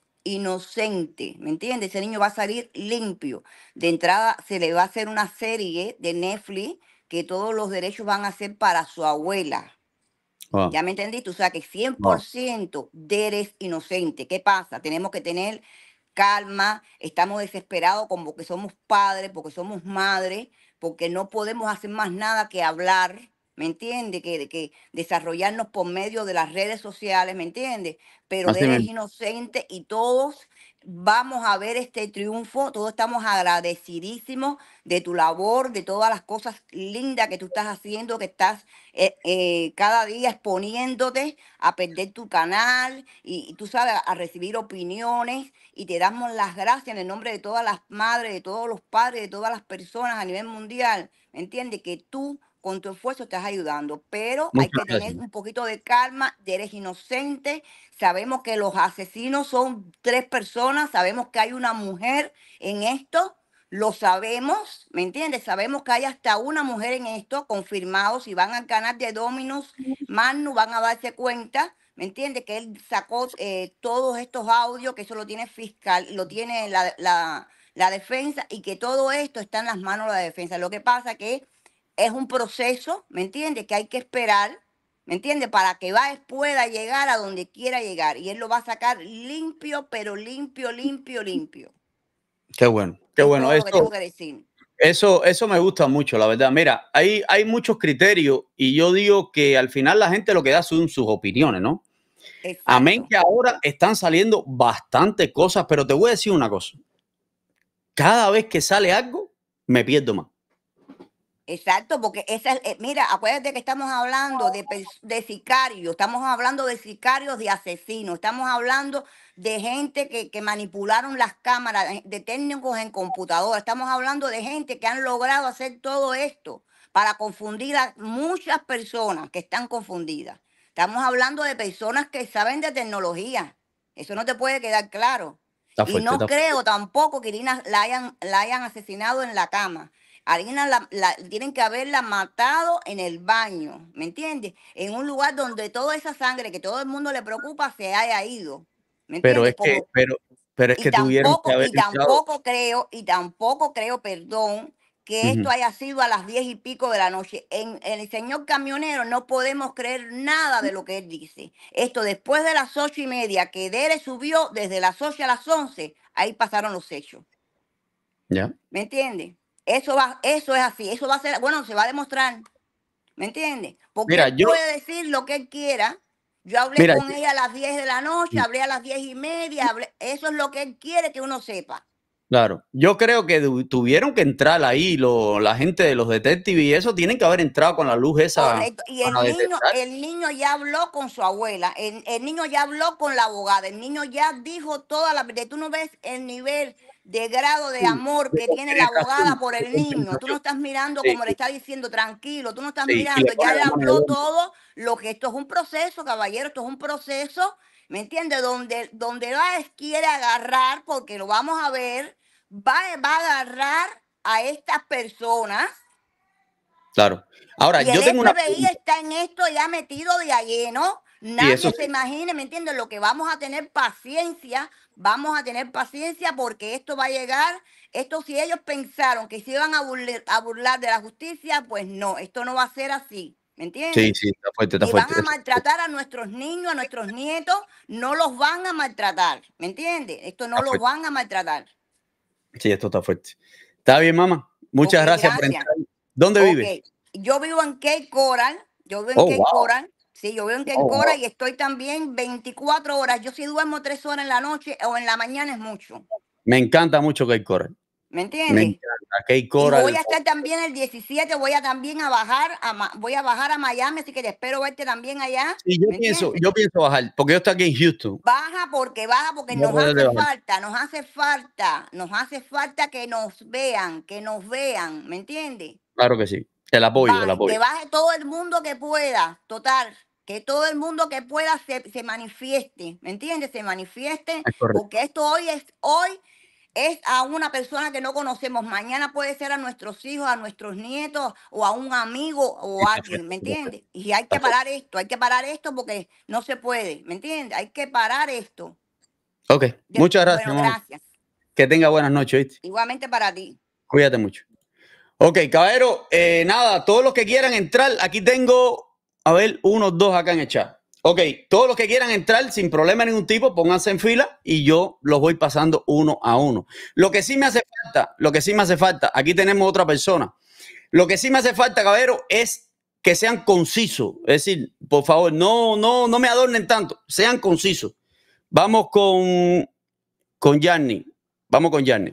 P: ¿me entiendes? Ese niño va a salir limpio. De entrada se le va a hacer una serie de Netflix que todos los derechos van a ser para su abuela.
A: Wow.
P: ¿Ya me entendiste? O sea que
A: Wow.
P: 100% Dere es inocente. ¿Qué pasa? Tenemos que tener calma, estamos desesperados como que somos padres, porque somos madres, porque no podemos hacer más nada que hablar, ¿me entiendes? Que desarrollarnos por medio de las redes sociales, ¿me entiendes? Pero
A: Así
P: eres
A: mismo.
P: inocente y todos vamos a ver este triunfo, todos estamos agradecidísimos de tu labor, de todas las cosas lindas que tú estás haciendo, que estás cada día exponiéndote a perder tu canal y tú sabes, a recibir opiniones y te damos las gracias en el nombre de todas las madres, de todos los padres, de todas las personas a nivel mundial, ¿me entiendes? Que tú con tu esfuerzo estás ayudando, pero hay
A: Muchas
P: que tener
A: gracias.
P: un poquito de calma, eres inocente, sabemos que los asesinos son 3 personas, sabemos que hay una mujer en esto, lo sabemos, ¿me entiendes? Sabemos que hay hasta una mujer en esto, confirmado. Si van al canal de Dominus Magno van a darse cuenta, ¿me entiendes? Que él sacó todos estos audios, que eso lo tiene fiscal, lo tiene la defensa, y que todo esto está en las manos de la defensa. Lo que pasa que es un proceso, ¿me entiendes? Que hay que esperar, ¿me entiendes? Para que Baez pueda llegar a donde quiera llegar. Y él lo va a sacar limpio, pero limpio.
A: Qué bueno, qué
P: Es
A: bueno.
P: todo lo que tengo que decir.
A: Eso me gusta mucho, la verdad. Mira, hay muchos criterios y yo digo que al final la gente lo que da son sus opiniones, ¿no? Amén,
P: Exacto.
A: que ahora están saliendo bastantes cosas, pero te voy a decir una cosa. Cada vez que sale algo, me pierdo más.
P: Exacto, porque mira, acuérdate que estamos hablando de sicarios, estamos hablando de sicarios, de asesinos, estamos hablando de gente que manipularon las cámaras, de técnicos en computadora, estamos hablando de gente que han logrado hacer todo esto para confundir a muchas personas que están confundidas. Estamos hablando de personas que saben de tecnología, eso no te puede quedar claro.
A: Está
P: Y
A: fuerte,
P: no
A: está fuerte.
P: creo tampoco que Irina la hayan asesinado en la cama. A Irina tienen que haberla matado en el baño, ¿me entiendes? En un lugar donde toda esa sangre que todo el mundo le preocupa se haya ido, ¿me
A: Pero
P: entiendes?
A: es que tuvieron que haber entrado.
P: Y tampoco creo, perdón, que esto haya sido a las 10 y pico de la noche. En el señor camionero no podemos creer nada de lo que él dice. Esto después de las 8:30, que Derek subió desde las 8 a las 11, ahí pasaron los hechos.
A: Ya.
P: ¿Me entiendes? Eso es así. Eso va a ser, bueno, se va a demostrar. ¿Me entiendes? Porque
A: Mira,
P: él
A: yo-
P: puede decir lo que él quiera. Yo hablé
A: Mira,
P: con ella a las 10 de la noche, hablé a las 10:30, eso es lo que él quiere que uno sepa.
A: Claro, yo creo que tuvieron que entrar ahí la gente de los detectives y eso tienen que haber entrado con la luz esa.
P: Correcto. Y
A: para detectar.
P: el niño ya habló con su abuela, el niño ya habló con la abogada, el niño ya dijo toda la verdad. Tú no ves el nivel de grado de amor que tiene la abogada por el niño. Tú no estás mirando
A: Sí,
P: como le
A: sí.
P: está diciendo tranquilo, tú no estás
A: Sí, y
P: mirando,
A: le pone
P: ya le
A: la mano en el
P: habló
A: hombro.
P: todo lo que esto es un proceso, caballero, esto es un proceso, ¿me entiendes? Donde quiere agarrar, porque lo vamos a ver, va a agarrar a estas personas.
A: Claro. Ahora,
P: Y el
A: yo tengo una
P: FBI
A: pregunta.
P: está en esto ya metido de lleno.
A: Sí,
P: Nadie
A: eso
P: se
A: sí.
P: imagine, ¿me entiendes? Lo que vamos a tener paciencia porque esto va a llegar. Esto, si ellos pensaron que se iban a burlar de la justicia, pues no, esto no va a ser así, ¿me entiendes?
A: Sí, sí, está fuerte, está
P: Y van
A: fuerte.
P: a maltratar a nuestros niños, a nuestros nietos, no los van a maltratar, ¿me entiendes? Esto no
A: Está
P: los
A: fuerte.
P: van a maltratar.
A: Sí, esto está fuerte. Está bien, mamá. Muchas
P: Ok,
A: gracias por
P: gracias.
A: entrar. ¿Dónde
P: Ok,
A: vive?
P: yo vivo en Cape Coral,
A: Oh, wow.
P: Coral. Sí, yo vivo en Cape
A: Oh,
P: Coral
A: wow.
P: y estoy también 24 horas. Yo si duermo 3 horas en la noche o en la mañana es mucho.
A: Me encanta mucho Cape Coral.
P: ¿Me
A: Me
P: entiendes?
A: encanta Cape
P: Y
A: Coral.
P: voy a estar también el 17, voy a bajar a Miami, así que te espero verte también allá.
A: Sí,
P: ¿Me entiendes?
A: yo pienso bajar, porque yo estoy aquí en Houston.
P: Baja porque
A: No
P: nos
A: puedo
P: hace
A: bajar.
P: falta, nos hace falta que nos vean, ¿me entiendes?
A: Claro que sí. El apoyo, el apoyo.
P: Que baje todo el mundo que pueda, total, que todo el mundo que pueda se manifieste, ¿me entiendes? Se manifieste,
A: Es correcto.
P: porque esto hoy es a una persona que no conocemos, mañana puede ser a nuestros hijos, a nuestros nietos o a un amigo o a alguien, ¿me entiendes? Y hay que parar esto porque no se puede, ¿me entiendes? Hay que parar esto.
A: Ok, muchas gracias,
P: Bueno,
A: mamá.
P: gracias.
A: Que tenga buenas noches, ¿viste?
P: Igualmente para ti.
A: Cuídate mucho. Ok, caballero, nada, todos los que quieran entrar, aquí tengo, a ver, 1, 2 acá en el chat. Ok, todos los que quieran entrar sin problema de ningún tipo, pónganse en fila y yo los voy pasando uno a uno. Lo que sí me hace falta, aquí tenemos otra persona. Lo que sí me hace falta, caballero, es que sean concisos. Es decir, por favor, no me adornen tanto, sean concisos. Vamos con Yarni. Vamos con Yarni.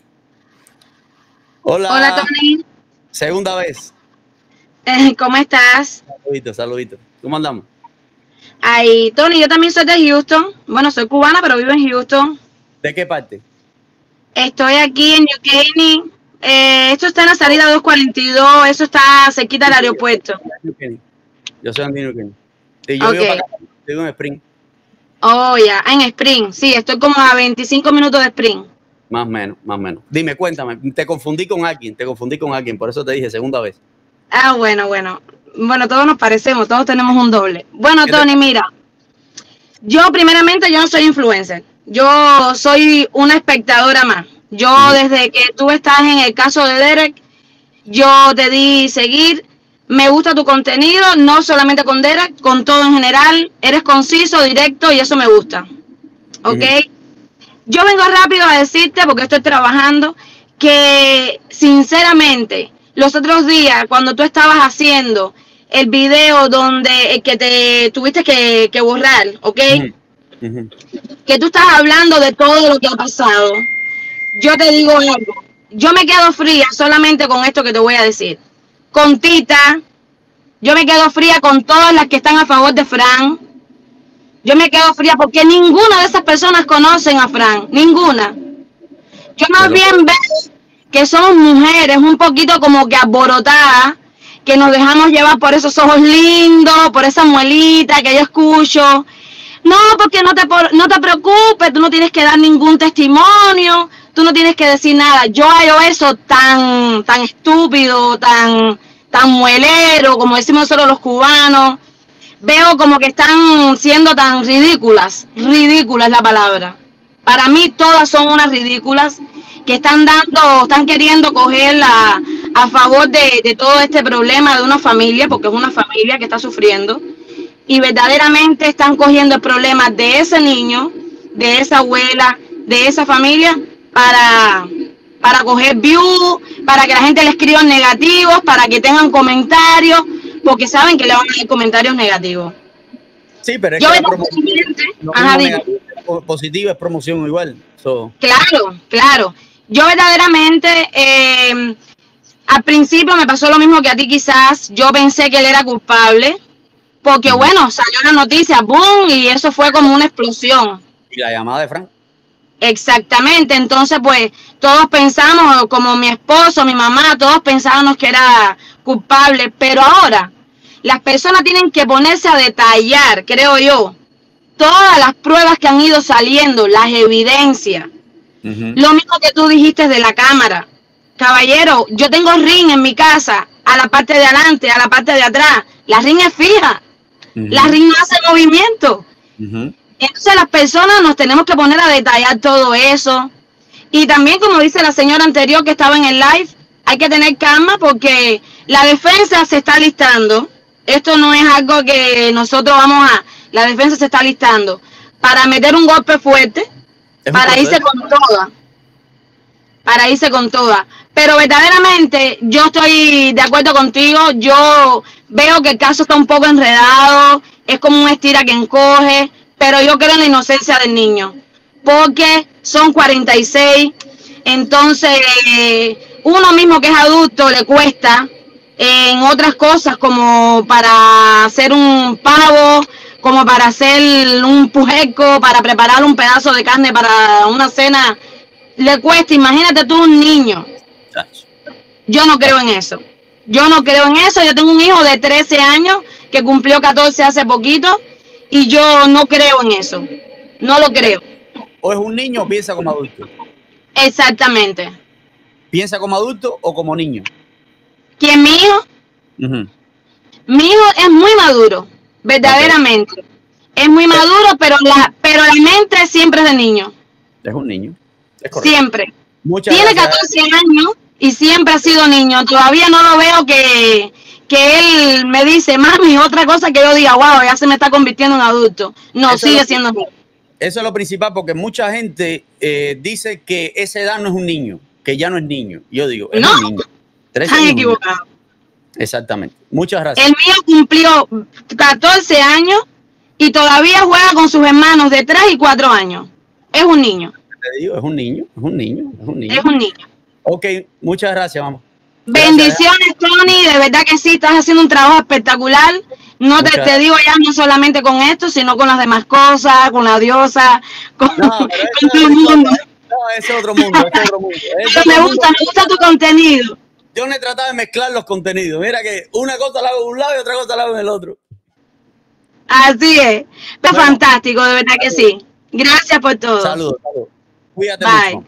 A: Hola.
Q: Hola, Tony.
A: Segunda vez.
Q: ¿Cómo estás?
A: Saludito. ¿Cómo andamos?
Q: Ay, Tony, yo también soy de Houston. Bueno, soy cubana, pero vivo en Houston.
A: ¿De qué parte?
Q: Estoy aquí en New Caney. Esto está en la salida 242. Eso está cerquita del aeropuerto.
A: Yo soy Andino Kenny. Y yo vivo
Q: Ok.
A: para acá, vivo en Spring.
Q: Oh, ya, en Spring. Sí, estoy como a 25 minutos de Spring.
A: Más o menos, más o menos. Dime, cuéntame. Te confundí con alguien, por eso te dije segunda vez.
Q: Ah, bueno. Bueno, todos nos parecemos, todos tenemos un doble. Bueno, Tony, mira. Yo no soy influencer. Yo soy una espectadora más. Yo desde que tú estás en el caso de Derek, yo te di seguir. Me gusta tu contenido, no solamente con Derek, con todo en general. Eres conciso, directo y eso me gusta. ¿Ok? Yo vengo rápido a decirte, porque estoy trabajando, que sinceramente, los otros días, cuando tú estabas haciendo el video que te tuviste que borrar, ¿ok? Que tú estás hablando de todo lo que ha pasado. Yo te digo algo. Yo me quedo fría solamente con esto que te voy a decir. Con Tita, yo me quedo fría con todas las que están a favor de Fran. Yo me quedo fría porque ninguna de esas personas conocen a Fran, ninguna. Yo más bien veo que somos mujeres un poquito como que alborotadas, que nos dejamos llevar por esos ojos lindos, por esa muelita que yo escucho. No, porque no te preocupes, tú no tienes que dar ningún testimonio, tú no tienes que decir nada. Yo hallo eso tan estúpido, tan muelero, como decimos nosotros los cubanos. Veo como que están siendo tan ridículas es la palabra. Para mí todas son unas ridículas que están queriendo coger a favor de todo este problema de una familia, porque es una familia que está sufriendo, y verdaderamente están cogiendo el problema de ese niño, de esa abuela, de esa familia, para coger views, para que la gente le escriba negativos, para que tengan comentarios, porque saben que le van a dar comentarios negativos.
A: Sí, pero es
Q: Yo
A: que la promoción, positiva es promoción igual.
Q: Claro, claro. Yo verdaderamente, al principio me pasó lo mismo que a ti quizás. Yo pensé que él era culpable, porque bueno, salió la noticia, boom, y eso fue como una explosión.
A: ¿Y la llamada de Frank?
Q: Exactamente, entonces pues todos pensamos, como mi esposo, mi mamá, todos pensábamos que era culpable, pero ahora las personas tienen que ponerse a detallar, creo yo, todas las pruebas que han ido saliendo, las evidencias. Lo mismo que tú dijiste de la cámara. Caballero, yo tengo ring en mi casa, a la parte de adelante, a la parte de atrás. La ring es fija. La ring no hace movimiento. Entonces las personas nos tenemos que poner a detallar todo eso. Y también, como dice la señora anterior que estaba en el live, hay que tener calma porque la defensa se está listando. Esto no es algo que nosotros vamos a... La defensa se está listando para meter un golpe fuerte, para irse con toda. Para irse con toda. Pero verdaderamente yo estoy de acuerdo contigo. Yo veo que el caso está un poco enredado. Es como un estira que encoge. Pero yo creo en la inocencia del niño. Porque son 46. Entonces, uno mismo que es adulto le cuesta en otras cosas como para hacer un pavo, como para hacer un pujerco, para preparar un pedazo de carne para una cena. Le cuesta, imagínate tú un niño. Yo no creo en eso. Yo no creo en eso. Yo tengo un hijo de 13 años que cumplió 14 hace poquito y yo no creo en eso. No lo creo.
A: ¿O es un niño o piensa como adulto?
Q: Exactamente.
A: ¿Piensa como adulto o como niño?
Q: ¿Quién, mi hijo? Mi hijo es muy maduro, verdaderamente. Es muy maduro, pero la mente siempre es de niño.
A: Es un niño.
Q: Siempre.
A: Tiene
Q: 14 años y siempre ha sido niño. Todavía no lo veo que él me dice, mami, otra cosa que yo diga, wow, ya se me está convirtiendo en adulto. No,
A: eso
Q: sigue siendo niño.
A: Eso es lo principal, porque mucha gente dice que esa edad no es un niño, que ya no es niño. Yo digo, es un niño.
Q: Están equivocados.
A: Exactamente. Muchas gracias.
Q: El mío cumplió 14 años y todavía juega con sus hermanos de 3 y 4 años. Es un niño.
A: Te digo, es un niño, es un niño, es un niño.
Q: Es un niño.
A: Ok, muchas gracias, vamos.
Q: Bendiciones, Tony, de verdad que sí, estás haciendo un trabajo espectacular. No te digo ya no solamente con esto, sino con las demás cosas, con la diosa, con todo el mundo.
A: No, es otro mundo, es otro mundo.
Q: Pero me gusta tu contenido.
A: Yo no he tratado de mezclar los contenidos. Mira que una cosa la hago de un lado y otra cosa la hago del otro.
Q: Así es. Es fantástico, de verdad que sí. Gracias por todo.
A: Saludos, saludos. Cuídate mucho.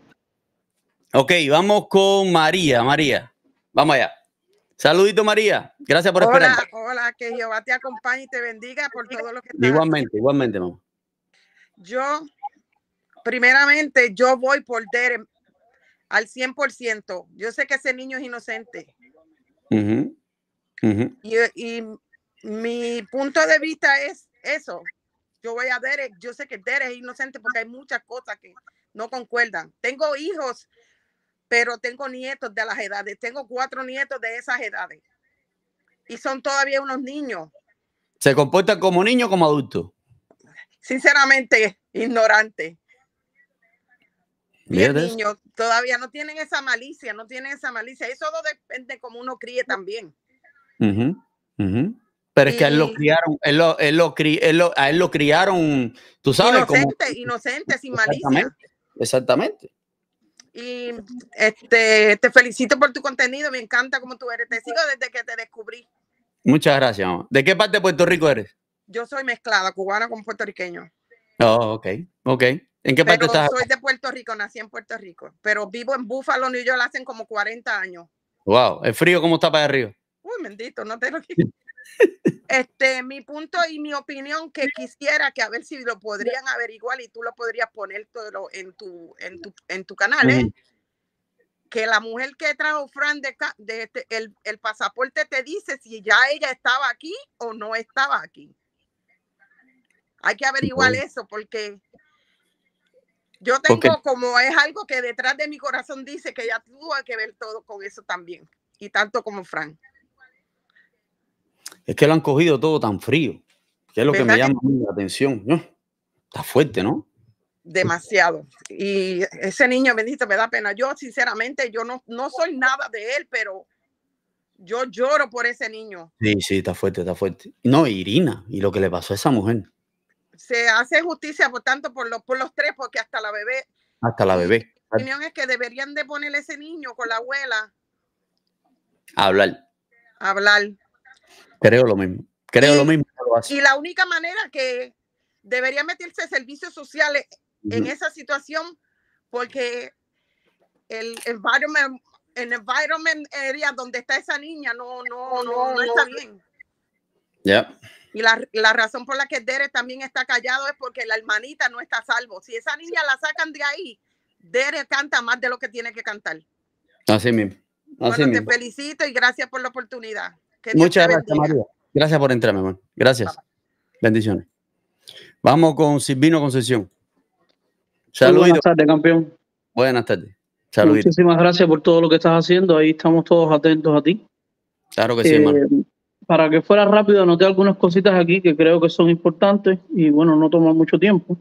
A: Ok, vamos con María. María, vamos allá. Saludito, María. Gracias por esperar.
R: Hola, que Jehová te acompañe y te bendiga por todo lo que estás
A: Igualmente, mamá.
R: Yo, primeramente, yo voy por Derek al 100%. Yo sé que ese niño es inocente. Y mi punto de vista es eso. Yo voy a Derek. Yo sé que Derek es inocente porque hay muchas cosas que no concuerdan. Tengo hijos, pero tengo nietos de las edades. Tengo 4 nietos de esas edades. Y son todavía unos niños.
A: ¿Se comportan como niños o como adultos?
R: Sinceramente, ignorante. Bien
A: ¿Vieres?
R: niños, todavía no tienen esa malicia, Eso depende cómo uno críe también.
A: Pero es que a él lo criaron, a él lo criaron, tú sabes,
R: inocente, sin malicia.
A: Exactamente.
R: Y te felicito por tu contenido, me encanta cómo tú eres. Te sigo desde que te descubrí.
A: Muchas gracias, mamá. ¿De qué parte de Puerto Rico eres?
R: Yo soy mezclada, cubana con puertorriqueño.
A: Oh, ok. ¿En qué parte estás?
R: Soy de Puerto Rico, nací en Puerto Rico, pero vivo en Buffalo, New York, hace como 40 años.
A: Wow, ¿el frío cómo está para arriba?
R: Uy, bendito, no te lo quiero. Mi punto y mi opinión que quisiera que a ver si lo podrían averiguar y tú lo podrías poner todo en tu canal, que la mujer que trajo Fran el pasaporte te dice si ya ella estaba aquí o no estaba aquí. Hay que averiguar eso porque yo tengo como es algo que detrás de mi corazón dice que ella tuvo que ver todo con eso también. Y tanto como Fran.
A: Es que lo han cogido todo tan frío. Que es lo que me llama la atención. ¿No? Está fuerte, ¿no?
R: Demasiado. Y ese niño, bendito, me da pena. Yo, sinceramente, yo no soy nada de él, pero yo lloro por ese niño.
A: Sí, sí, está fuerte, está fuerte. No, Irina, y lo que le pasó a esa mujer.
R: Se hace justicia, por tanto, por los tres, porque hasta la bebé.
A: Hasta la bebé.
R: Mi opinión es que deberían de ponerle ese niño con la abuela.
A: A hablar.
R: A hablar.
A: Creo lo mismo. Creo lo mismo.
R: Y la única manera que debería meterse servicios sociales en esa situación, porque el environment area donde está esa niña no está bien.
A: Ya.
R: Y la razón por la que Derek también está callado es porque la hermanita no está a salvo. Si esa niña la sacan de ahí, Derek canta más de lo que tiene que cantar.
A: Así mismo. Así
R: bueno,
A: mismo.
R: te felicito y gracias por la oportunidad.
A: Muchas gracias, María. Gracias por entrar, mi amor. Gracias. Bendiciones. Vamos con Silvino Concepción. Saludos.
S: Buenas tardes, campeón.
A: Buenas tardes. Saludos.
S: Muchísimas gracias por todo lo que estás haciendo. Ahí estamos todos atentos a ti.
A: Claro que sí, hermano.
S: Para que fuera rápido, anoté algunas cositas aquí que creo que son importantes y bueno, no toma mucho tiempo.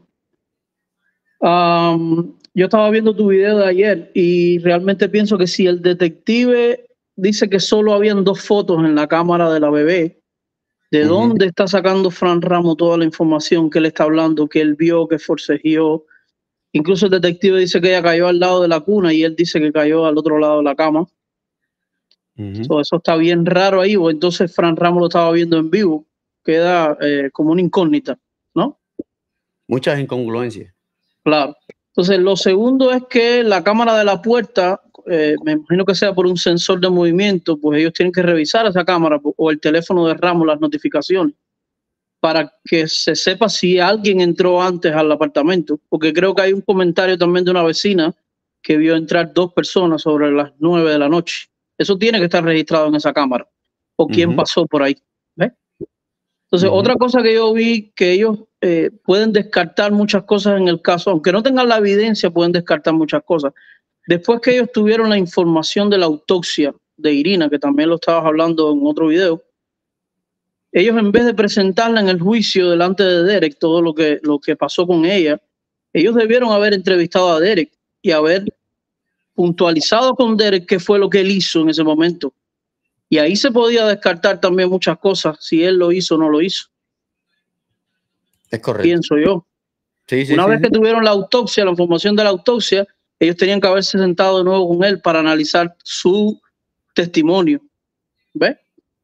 S: Yo estaba viendo tu video de ayer y realmente pienso que si el detective dice que solo habían 2 fotos en la cámara de la bebé, ¿de dónde está sacando Fran Ramos toda la información que él está hablando, que él vio, que forcejeó? Incluso el detective dice que ella cayó al lado de la cuna y él dice que cayó al otro lado de la cama. Eso está bien raro ahí, o entonces Fran Ramos lo estaba viendo en vivo. Queda como una incógnita, ¿no?
A: Muchas incongruencias.
S: Claro. Entonces, lo segundo es que la cámara de la puerta, me imagino que sea por un sensor de movimiento, pues ellos tienen que revisar esa cámara o el teléfono de Ramos, las notificaciones, para que se sepa si alguien entró antes al apartamento, porque creo que hay un comentario también de una vecina que vio entrar 2 personas sobre las 9 de la noche. Eso tiene que estar registrado en esa cámara. O quién pasó por ahí. ¿Ves? Entonces, otra cosa que yo vi, que ellos pueden descartar muchas cosas en el caso, aunque no tengan la evidencia, pueden descartar muchas cosas. Después que ellos tuvieron la información de la autopsia de Irina, que también lo estabas hablando en otro video, ellos en vez de presentarla en el juicio delante de Derek, todo lo que pasó con ella, ellos debieron haber entrevistado a Derek y haber puntualizado con Derek qué fue lo que él hizo en ese momento. Y ahí se podía descartar también muchas cosas, si él lo hizo o no lo hizo.
A: Es correcto.
S: Pienso yo. Una vez que tuvieron la autopsia, la información de la autopsia, ellos tenían que haberse sentado de nuevo con él para analizar su testimonio. ¿Ves?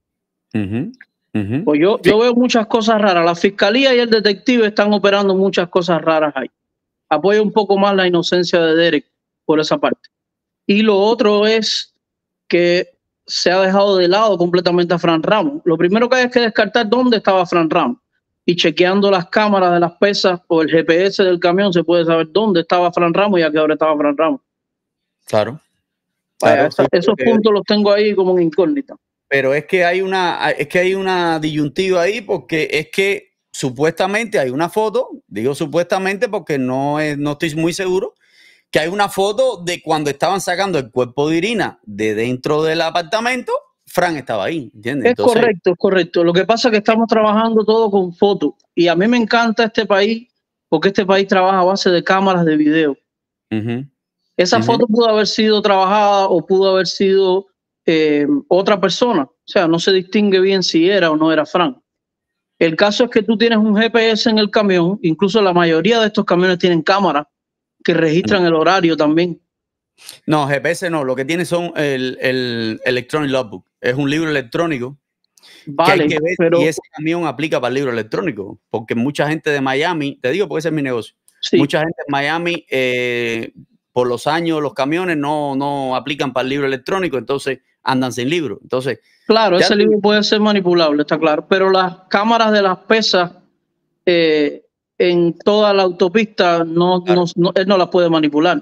S: Pues yo veo muchas cosas raras. La fiscalía y el detective están operando muchas cosas raras ahí. Apoyo un poco más la inocencia de Derek por esa parte. Y lo otro es que se ha dejado de lado completamente a Fran Ramos. Lo primero que hay es que descartar dónde estaba Fran Ramos. Y chequeando las cámaras de las pesas o el GPS del camión se puede saber dónde estaba Fran Ramos y a qué hora estaba Fran Ramos.
A: Claro.
S: Vaya, esos puntos los tengo ahí como en incógnita.
A: Pero es que hay una disyuntiva ahí, porque es que supuestamente hay una foto, digo supuestamente porque no estoy muy seguro, que hay una foto de cuando estaban sacando el cuerpo de Irina de dentro del apartamento. Fran estaba ahí, ¿entiendes?
S: Entonces, correcto, es correcto. Lo que pasa es que estamos trabajando todo con fotos y a mí me encanta este país porque este país trabaja a base de cámaras de video. Esa foto pudo haber sido trabajada o pudo haber sido otra persona. O sea, no se distingue bien si era o no era Fran. El caso es que tú tienes un GPS en el camión, incluso la mayoría de estos camiones tienen cámaras que registran el horario también.
A: No, GPS no, lo que tiene son el Electronic Logbook. Es un libro electrónico.
S: Vale,
A: que hay que ver, pero... y ese camión aplica para el libro electrónico, porque mucha gente de Miami, te digo porque ese es mi negocio, mucha gente de Miami, por los años, los camiones no aplican para el libro electrónico, entonces andan sin libro. Entonces,
S: claro, ese libro puede ser manipulable, está claro, pero las cámaras de las pesas en toda la autopista él no las puede manipular.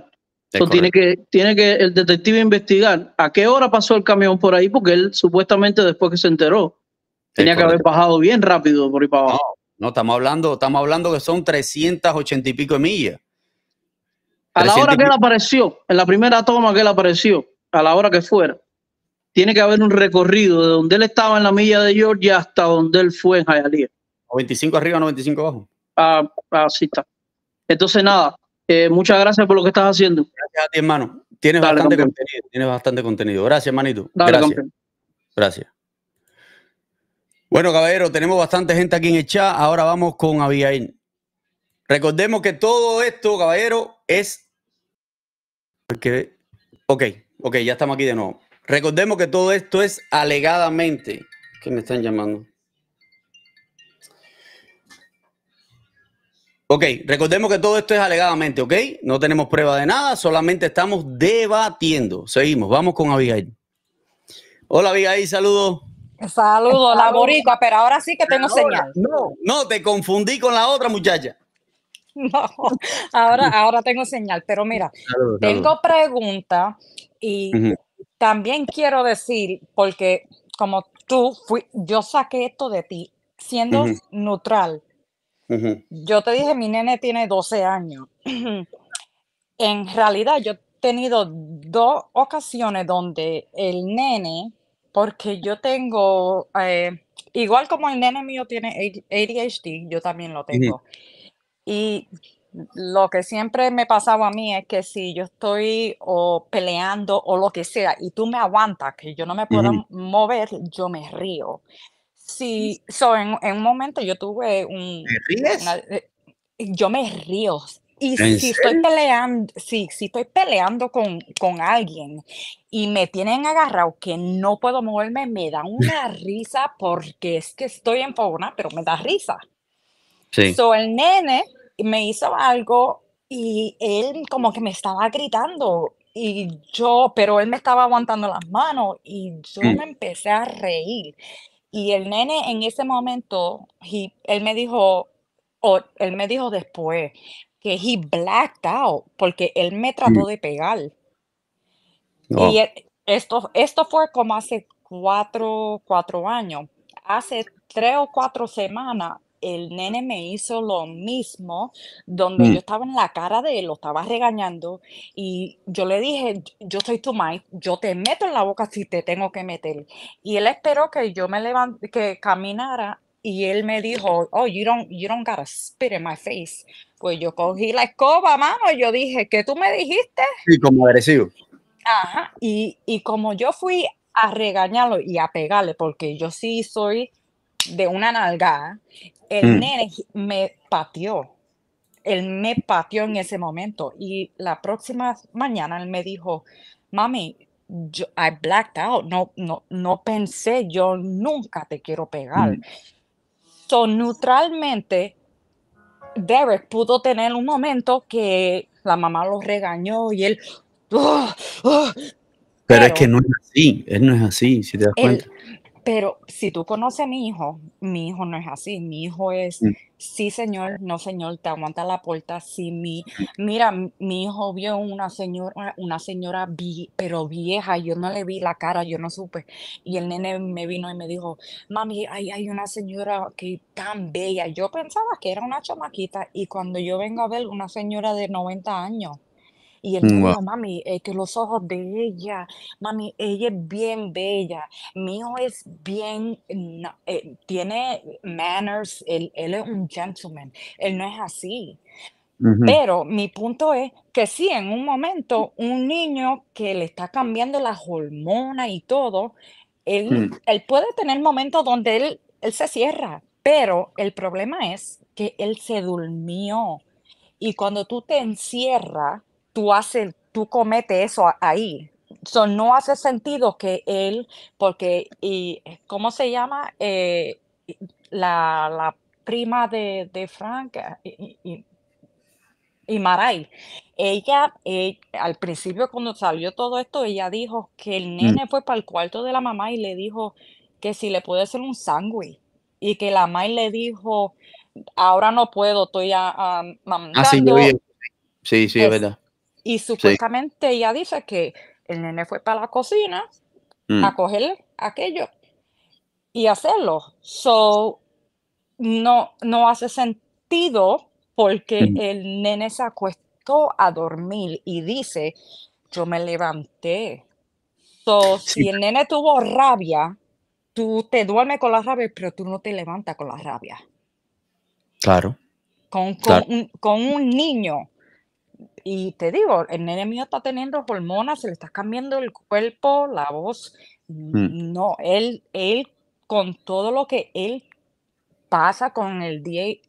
S: Entonces tiene que el detective investigar a qué hora pasó el camión por ahí, porque él supuestamente después que se enteró tenía que haber bajado bien rápido por ahí para abajo.
A: No, estamos hablando que son 380 y pico de millas.
S: A la hora que él apareció, en la primera toma que él apareció, a la hora que fuera, tiene que haber un recorrido de donde él estaba en la milla de Georgia hasta donde él fue en Hialeah.
A: 95 arriba, 95 abajo.
S: Así está. Entonces, nada, muchas gracias por lo que estás haciendo.
A: Gracias a ti, hermano. Tienes bastante contenido. Gracias, manito.
S: Dale,
A: gracias.
S: Campeón.
A: Gracias. Bueno, caballero, tenemos bastante gente aquí en el chat. Ahora vamos con Abigail. Recordemos que todo esto, caballero, es... Ok, ya estamos aquí de nuevo. Recordemos que todo esto es alegadamente... ¿Qué me están llamando? Ok, recordemos que todo esto es alegadamente, ¿ok? No tenemos prueba de nada, solamente estamos debatiendo. Seguimos, vamos con Abigail. Hola, Abigail, saludos.
T: Saludos, la boricua, pero ahora sí que tengo señal.
A: No, te confundí con la otra muchacha.
T: No, ahora tengo señal, pero mira, tengo pregunta y también quiero decir, porque como yo saqué esto de ti, siendo neutral. Yo te dije, mi nene tiene 12 años. En realidad, yo he tenido 2 ocasiones donde el nene, porque yo tengo, igual como el nene mío tiene ADHD, yo también lo tengo. Y lo que siempre me pasaba a mí es que si yo estoy peleando o lo que sea y tú me aguantas, que yo no me puedo mover, yo me río. Sí, en un momento yo tuve
A: ¿Te ríes?
T: yo me río. Y
A: ¿En
T: si
A: serio?
T: estoy peleando con alguien y me tienen agarrado que no puedo moverme, me da una risa porque es que estoy enfogona, pero me da risa.
A: Sí.
T: El nene me hizo algo y él como que me estaba gritando pero él me estaba aguantando las manos y yo me empecé a reír. Y el nene en ese momento, él me dijo después que he blacked out porque él me trató de pegar.
A: Oh.
T: Y esto fue como hace 4 años. Hace 3 o 4 semanas, el nene me hizo lo mismo, donde yo estaba en la cara de él, lo estaba regañando, y yo le dije, yo soy tu mãe, yo te meto en la boca si te tengo que meter. Y él esperó que yo me levante, que caminara, y él me dijo, oh, you don't gotta spit in my face. Pues yo cogí la escoba, mano, y yo dije, ¿qué tú me dijiste?
A: Sí, como agresivo.
T: Ajá, y como yo fui a regañarlo y a pegarle, porque yo sí soy de una nalgada, el nene me pateó. Él me pateó en ese momento. Y la próxima mañana él me dijo, mami, I blacked out. No pensé, yo nunca te quiero pegar. Neutralmente, Derek pudo tener un momento que la mamá lo regañó y él...
A: Pero es que no es así, él no es así, si te das cuenta.
T: Pero si tú conoces a mi hijo no es así. Mi hijo es, sí señor, no señor, te aguanta la puerta. Sí, mira, mi hijo vio una señora pero vieja, yo no le vi la cara, yo no supe. Y el nene me vino y me dijo, mami, hay una señora que tan bella. Yo pensaba que era una chamaquita y cuando yo vengo a ver una señora de 90 años. Y él me dijo, mami, que los ojos de ella, mami, ella es bien bella. Mi hijo es bien, tiene manners, él es un gentleman, él no es así. Pero mi punto es que sí, en un momento, un niño que le está cambiando las hormonas y todo, él puede tener momentos donde él se cierra, pero el problema es que él se durmió. Y cuando tú te encierras, tú cometes eso ahí. No hace sentido que él, porque, ¿cómo se llama? La prima de Frank y Maray. Ella, al principio cuando salió todo esto, ella dijo que el nene fue para el cuarto de la mamá y le dijo que si le puede hacer un sándwich. Y que la mamá le dijo, ahora no puedo, estoy amamantando.
A: Sí, es verdad.
T: Y supuestamente ella dice que el nene fue para la cocina a coger aquello y hacerlo. So, no hace sentido porque el nene se acostó a dormir y dice, yo me levanté. So, si el nene tuvo rabia, tú te duermes con la rabia, pero tú no te levantas con la rabia.
A: Claro.
T: Con un niño. Y te digo, el nene mío está teniendo hormonas, se le está cambiando el cuerpo, la voz. No, él con todo lo que él pasa con el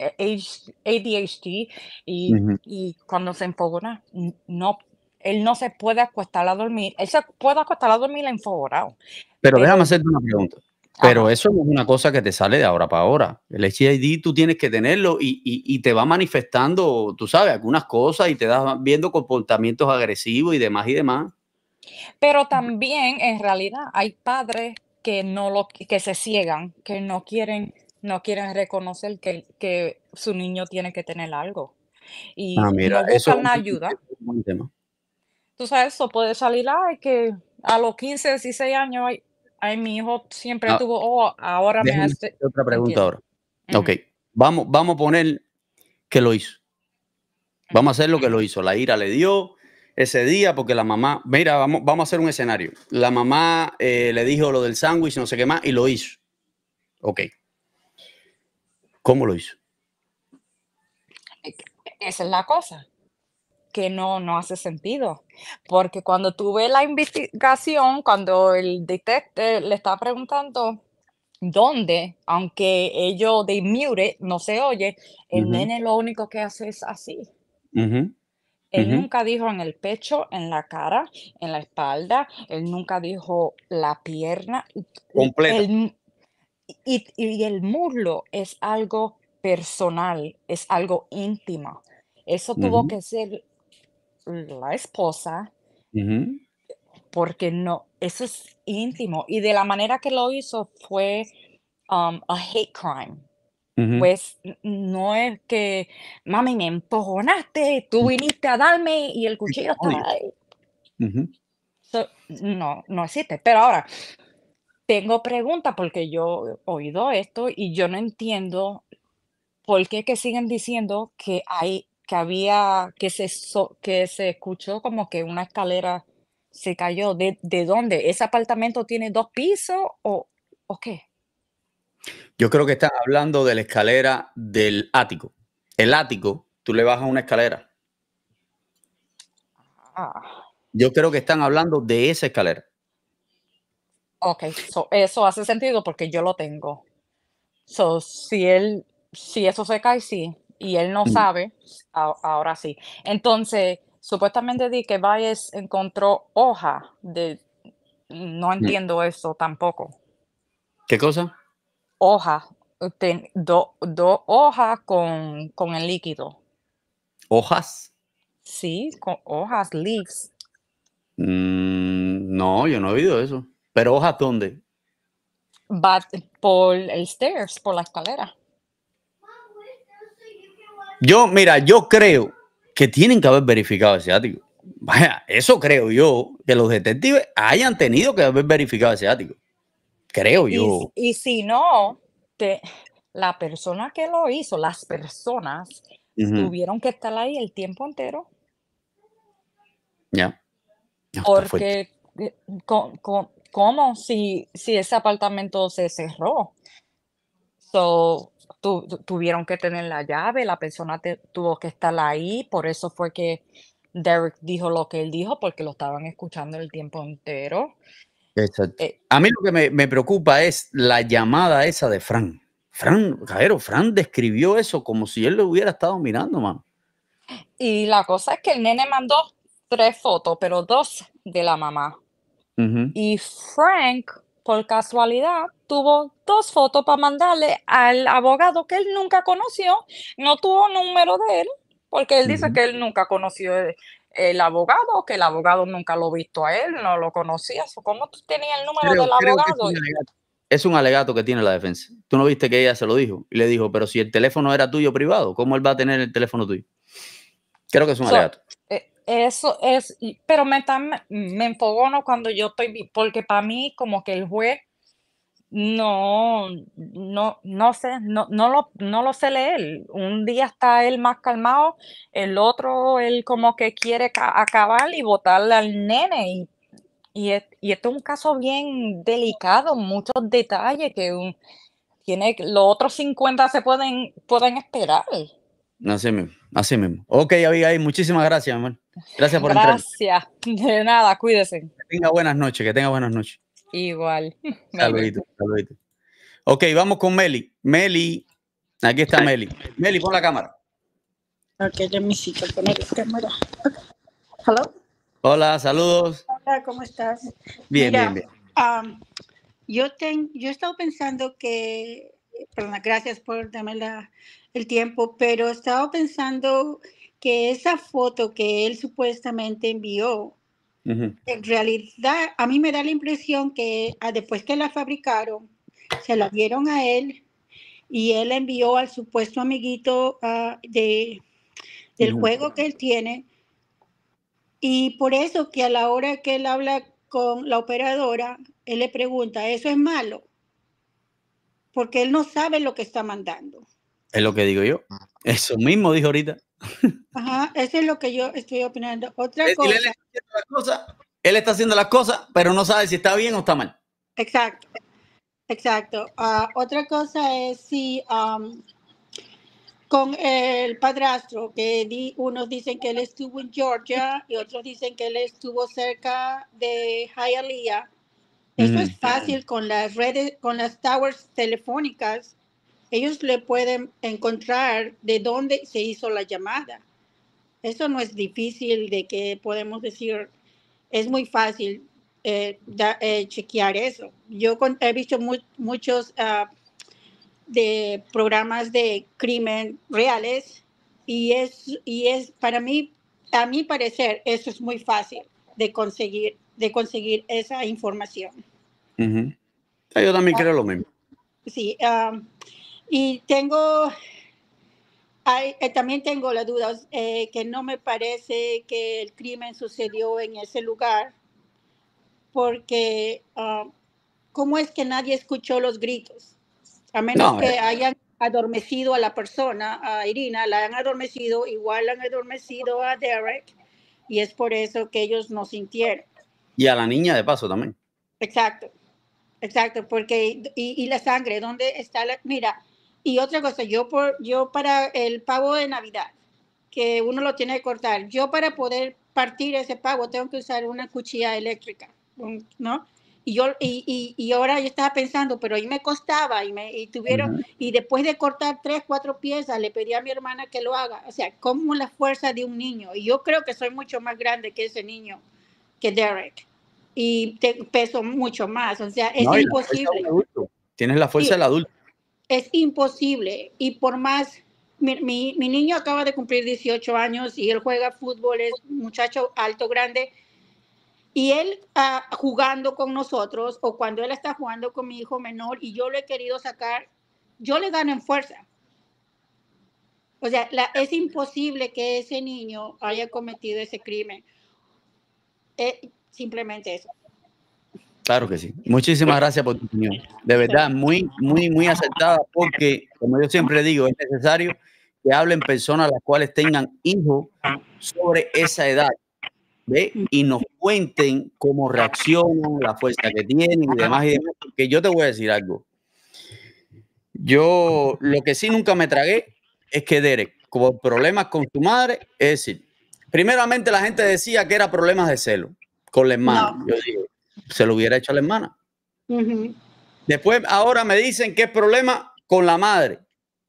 T: ADHD y cuando se enfogona, él no se puede acostar a dormir. Él se puede acostar a dormir enfogonado.
A: Pero déjame hacerte una pregunta. Pero eso no es una cosa que te sale de ahora para ahora. El HID tú tienes que tenerlo y te va manifestando, tú sabes, algunas cosas y te das viendo comportamientos agresivos y demás y demás.
T: Pero también, en realidad, hay padres que se ciegan, que no quieren reconocer que su niño tiene que tener algo. Y
A: Mira,
T: no
A: eso
T: buscan ayuda.
A: es un buen tema.
T: Tú sabes, eso puede salir, que a los 15, 16 años, mi hijo siempre tuvo, ahora me
A: Déjame
T: hace.
A: hacerte otra pregunta ahora.
T: Ujú.
A: Ok, vamos a poner que lo hizo. Vamos a hacer lo que lo hizo. La ira le dio ese día porque la mamá, mira, vamos a hacer un escenario. La mamá le dijo lo del sándwich, no sé qué más, y lo hizo. Ok. ¿Cómo lo hizo?
T: Esa es la cosa, que no hace sentido. Porque cuando tuve la investigación, cuando el detective le está preguntando dónde, aunque ellos de mute no se oye, el nene lo único que hace es así. Él nunca dijo en el pecho, en la cara, en la espalda, él nunca dijo la pierna.
A: Completa.
T: Y el muslo es algo personal, es algo íntimo. Eso tuvo que ser la esposa, porque eso es íntimo. Y de la manera que lo hizo fue a hate crime. Pues no es que, mami, me empujonaste, tú viniste a darme y el cuchillo estaba ahí. No existe. Pero ahora, tengo preguntas porque yo he oído esto y yo no entiendo por qué que siguen diciendo que se escuchó como que una escalera se cayó. ¿De dónde? ¿Ese apartamento tiene 2 pisos o qué?
A: Yo creo que están hablando de la escalera del ático. El ático, tú le bajas una escalera. Yo creo que están hablando de esa escalera.
T: Ok, eso hace sentido porque yo lo tengo. Si eso se cae, sí, y él no sabe, ahora sí. Entonces, supuestamente di que Valles encontró hoja no entiendo eso tampoco.
A: ¿Qué cosa?
T: Hoja, dos hojas con el líquido.
A: ¿Hojas?
T: Sí, con hojas, leaves.
A: No, yo no he oído eso. ¿Pero hojas dónde?
T: Por el stairs, por la escalera.
A: Mira, yo creo que tienen que haber verificado ese ático. Vaya, eso creo yo, que los detectives hayan tenido que haber verificado ese ático. Creo yo.
T: Y si no, la persona que lo hizo, las personas tuvieron que estar ahí el tiempo entero.
A: Ya.
T: Porque, ¿cómo si ese apartamento se cerró? Tuvieron que tener la llave, la persona tuvo que estar ahí, por eso fue que Derek dijo lo que él dijo, porque lo estaban escuchando el tiempo entero.
A: Exacto. A mí lo que me preocupa es la llamada esa de Fran. Fran describió eso como si él lo hubiera estado mirando, mano.
T: Y la cosa es que el nene mandó 3 fotos, pero 2 de la mamá. Y Frank, por casualidad, tuvo 2 fotos para mandarle al abogado que él nunca conoció. No tuvo número de él, porque él dice que él nunca conoció el abogado, que el abogado nunca lo visto a él, no lo conocía. ¿Cómo tú tenías el número del abogado?
A: Es un alegato que tiene la defensa. ¿Tú no viste que ella se lo dijo? Y le dijo, pero si el teléfono era tuyo privado, ¿cómo él va a tener el teléfono tuyo? Creo que es un alegato.
T: Eso es, pero me enfogono cuando yo estoy, porque para mí como que el juez no sé, no lo sé leer. Un día está él más calmado, el otro él como que quiere acabar y botarle al nene. Y esto es un caso bien delicado, muchos detalles que los otros 50 se pueden esperar.
A: Así mismo, así mismo. Ok, Abigail, muchísimas gracias, mi amor. Gracias por entrar.
T: Gracias. De nada, cuídese.
A: Que tenga buenas noches, que tenga buenas noches.
T: Igual.
A: Saludito, saludito. Ok, vamos con Meli. Meli, aquí está Meli. Meli, pon la cámara.
U: Ok, ya me hiciste poner la cámara. Hello.
A: Hola, saludos.
U: Hola, ¿cómo estás?
A: Bien,
U: Mira,
A: bien, bien.
U: yo he estado pensando que, perdona, gracias por darme el tiempo, pero he estado pensando que esa foto que él supuestamente envió, en realidad a mí me da la impresión que después que la fabricaron, se la dieron a él y él envió al supuesto amiguito del juego que él tiene. Y por eso que a la hora que él habla con la operadora, él le pregunta, ¿eso es malo? Porque él no sabe lo que está mandando.
A: Es lo que digo yo. Eso mismo dijo ahorita.
U: Ajá, eso es lo que yo estoy opinando. Otra cosa.
A: Él está haciendo las cosas, pero no sabe si está bien o está mal.
U: Exacto, exacto. Otra cosa es si con el padrastro, que unos dicen que él estuvo en Georgia y otros dicen que él estuvo cerca de Hialeah. Eso es fácil con las redes, con las towers telefónicas. Ellos le pueden encontrar de dónde se hizo la llamada. Eso no es difícil de que podemos decir, es muy fácil chequear eso. Yo he visto muchos de programas de crimen reales y es para mí, a mi parecer, eso es muy fácil de conseguir esa información.
A: Yo también creo lo mismo.
U: Sí, y también tengo la duda que no me parece que el crimen sucedió en ese lugar, porque ¿cómo es que nadie escuchó los gritos? A menos que hayan adormecido a la persona, a Irina, la han adormecido, igual han adormecido a Derek, y es por eso que ellos no sintieron.
A: Y a la niña de paso también.
U: Exacto, porque y la sangre, ¿dónde está mira? Y otra cosa, yo para el pavo de Navidad, que uno lo tiene que cortar, yo para poder partir ese pavo tengo que usar una cuchilla eléctrica, ¿no? Y ahora yo estaba pensando, pero ahí me costaba y después de cortar 3, 4 piezas, le pedí a mi hermana que lo haga. O sea, como la fuerza de un niño. Y yo creo que soy mucho más grande que ese niño, que Derek. Y peso mucho más. O sea, es imposible.
A: Tienes la fuerza del adulto.
U: Es imposible. Y por más, mi niño acaba de cumplir 18 años y él juega fútbol, es un muchacho alto, grande. Y él jugando con nosotros, o cuando él está jugando con mi hijo menor y yo lo he querido sacar, yo le gano en fuerza. O sea, es imposible que ese niño haya cometido ese crimen. Simplemente eso.
A: Claro que sí. Muchísimas gracias por tu opinión. De verdad, muy, muy, muy acertada, porque, como yo siempre digo, es necesario que hablen personas las cuales tengan hijos sobre esa edad. ¿Ve? Y nos cuenten cómo reaccionan, la fuerza que tienen y demás. Porque yo te voy a decir algo. Yo lo que sí nunca me tragué es que Derek, como problemas con su madre, es decir, primeramente la gente decía que era problemas de celo con la hermana. No. Yo digo, se lo hubiera hecho a la hermana. Después, ahora me dicen que es problema con la madre.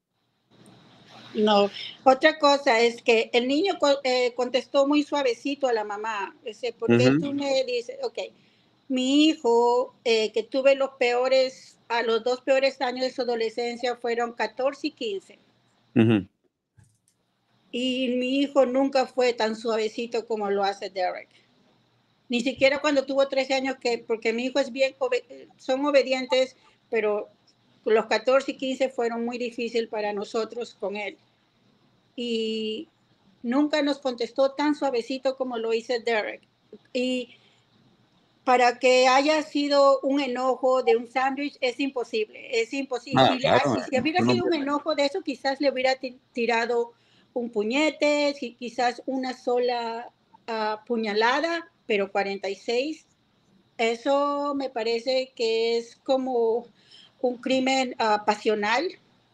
U: No, otra cosa es que el niño contestó muy suavecito a la mamá. ¿Por qué tú me dices? Ok, mi hijo, que tuve los 2 peores años de su adolescencia fueron 14 y 15. Y mi hijo nunca fue tan suavecito como lo hace Derek. Ni siquiera cuando tuvo 13 años, porque mi hijo es son obedientes, pero los 14 y 15 fueron muy difíciles para nosotros con él. Y nunca nos contestó tan suavecito como lo hizo Derek. Y para que haya sido un enojo de un sándwich es imposible, es imposible.
A: Ah, claro,
U: Si hubiera sido un enojo de eso, quizás le hubiera tirado un puñete, quizás una sola puñalada, pero 46, eso me parece que es como un crimen pasional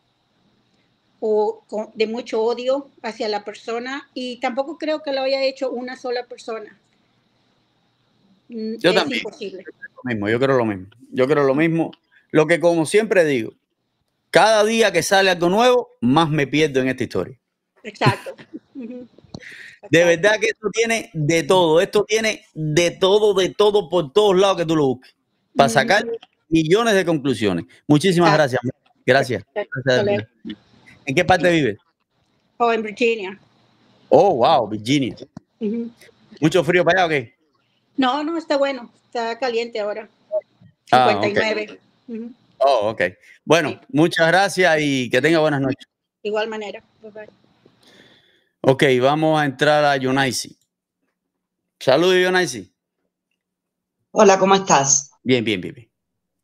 U: o de mucho odio hacia la persona, y tampoco creo que lo haya hecho una sola persona.
A: Yo
U: es
A: también.
U: imposible.
A: Yo creo lo mismo. Yo creo lo mismo. Lo que, como siempre digo, cada día que sale algo nuevo, más me pierdo en esta historia.
U: Exacto.
A: De verdad que esto tiene de todo. Esto tiene de todo por todos lados que tú lo busques. Para sacar millones de conclusiones. Muchísimas gracias. Gracias. Gracias. ¿En qué parte vives?
U: Oh, en Virginia.
A: Oh, wow, Virginia. ¿Mucho frío para allá o qué?
U: No, no, está bueno. Está caliente ahora.
A: Ah,
U: 59.
A: Okay. Oh, ok. Bueno, muchas gracias y que tenga buenas noches.
U: Igual manera. Bye bye.
A: Ok, vamos a entrar a Yonaisi. Saludos, Yonaisi.
B: Hola, ¿cómo estás?
A: Bien, bien, bien, bien.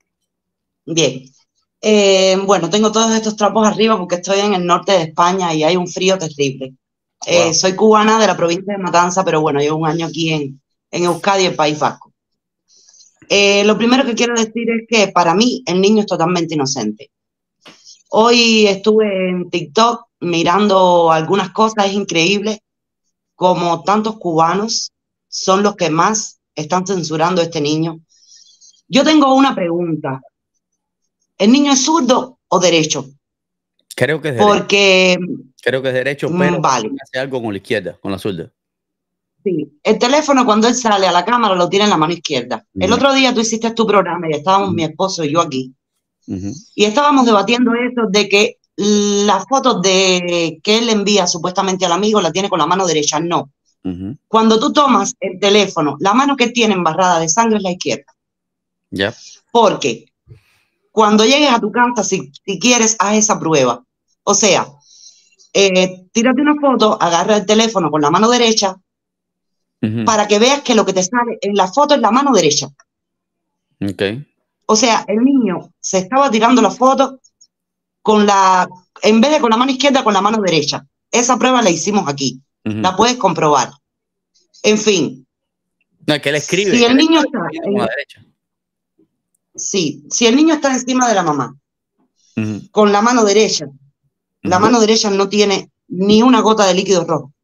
B: Bien. Bueno, tengo todos estos trapos arriba porque estoy en el norte de España y hay un frío terrible.
A: Wow.
B: Soy cubana de la provincia de Matanza, pero bueno, llevo un año aquí en Euskadi, el País Vasco. Lo primero que quiero decir es que para mí el niño es totalmente inocente. Hoy estuve en TikTok mirando algunas cosas, es increíble como tantos cubanos son los que más están censurando a este niño. Yo tengo una pregunta. ¿El niño es zurdo o derecho?
A: Creo que es
B: derecho. Porque...
A: Creo que es derecho, pero hace algo con la izquierda, con la zurda.
B: Sí, el teléfono cuando él sale a la cámara lo tiene en la mano izquierda. El otro día tú hiciste tu programa y estábamos mi esposo y yo aquí. Y estábamos debatiendo eso de que las fotos que él envía supuestamente al amigo la tiene con la mano derecha. No. Cuando tú tomas el teléfono, la mano que tiene embarrada de sangre es la izquierda.
A: Ya.
B: Porque cuando llegues a tu casa, si quieres, haz esa prueba. O sea, tírate una foto, agarra el teléfono con la mano derecha para que veas que lo que te sale en la foto es la mano derecha.
A: Okay.
B: O sea, el niño se estaba tirando la foto en vez de con la mano izquierda, con la mano derecha. Esa prueba la hicimos aquí. La puedes comprobar. En fin.
A: No, es que él escribe.
B: Si el niño está con la derecha. Sí, si el niño está encima de la mamá, con la mano derecha, la mano derecha no tiene ni una gota de líquido rojo.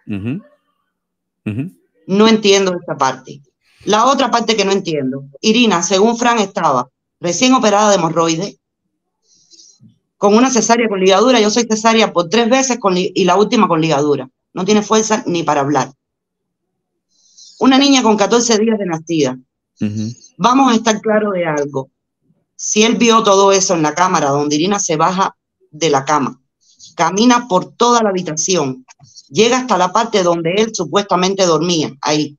B: No entiendo esta parte. La otra parte que no entiendo. Irina, según Fran, estaba recién operada de hemorroides, con una cesárea con ligadura. Yo soy cesárea por 3 veces y la última con ligadura. No tiene fuerza ni para hablar. Una niña con 14 días de nacida. Vamos a estar claros de algo. Si él vio todo eso en la cámara, donde Irina se baja de la cama, camina por toda la habitación, llega hasta la parte donde él supuestamente dormía, ahí.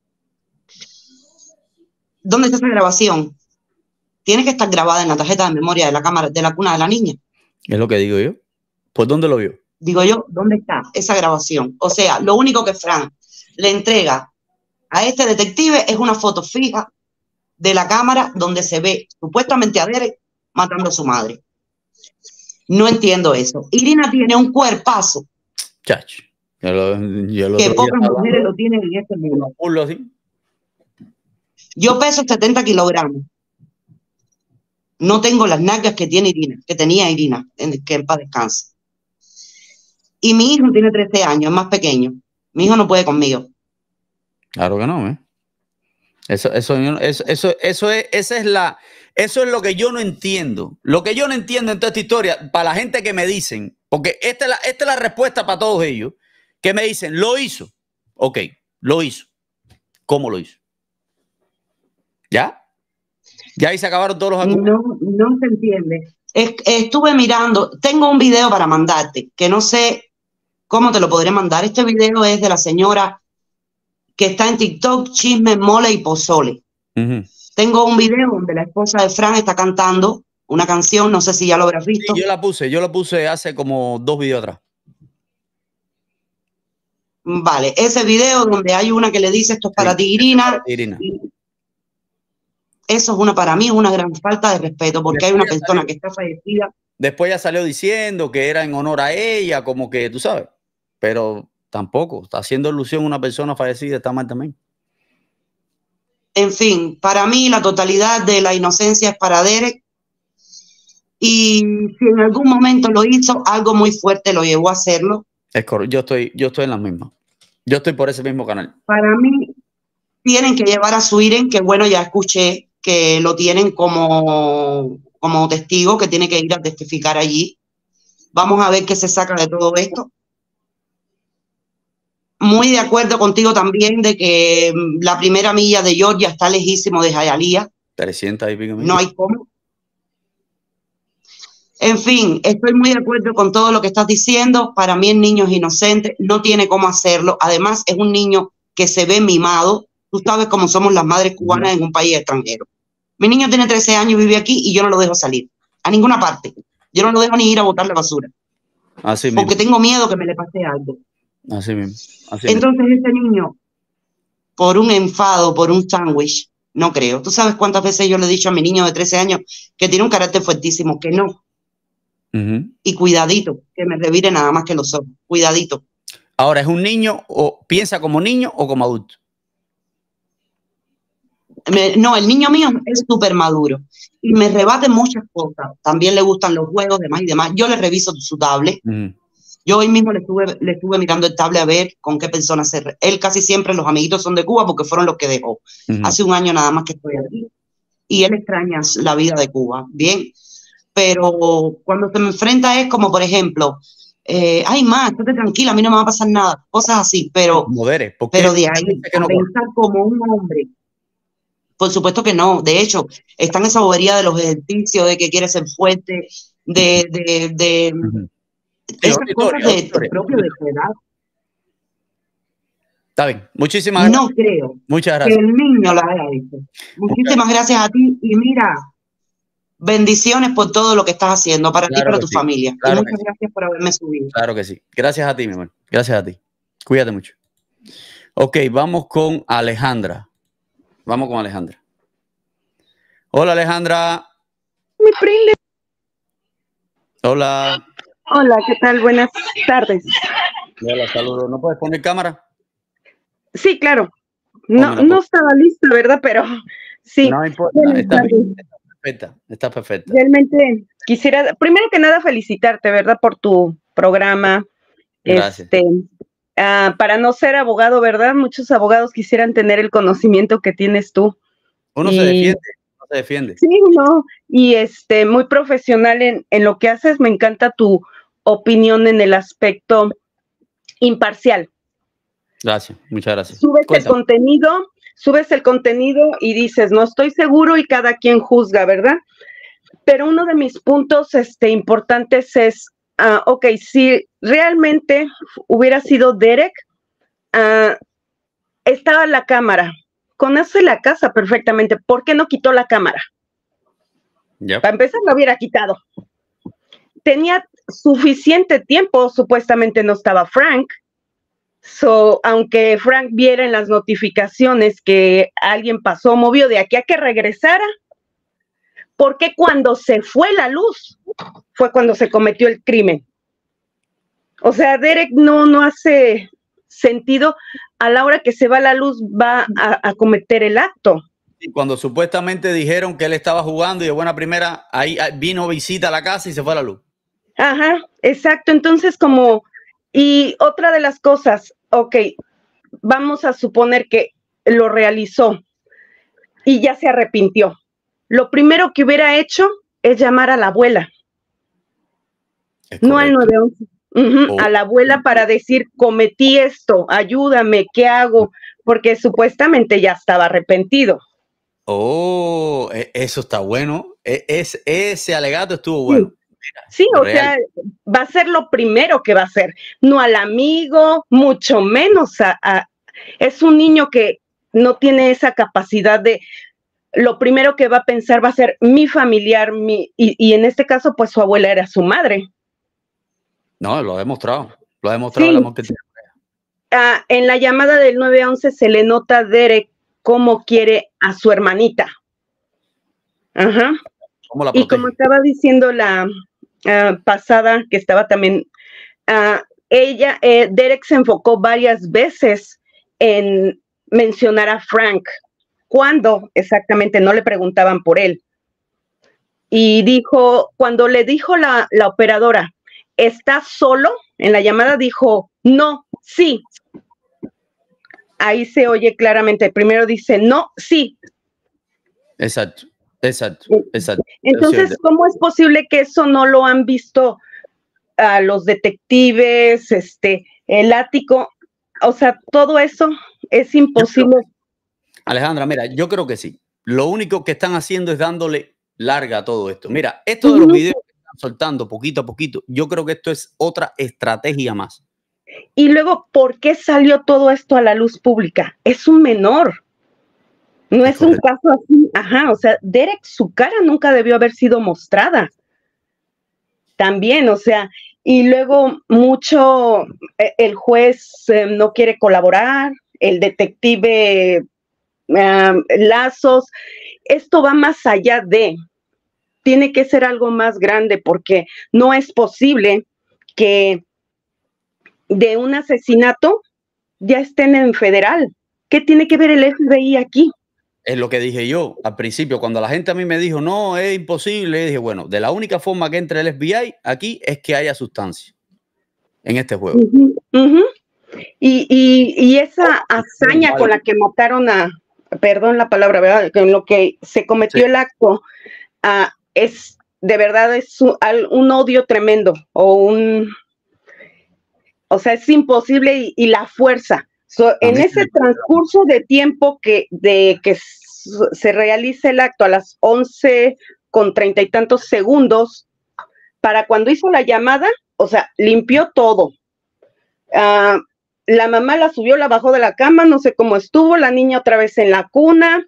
B: ¿Dónde está esa grabación? Tiene que estar grabada en la tarjeta de memoria de la cámara, de la cuna de la niña.
A: Es lo que digo yo. ¿Por dónde lo vio?
B: Digo yo, ¿dónde está esa grabación? O sea, lo único que Fran le entrega a este detective es una foto fija de la cámara donde se ve supuestamente a Derek matando a su madre. No entiendo eso. Irina tiene un cuerpazo.
A: Chacho.
B: Que pocas mujeres lo tienen en este mundo. Yo peso 70 kilogramos. No tengo las nalgas que tiene Irina, que tenía Irina, que en paz descanse. Y mi hijo tiene 13 años, es más pequeño. Mi hijo no puede conmigo.
A: Claro que no, ¿eh? Eso es lo que yo no entiendo. Lo que yo no entiendo en toda esta historia, para la gente que me dicen, porque esta es la respuesta para todos ellos, que me dicen, lo hizo. Ok, lo hizo. ¿Cómo lo hizo? ¿Ya? ¿Ya ahí se acabaron todos los argumentos?
B: No se entiende. Estuve mirando, tengo un video para mandarte, que no sé cómo te lo podré mandar. Este video es de la señora que está en TikTok, Chisme, Mole y Pozole. Tengo un video donde la esposa de Fran está cantando una canción, no sé si ya lo habrás visto.
A: Sí, yo la puse hace como 2 videos atrás.
B: Vale, ese video donde hay una que le dice esto es para ti, Irina. Eso es para mí es una gran falta de respeto, porque hay una persona que está fallecida.
A: Después ya salió diciendo que era en honor a ella, como que tú sabes, pero tampoco, está haciendo alusión a una persona fallecida, está mal también.
B: En fin, para mí la totalidad de la inocencia es para Derek. Y si en algún momento lo hizo, algo muy fuerte lo llevó a hacerlo.
A: Es correcto, yo estoy en la misma. Yo estoy por ese mismo canal.
B: Para mí, tienen que llevar a Suiren, que bueno, ya escuché que lo tienen como testigo, que tiene que ir a testificar allí. Vamos a ver qué se saca de todo esto. Muy de acuerdo contigo también de que la primera milla de Georgia está lejísimo de Hialeah.
A: 300 y pico millas.
B: No hay cómo. En fin, estoy muy de acuerdo con todo lo que estás diciendo. Para mí el niño es inocente, no tiene cómo hacerlo. Además, es un niño que se ve mimado. Tú sabes cómo somos las madres cubanas en un país extranjero. Mi niño tiene 13 años y vive aquí y yo no lo dejo salir a ninguna parte. Yo no lo dejo ni ir a botar la basura.
A: Así mismo.
B: Porque tengo miedo que me le pase algo.
A: Así mismo.
B: Entonces ese niño, por un enfado, por un sándwich, no creo. ¿Tú sabes cuántas veces yo le he dicho a mi niño de 13 años que tiene un carácter fuertísimo, que no? Y cuidadito, que me revire nada más que los ojos. Cuidadito.
A: Ahora, ¿es un niño o piensa como niño o como adulto?
B: No, el niño mío es súper maduro y me rebate muchas cosas. También le gustan los juegos, demás y demás. Yo le reviso su tablet. Yo hoy mismo le estuve mirando el tablet a ver con qué personas se... Él casi siempre, los amiguitos son de Cuba porque fueron los que dejó. Hace un año nada más que estoy aquí. Y él extraña la vida de Cuba. Bien. Pero cuando se me enfrenta es como, por ejemplo, ay, estate tranquila, a mí no me va a pasar nada. Cosas así, pero de ahí a pensar como un hombre. Por supuesto que no. De hecho, está en esa bobería de los ejercicios, de que quiere ser fuerte, esas cosas propio de su edad.
A: Está bien. Muchísimas gracias.
B: No creo
A: Muchas gracias.
B: que el niño lo haya hecho. Muchísimas gracias a ti. Y mira, bendiciones por todo lo que estás haciendo para ti y para tu familia. Y muchas gracias por haberme subido.
A: Claro que sí. Gracias a ti, mi amor. Gracias a ti. Cuídate mucho. Ok, vamos con Alejandra. Vamos con Alejandra. Hola, Alejandra.
D: Mi primo.
A: Hola.
D: Hola, ¿qué tal? Buenas tardes.
A: Hola, saludos. ¿No puedes poner cámara?
D: Sí, claro. No estaba lista, ¿verdad? Pero sí.
A: No importa. Está perfecta. Está perfecta.
D: Realmente quisiera, primero que nada, felicitarte, ¿verdad? Por tu programa.
A: Gracias.
D: Para no ser abogado, ¿verdad? Muchos abogados quisieran tener el conocimiento que tienes tú.
A: Uno se defiende. Se defiende.
D: Sí, no, y muy profesional en lo que haces. Me encanta tu opinión en el aspecto imparcial.
A: Gracias, muchas gracias.
D: Subes el contenido y dices, no estoy seguro y cada quien juzga, ¿verdad? Pero uno de mis puntos importantes es, ok, si realmente hubiera sido Derek, estaba la cámara. Conoce la casa perfectamente. ¿Por qué no quitó la cámara? Para empezar, la hubiera quitado. Tenía suficiente tiempo, supuestamente no estaba Frank. Aunque Frank viera en las notificaciones que alguien pasó, movió de aquí a que regresara, ¿por qué cuando se fue la luz fue cuando se cometió el crimen? O sea, Derek no hace sentido. A la hora que se va la luz va a cometer el acto.
A: Y cuando supuestamente dijeron que él estaba jugando y de buena primera, ahí vino visita a la casa y se fue a la luz.
D: Ajá, exacto. Entonces y otra de las cosas, ok, vamos a suponer que lo realizó y ya se arrepintió. Lo primero que hubiera hecho es llamar a la abuela. No al 911. A la abuela para decir, cometí esto, ayúdame, ¿qué hago? Porque supuestamente ya estaba arrepentido.
A: Oh, eso está bueno. Ese alegato estuvo bueno.
D: Sí, o sea, va a ser lo primero que va a hacer. No al amigo, mucho menos es un niño que no tiene esa capacidad de... Lo primero que va a pensar va a ser mi familiar, y en este caso, pues su abuela era su madre.
A: No, lo ha demostrado. Lo ha demostrado el amor que tiene.
D: en la llamada del 911 se le nota a Derek cómo quiere a su hermanita. Ajá.
A: ¿Cómo la
D: y como estaba diciendo la pasada, que estaba también, Derek se enfocó varias veces en mencionar a Frank. ¿Cuándo exactamente? No le preguntaban por él. Y dijo, cuando le dijo la operadora, ¿estás solo? En la llamada dijo, no, sí. Ahí se oye claramente. Primero dice, no, sí.
A: Exacto.
D: Entonces, ¿cómo es posible que eso no lo han visto a los detectives, el ático? O sea, todo eso es imposible.
A: Alejandra, mira, yo creo que sí. Lo único que están haciendo es dándole larga a todo esto. Mira, esto de los videos que están soltando poquito a poquito, yo creo que esto es otra estrategia más.
D: Y luego, ¿por qué salió todo esto a la luz pública? Es un menor. No es un caso así. Ajá, o sea, Derek, su cara nunca debió haber sido mostrada. También, o sea, y luego el juez no quiere colaborar, el detective Lazos. Esto va más allá tiene que ser algo más grande, porque no es posible que de un asesinato ya estén en federal. ¿Qué tiene que ver el FBI aquí?
A: Es lo que dije yo al principio, cuando la gente a mí me dijo, no, es imposible, dije, bueno, de la única forma que entre el FBI aquí es que haya sustancia en este juego.
D: Y esa hazaña con la que mataron perdón la palabra, ¿verdad? Con lo que se cometió el acto, es de verdad es un odio tremendo, o sea, es imposible, y la fuerza. En ese transcurso de tiempo que se realiza el acto a las 11:30 y tantos segundos, para cuando hizo la llamada, o sea, limpió todo. La mamá la subió, la bajó de la cama, no sé cómo estuvo, la niña otra vez en la cuna,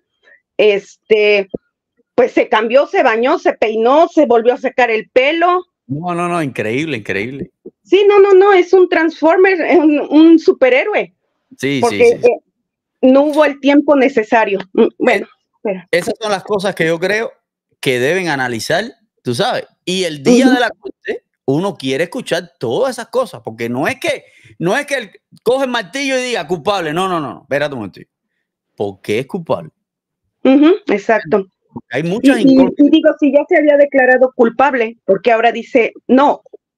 D: pues se cambió, se bañó, se peinó, se volvió a secar el pelo.
A: No, increíble.
D: Sí, no, es un Transformer, es un superhéroe.
A: Sí,
D: porque no hubo el tiempo necesario. Bueno,
A: esas son las cosas que yo creo que deben analizar, tú sabes. Y el día de la corte, uno quiere escuchar todas esas cosas, porque no es que él coge el martillo y diga culpable. No, espérate un momento. ¿Por qué es culpable?
D: Exacto.
A: Hay muchas
D: y digo, si ya se había declarado culpable, porque ahora dice no.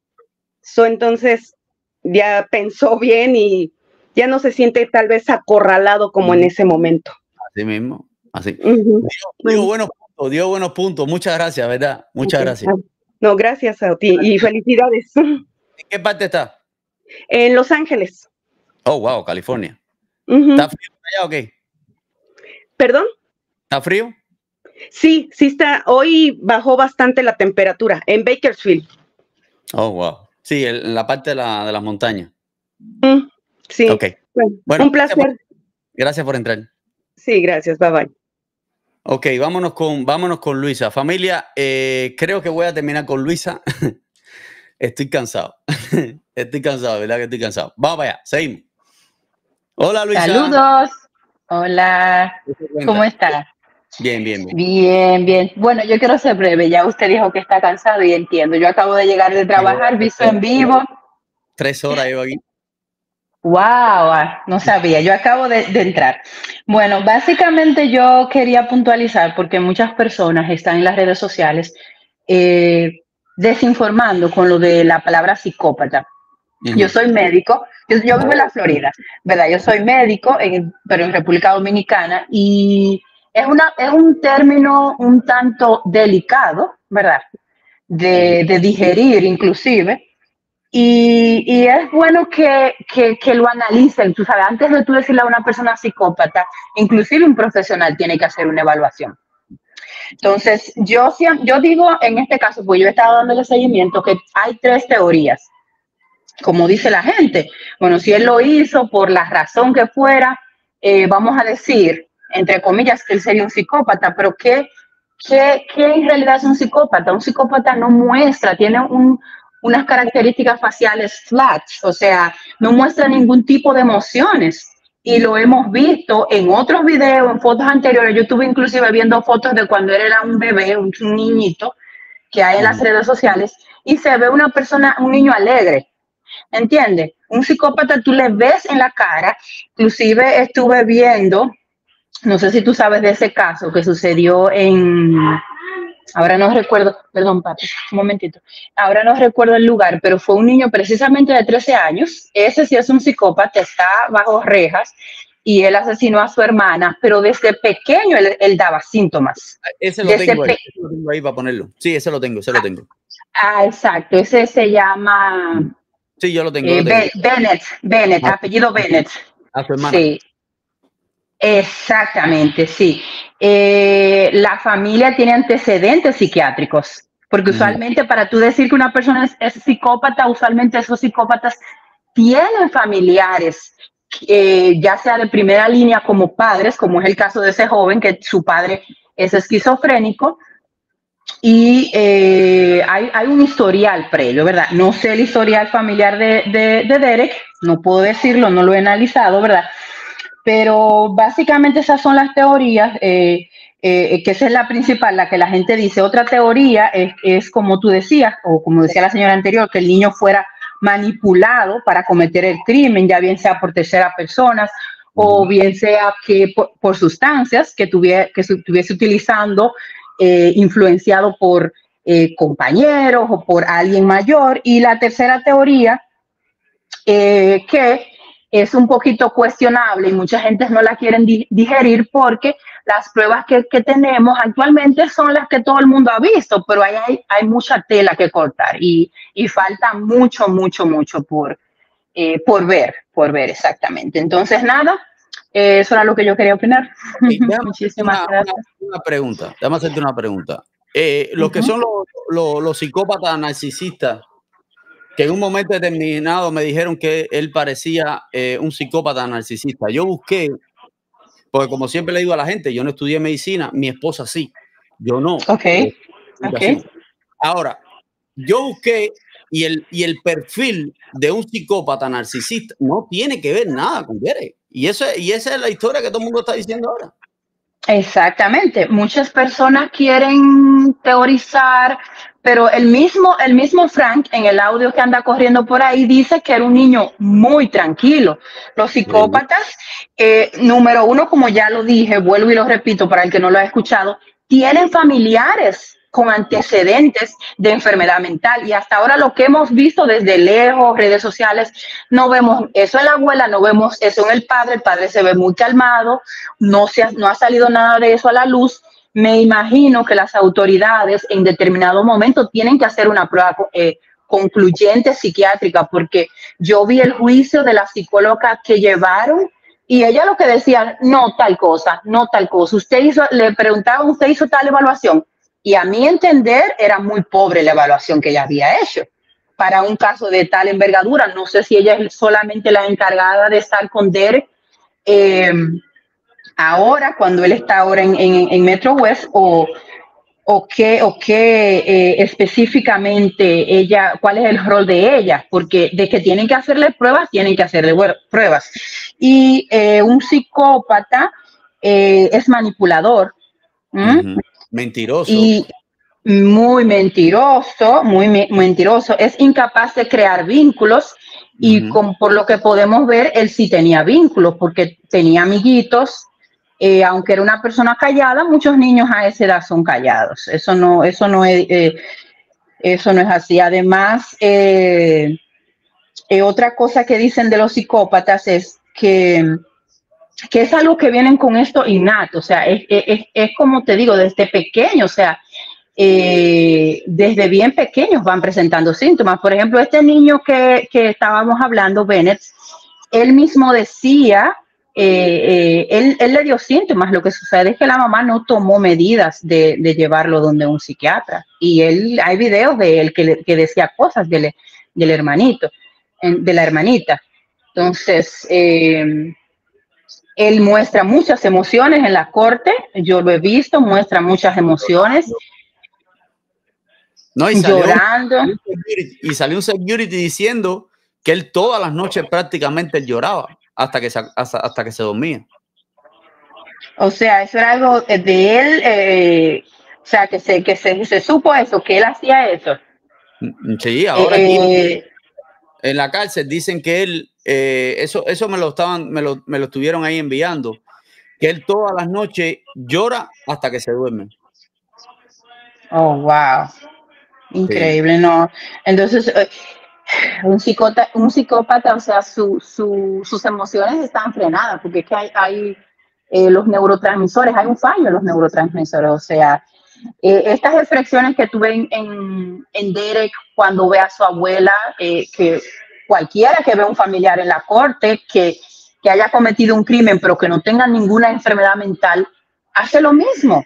D: Entonces ya pensó bien y ya no se siente tal vez acorralado como en ese momento.
A: Así mismo, así. Dio buenos puntos. Muchas gracias, ¿verdad? Muchas gracias.
D: No, gracias a ti y felicidades.
A: ¿En qué parte está?
D: En Los Ángeles.
A: Oh, wow, California. ¿Está frío allá o qué?
D: ¿Perdón?
A: ¿Está frío?
D: Sí está. Hoy bajó bastante la temperatura en Bakersfield.
A: Oh, wow. Sí, en la parte de las montañas.
D: Sí.
A: Okay.
D: Bueno, un placer.
A: Gracias por entrar.
D: Sí, gracias. Bye bye.
A: Ok, vámonos con Luisa. Familia, creo que voy a terminar con Luisa. Estoy cansado. ¿Verdad que estoy cansado? Vamos para allá, seguimos. Hola, Luisa.
E: Saludos. Hola. ¿Cómo estás? Bien. Bueno, yo quiero ser breve. Ya usted dijo que está cansado y entiendo. Yo acabo de llegar de trabajar, visto en vivo.
A: 3 horas llevo aquí.
E: Wow, no sabía, yo acabo de entrar. Bueno, básicamente yo quería puntualizar porque muchas personas están en las redes sociales desinformando con lo de la palabra psicópata. Yo soy médico, yo vivo en la Florida, ¿verdad? Yo soy médico, pero en República Dominicana, y es un término un tanto delicado, ¿verdad? De digerir inclusive. Y es bueno que lo analicen, tú sabes, antes de tú decirle a una persona psicópata, inclusive un profesional tiene que hacer una evaluación. Entonces, yo digo en este caso, pues yo he estado dándole seguimiento, que hay 3 teorías, como dice la gente. Bueno, si él lo hizo por la razón que fuera, vamos a decir, entre comillas, que él sería un psicópata, pero ¿qué en realidad es un psicópata? Un psicópata no muestra, tiene unas características faciales flats, o sea, no muestra ningún tipo de emociones. Y lo hemos visto en otros videos, en fotos anteriores. Yo estuve inclusive viendo fotos de cuando él era un bebé, un niñito, que hay en las redes sociales, y se ve una persona, un niño alegre, ¿entiendes? Un psicópata tú le ves en la cara. Inclusive estuve viendo, no sé si tú sabes de ese caso que sucedió en, ahora no recuerdo, perdón, papi, un momentito, ahora no recuerdo el lugar, pero fue un niño precisamente de 13 años, ese sí es un psicópata, está bajo rejas, y él asesinó a su hermana, pero desde pequeño él daba síntomas.
A: Ese lo tengo ahí para ponerlo. Sí, ese lo tengo.
E: Ah, exacto, ese se llama...
A: Sí, yo lo tengo.
E: Bennett, apellido Bennett.
A: A su hermana.
E: Sí, exactamente, sí. La familia tiene antecedentes psiquiátricos, porque usualmente para tú decir que una persona es psicópata, usualmente esos psicópatas tienen familiares, ya sea de primera línea como padres, como es el caso de ese joven que su padre es esquizofrénico, y hay un historial previo, ¿verdad? No sé el historial familiar de Derek, no puedo decirlo, no lo he analizado, ¿verdad? Pero básicamente esas son las teorías, que esa es la principal, la que la gente dice. Otra teoría es como tú decías, o como decía la señora anterior, que el niño fuera manipulado para cometer el crimen, ya bien sea por terceras personas o bien sea que por sustancias que estuviese utilizando, influenciado por compañeros o por alguien mayor. Y la tercera teoría, que es un poquito cuestionable y mucha gente no la quieren digerir porque las pruebas que tenemos actualmente son las que todo el mundo ha visto, pero hay mucha tela que cortar y falta mucho por ver exactamente. Entonces, nada, eso era lo que yo quería opinar. Muchísimas gracias.
A: Déjame hacerte una pregunta. Los que son los psicópatas narcisistas, que en un momento determinado me dijeron que él parecía un psicópata narcisista. Yo busqué, porque como siempre le digo a la gente, yo no estudié medicina, mi esposa sí, yo no.
E: Okay.
A: Ahora, yo busqué y el perfil de un psicópata narcisista no tiene que ver nada con Derek. Y esa es la historia que todo el mundo está diciendo ahora.
E: Exactamente. Muchas personas quieren teorizar, pero el mismo Frank, en el audio que anda corriendo por ahí, dice que era un niño muy tranquilo. Los psicópatas, número uno, como ya lo dije, vuelvo y lo repito para el que no lo ha escuchado, tienen familiares con antecedentes de enfermedad mental, y hasta ahora lo que hemos visto desde lejos, redes sociales, no vemos eso en la abuela, no vemos eso en el padre se ve muy calmado, no ha salido nada de eso a la luz. Me imagino que las autoridades en determinado momento tienen que hacer una prueba concluyente psiquiátrica, porque yo vi el juicio de la psicóloga que llevaron y ella lo que decía, no tal cosa, le preguntaban, ¿usted hizo tal evaluación? Y a mi entender era muy pobre la evaluación que ella había hecho para un caso de tal envergadura. No sé si ella es solamente la encargada de estar con Derek ahora, cuando él está ahora en Metro West, o qué específicamente ella, cuál es el rol de ella, porque de que tienen que hacerle pruebas, pruebas. Y un psicópata es manipulador.
A: Mentiroso.
E: Y muy mentiroso, es incapaz de crear vínculos, y por lo que podemos ver, él sí tenía vínculos, porque tenía amiguitos, aunque era una persona callada, muchos niños a esa edad son callados, eso no es así. Además, otra cosa que dicen de los psicópatas es que es algo que vienen con esto innato, o sea, es como te digo, desde pequeño, o sea, desde bien pequeños van presentando síntomas. Por ejemplo, este niño que estábamos hablando, Bennett, él mismo decía, él le dio síntomas. Lo que sucede es que la mamá no tomó medidas de llevarlo donde un psiquiatra, y hay videos de él que decía cosas del hermanito, de la hermanita. Entonces, él muestra muchas emociones en la corte, yo lo he visto, muestra muchas emociones.
A: No,
E: llorando.
A: Salió un security diciendo que él todas las noches prácticamente lloraba hasta que se dormía.
E: O sea, eso era algo de él, o sea, que se supo eso, que él hacía eso.
A: Sí, ahora aquí en la cárcel dicen que él, eso me lo estuvieron ahí enviando, que él todas las noches llora hasta que se duerme.
E: Oh, wow. Increíble, sí. No. Entonces, un psicópata, o sea, sus emociones están frenadas, porque es que hay los neurotransmisores, hay un fallo en los neurotransmisores, o sea, estas expresiones que tuve en Derek cuando ve a su abuela, que cualquiera que vea un familiar en la corte que haya cometido un crimen, pero que no tenga ninguna enfermedad mental, hace lo mismo,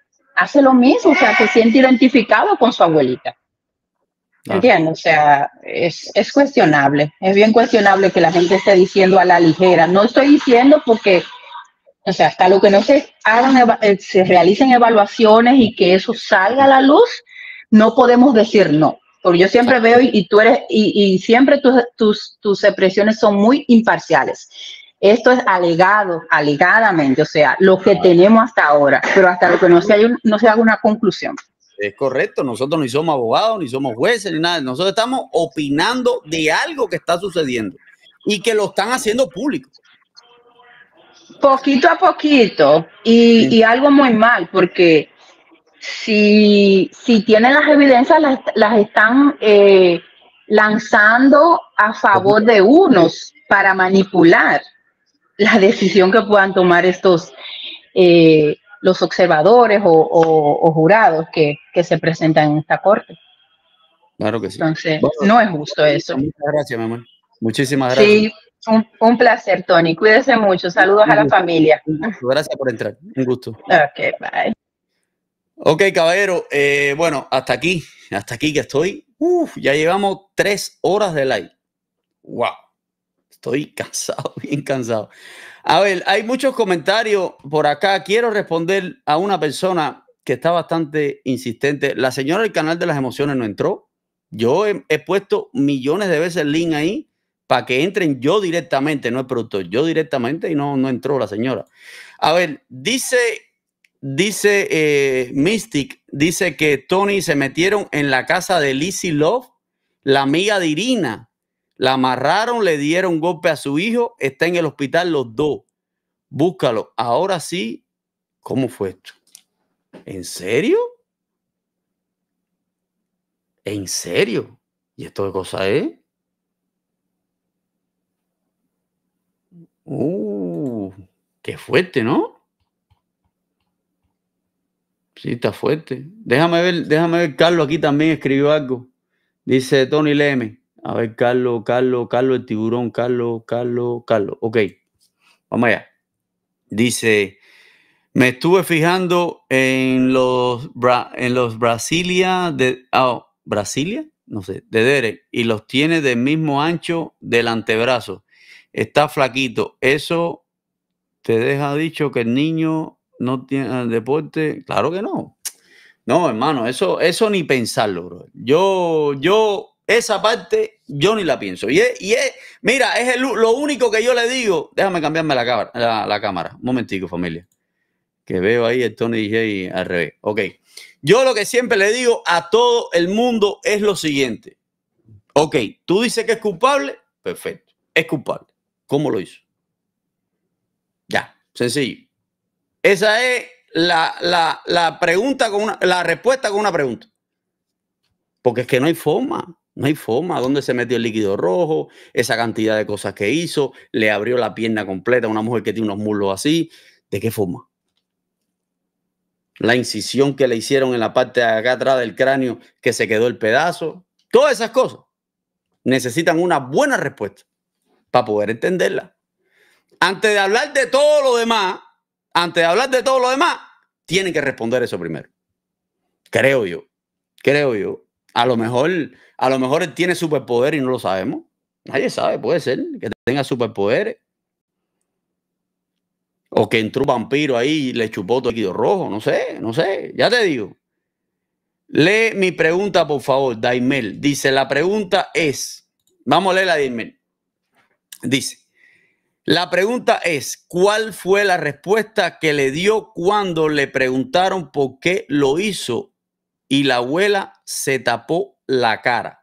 E: o sea, se siente identificado con su abuelita. ¿Entiendes? O sea, es cuestionable, es bien cuestionable que la gente esté diciendo a la ligera. No estoy diciendo porque, o sea, hasta lo que no se hagan, se realicen evaluaciones y que eso salga a la luz, no podemos decir no. Porque yo siempre veo y siempre tus expresiones son muy imparciales. Esto es alegadamente, o sea, lo que tenemos hasta ahora, pero hasta lo que no se haga una conclusión.
A: Es correcto, nosotros ni somos abogados, ni somos jueces, ni nada. Nosotros estamos opinando de algo que está sucediendo y que lo están haciendo público.
E: Poquito a poquito y algo muy mal, porque si tienen las evidencias, las están lanzando a favor de unos para manipular la decisión que puedan tomar estos los observadores o jurados que se presentan en esta corte.
A: Claro que sí.
E: Entonces, no es justo eso.
A: Muchas gracias, mi amor. Muchísimas gracias.
E: Sí, un placer, Tony. Cuídese mucho. Saludos a la familia.
A: Gracias por entrar. Un gusto.
E: Ok, bye.
A: Ok, caballero. Bueno, hasta aquí que estoy. Ya llevamos 3 horas de live. Wow. Estoy cansado, bien cansado. A ver, hay muchos comentarios por acá. Quiero responder a una persona que está bastante insistente. La señora del canal de las emociones no entró. Yo he puesto millones de veces el link ahí para que entren yo directamente, no el productor, yo directamente, y no entró la señora. A ver, dice Mystic, dice que Tony se metieron en la casa de Lizzie Love, la amiga de Irina. La amarraron, le dieron golpe a su hijo, está en el hospital los dos. Búscalo. Ahora sí, ¿cómo fue esto? ¿En serio? ¿En serio? ¿Y esto qué cosa es? Qué fuerte, ¿no? Sí, está fuerte. Déjame ver, Carlos aquí también escribió algo. Dice Tony Leme. A ver, Carlos, el tiburón, Carlos. Ok, vamos allá. Dice, me estuve fijando en los Brasilia ¿Brasilia? No sé, de Derek, y los tiene del mismo ancho del antebrazo. Está flaquito. Eso te deja dicho que el niño no tiene deporte. Claro que no. No, hermano, eso ni pensarlo, bro. Yo esa parte yo ni la pienso. Mira, lo único que yo le digo. Déjame cambiarme la cámara. Un momentico, familia. Que veo ahí el Tony DJ al revés. Ok. Yo lo que siempre le digo a todo el mundo es lo siguiente. Ok, tú dices que es culpable. Perfecto. Es culpable. ¿Cómo lo hizo? Ya, sencillo. Esa es la pregunta la respuesta con una pregunta. Porque es que no hay forma. No hay forma. ¿Dónde se metió el líquido rojo? Esa cantidad de cosas que hizo. Le abrió la pierna completa a una mujer que tiene unos muslos así. ¿De qué forma? La incisión que le hicieron en la parte de acá atrás del cráneo, que se quedó el pedazo. Todas esas cosas necesitan una buena respuesta para poder entenderla. Antes de hablar de todo lo demás, tienen que responder eso primero. Creo yo. A lo mejor él tiene superpoder y no lo sabemos. Nadie sabe, puede ser que tenga superpoderes. O que entró un vampiro ahí y le chupó todo el líquido rojo. No sé, ya te digo. Lee mi pregunta, por favor, Daimel. Dice, la pregunta es, vamos a leer la Daimel. Dice, la pregunta es, ¿cuál fue la respuesta que le dio cuando le preguntaron por qué lo hizo y la abuela se tapó la cara?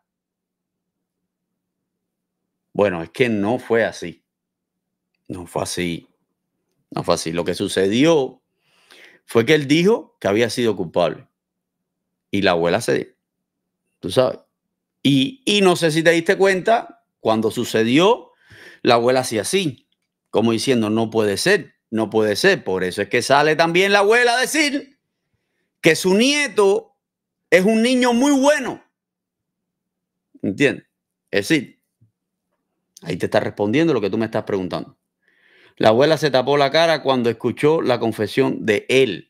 A: Bueno, es que no fue así. No fue así. No fue así. Lo que sucedió fue que él dijo que había sido culpable. Y la abuela se... Tú sabes. Y no sé si te diste cuenta, cuando sucedió, la abuela hacía así, como diciendo, no puede ser, no puede ser. Por eso es que sale también la abuela a decir que su nieto es un niño muy bueno. ¿Entiendes? Es decir, ahí te está respondiendo lo que tú me estás preguntando. La abuela se tapó la cara cuando escuchó la confesión de él.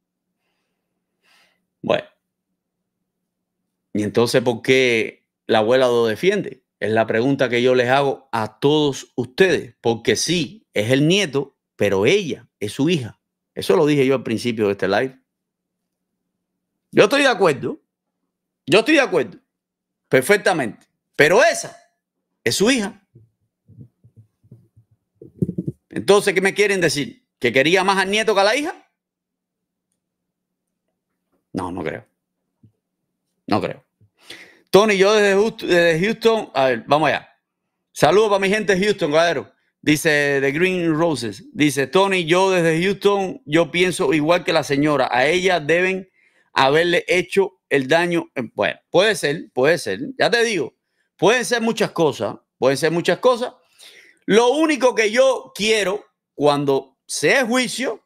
A: Bueno. Y entonces, ¿por qué la abuela lo defiende? Es la pregunta que yo les hago a todos ustedes. Porque sí, es el nieto, pero ella es su hija. Eso lo dije yo al principio de este live. Yo estoy de acuerdo. Yo estoy de acuerdo. Perfectamente. Pero esa es su hija. Entonces, ¿qué me quieren decir? ¿Que quería más al nieto que a la hija? No, no creo. No creo. Tony, yo desde Houston, a ver, vamos allá. Saludos para mi gente de Houston, caballero. Dice The Green Roses. Dice Tony, yo desde Houston, yo pienso igual que la señora. A ella deben haberle hecho el daño. Bueno, puede ser. Ya te digo, pueden ser muchas cosas. Lo único que yo quiero cuando sea juicio,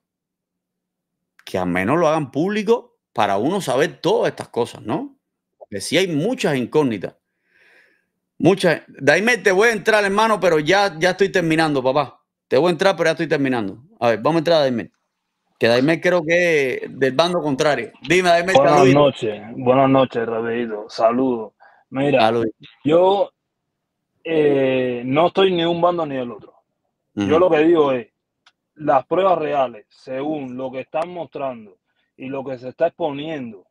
A: que al menos lo hagan público para uno saber todas estas cosas, ¿no? Porque sí hay muchas incógnitas. Muchas. Daimé, te voy a entrar, hermano, pero ya estoy terminando, papá. Te voy a entrar, pero ya estoy terminando. A ver, vamos a entrar a Daimé. Que Daimé creo que es del bando contrario. Dime, Daimé.
C: Buenas noches, Rabito. Saludos. Mira, yo no estoy ni un bando ni del otro. Yo lo que digo es, las pruebas reales, según lo que están mostrando y lo que se está exponiendo,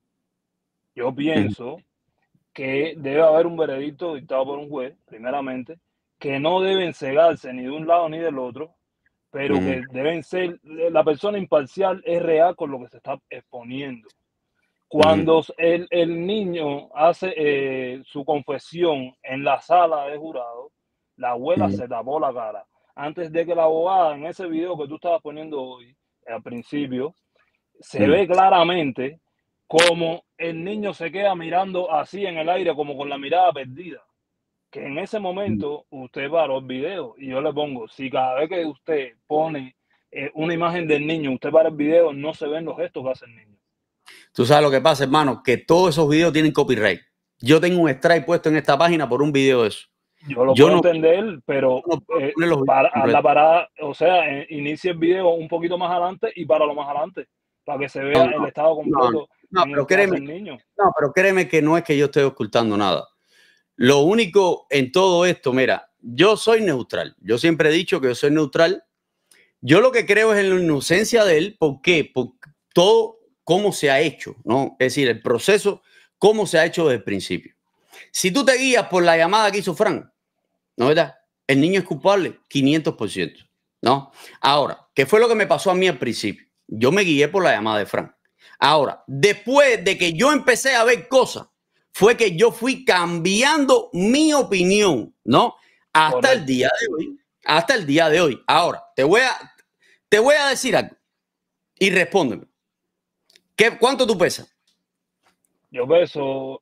C: yo pienso que debe haber un veredicto dictado por un juez, primeramente, que no deben cegarse ni de un lado ni del otro, pero que deben ser, la persona imparcial es real con lo que se está exponiendo. Cuando el niño hace su confesión en la sala de jurado, la abuela se tapó la cara. Antes de que la abogada, en ese video que tú estabas poniendo hoy, al principio, se ve claramente como el niño se queda mirando así en el aire, como con la mirada perdida. Que en ese momento usted paró el video y yo le pongo, si cada vez que usted pone una imagen del niño, usted para el video, no se ven los gestos que hace el niño.
A: Tú sabes lo que pasa, hermano, que todos esos videos tienen copyright. Yo tengo un strike puesto en esta página por un video de eso.
C: Yo lo puedo entender, pero a la parada, o sea, inicia el video un poquito más adelante y para lo más adelante, para que se vea el estado completo.
A: Pero créeme que no es que yo esté ocultando nada. Lo único en todo esto, mira, yo soy neutral. Yo siempre he dicho que yo soy neutral. Yo lo que creo es en la inocencia de él. ¿Por qué? Por todo cómo se ha hecho, ¿no? Es decir, el proceso, cómo se ha hecho desde el principio. Si tú te guías por la llamada que hizo Frank, ¿no es verdad? El niño es culpable, 500%, ¿no? Ahora, ¿qué fue lo que me pasó a mí al principio? Yo me guié por la llamada de Frank. Ahora, después de que yo empecé a ver cosas, fue que yo fui cambiando mi opinión, ¿no? Hasta el día de hoy. Hasta el día de hoy. Ahora, te voy a decir algo y respóndeme. ¿Cuánto tú pesas?
C: Yo peso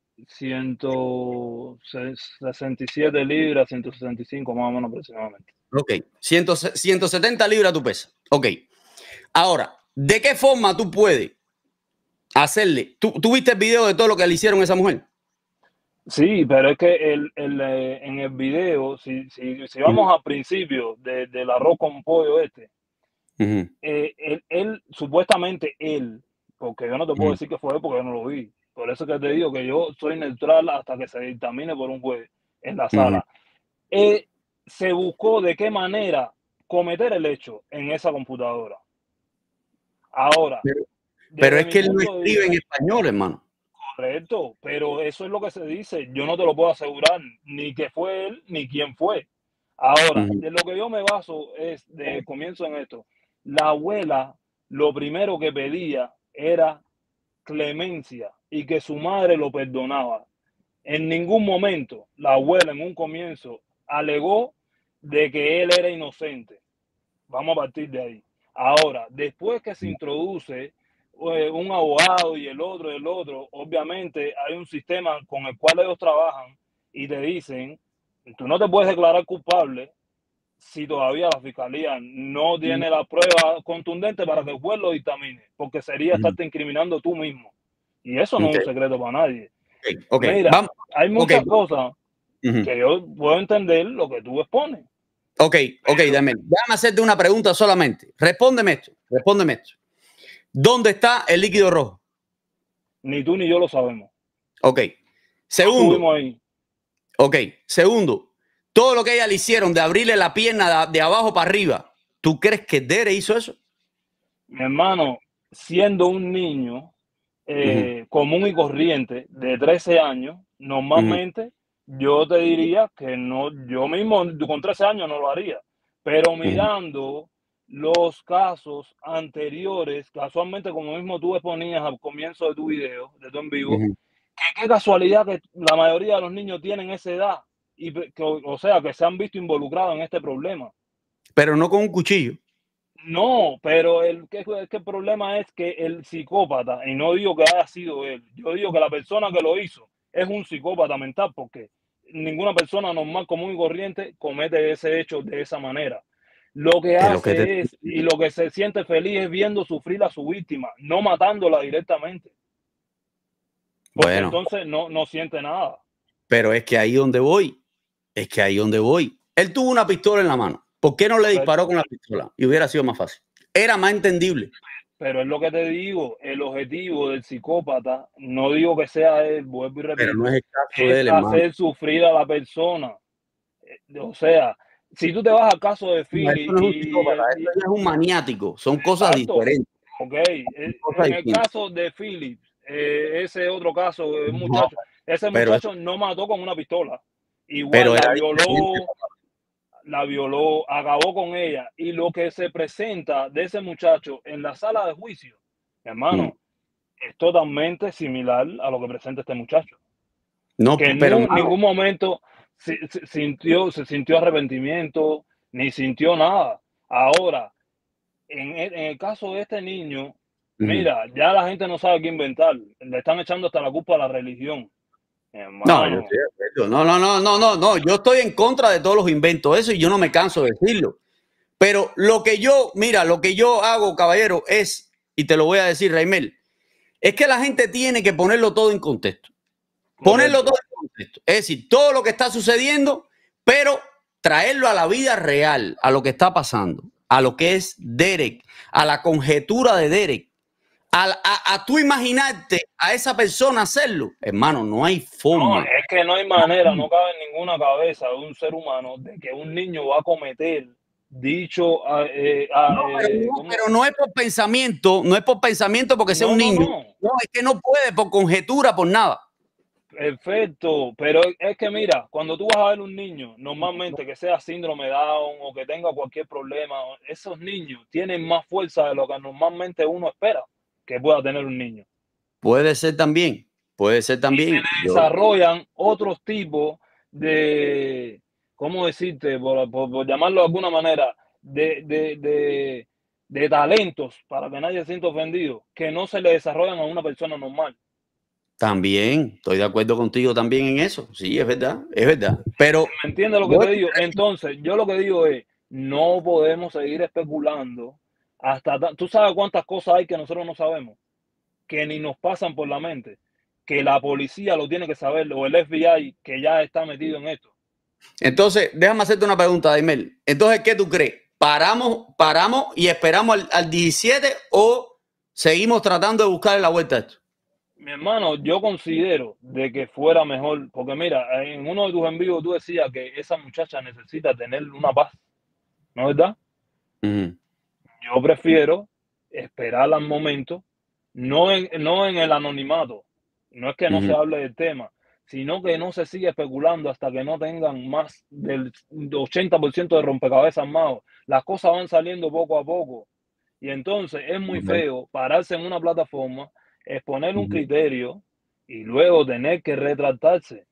C: 167 libras, 165 más o menos aproximadamente.
A: Ok, 170 libras tú pesas. Ok. Ahora, ¿de qué forma tú puedes hacerle? ¿Tú viste el video de todo lo que le hicieron a esa mujer?
C: Sí, pero es que en el video, si vamos al principio del arroz con pollo él supuestamente porque yo no te puedo decir que fue él porque yo no lo vi. Por eso que te digo que yo soy neutral hasta que se dictamine por un juez en la sala. Se buscó de qué manera cometer el hecho en esa computadora. Ahora.
A: Pero es que él no escribe en español, hermano.
C: Correcto, pero eso es lo que se dice. Yo no te lo puedo asegurar, ni que fue él, ni quién fue. Ahora, de lo que yo me baso es, de comienzo en esto, la abuela lo primero que pedía era clemencia y que su madre lo perdonaba. En ningún momento la abuela en un comienzo alegó de que él era inocente. Vamos a partir de ahí. Ahora, después que se introduce un abogado y el otro, obviamente hay un sistema con el cual ellos trabajan y te dicen, tú no te puedes declarar culpable si todavía la fiscalía no tiene la prueba contundente para que el juez lo dictamine, porque sería estarte incriminando tú mismo. Y eso no es un secreto para nadie. Mira, hay muchas cosas que yo puedo entender lo que tú expones.
A: Déjame hacerte una pregunta solamente. Respóndeme esto. ¿Dónde está el líquido rojo?
C: Ni tú ni yo lo sabemos.
A: Segundo, todo lo que ella le hicieron de abrirle la pierna de abajo para arriba, ¿tú crees que Derek hizo eso?
C: Mi hermano, siendo un niño común y corriente de 13 años, normalmente yo te diría que no, yo mismo con 13 años no lo haría, pero mirando los casos anteriores, casualmente como mismo tú exponías al comienzo de tu video, de tu en vivo, qué casualidad que la mayoría de los niños tienen esa edad y o sea, que se han visto involucrados en este problema.
A: Pero no con un cuchillo.
C: No, pero el problema es que el psicópata, y no digo que haya sido él, yo digo que la persona que lo hizo es un psicópata mental, porque ninguna persona normal, común y corriente comete ese hecho de esa manera. Lo que hace es, y lo que se siente feliz es viendo sufrir a su víctima, no matándola directamente. Porque entonces no siente nada.
A: Pero es que ahí donde voy, Él tuvo una pistola en la mano. ¿Por qué no le disparó con la pistola? Y hubiera sido más fácil. Era más entendible.
C: Pero es lo que te digo, el objetivo del psicópata, no digo que sea él, vuelvo y repito,
A: pero no es el caso de él,
C: hacer sufrir a la persona. O sea, si tú te vas al caso de Philly...
A: No, eso es un maniático, son cosas diferentes.
C: En el caso de Philly, ese otro caso, ese muchacho no mató con una pistola. Igual la violó, acabó con ella. Y lo que se presenta de ese muchacho en la sala de juicio, hermano, es totalmente similar a lo que presenta este muchacho. Que en ningún momento se sintió arrepentimiento, ni sintió nada. Ahora, en el caso de este niño, mira, ya la gente no sabe qué inventar. Le están echando hasta la culpa a la religión.
A: No, yo estoy en contra de todos los inventos, eso, y yo no me canso de decirlo. Pero lo que yo hago, caballero, es, y te lo voy a decir, Raimel, es que la gente tiene que ponerlo todo en contexto. Ponerlo todo en contexto. Es decir, todo lo que está sucediendo, pero traerlo a la vida real, a lo que está pasando, a lo que es Derek, a la conjetura de Derek. A tú imaginarte a esa persona hacerlo, hermano, no hay forma.
C: No, es que no hay manera, no cabe en ninguna cabeza de un ser humano de que un niño va a cometer dicho...
A: pero no es por pensamiento, porque sea un niño. No, es que no puede, por conjetura, por nada.
C: Perfecto, pero es que mira, cuando tú vas a ver un niño, normalmente que sea síndrome Down o que tenga cualquier problema, esos niños tienen más fuerza de lo que normalmente uno espera que pueda tener un niño.
A: Puede ser también.
C: Y se desarrollan otros tipos de, ¿cómo decirte? Por llamarlo de alguna manera, de talentos, para que nadie se sienta ofendido, que no se le desarrollan a una persona normal.
A: También, estoy de acuerdo contigo también en eso. Sí, es verdad. Pero,
C: ¿me entiendes lo que te digo? Entonces, yo lo que digo es, no podemos seguir especulando tú sabes cuántas cosas hay que nosotros no sabemos, que ni nos pasan por la mente, que la policía lo tiene que saber, o el FBI, que ya está metido en esto.
A: Entonces, déjame hacerte una pregunta, Daimel. Entonces, ¿qué tú crees? ¿Paramos y esperamos al 17 o seguimos tratando de buscarle la vuelta a esto?
C: Mi hermano, yo considero de que fuera mejor, porque mira, en uno de tus envíos tú decías que esa muchacha necesita tener una paz, ¿no es verdad? Yo prefiero esperar al momento, no en el anonimato, No es que no se hable del tema, sino que no se sigue especulando hasta que no tengan más del 80% de rompecabezas armados. Las cosas van saliendo poco a poco. Y entonces es muy feo pararse en una plataforma, exponer un criterio y luego tener que retractarse.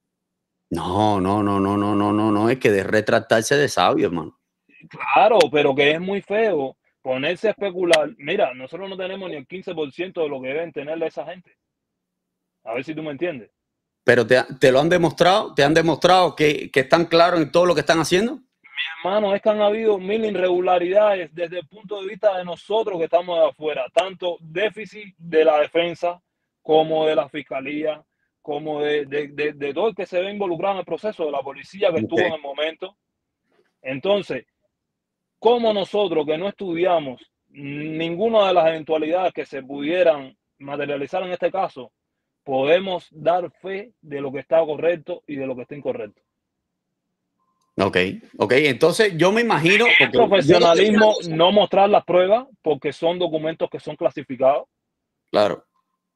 A: No, es que de retractarse de sabio, hermano.
C: Claro, pero que es muy feo ponerse a especular. Mira, nosotros no tenemos ni el 15% de lo que deben tenerle esa gente. A ver si tú me entiendes.
A: Pero te lo han demostrado, te han demostrado que están claros en todo lo que están haciendo.
C: Mi hermano, es que han habido 1000 irregularidades desde el punto de vista de nosotros que estamos de afuera, tanto déficit de la defensa como de la fiscalía, como de todo el que se ve involucrado en el proceso, de la policía que estuvo en el momento. Entonces, ¿cómo nosotros que no estudiamos ninguna de las eventualidades que se pudieran materializar en este caso, podemos dar fe de lo que está correcto y de lo que está incorrecto?
A: Ok, entonces yo me imagino...
C: El profesionalismo no mostrar las pruebas porque son documentos que son clasificados.
A: Claro.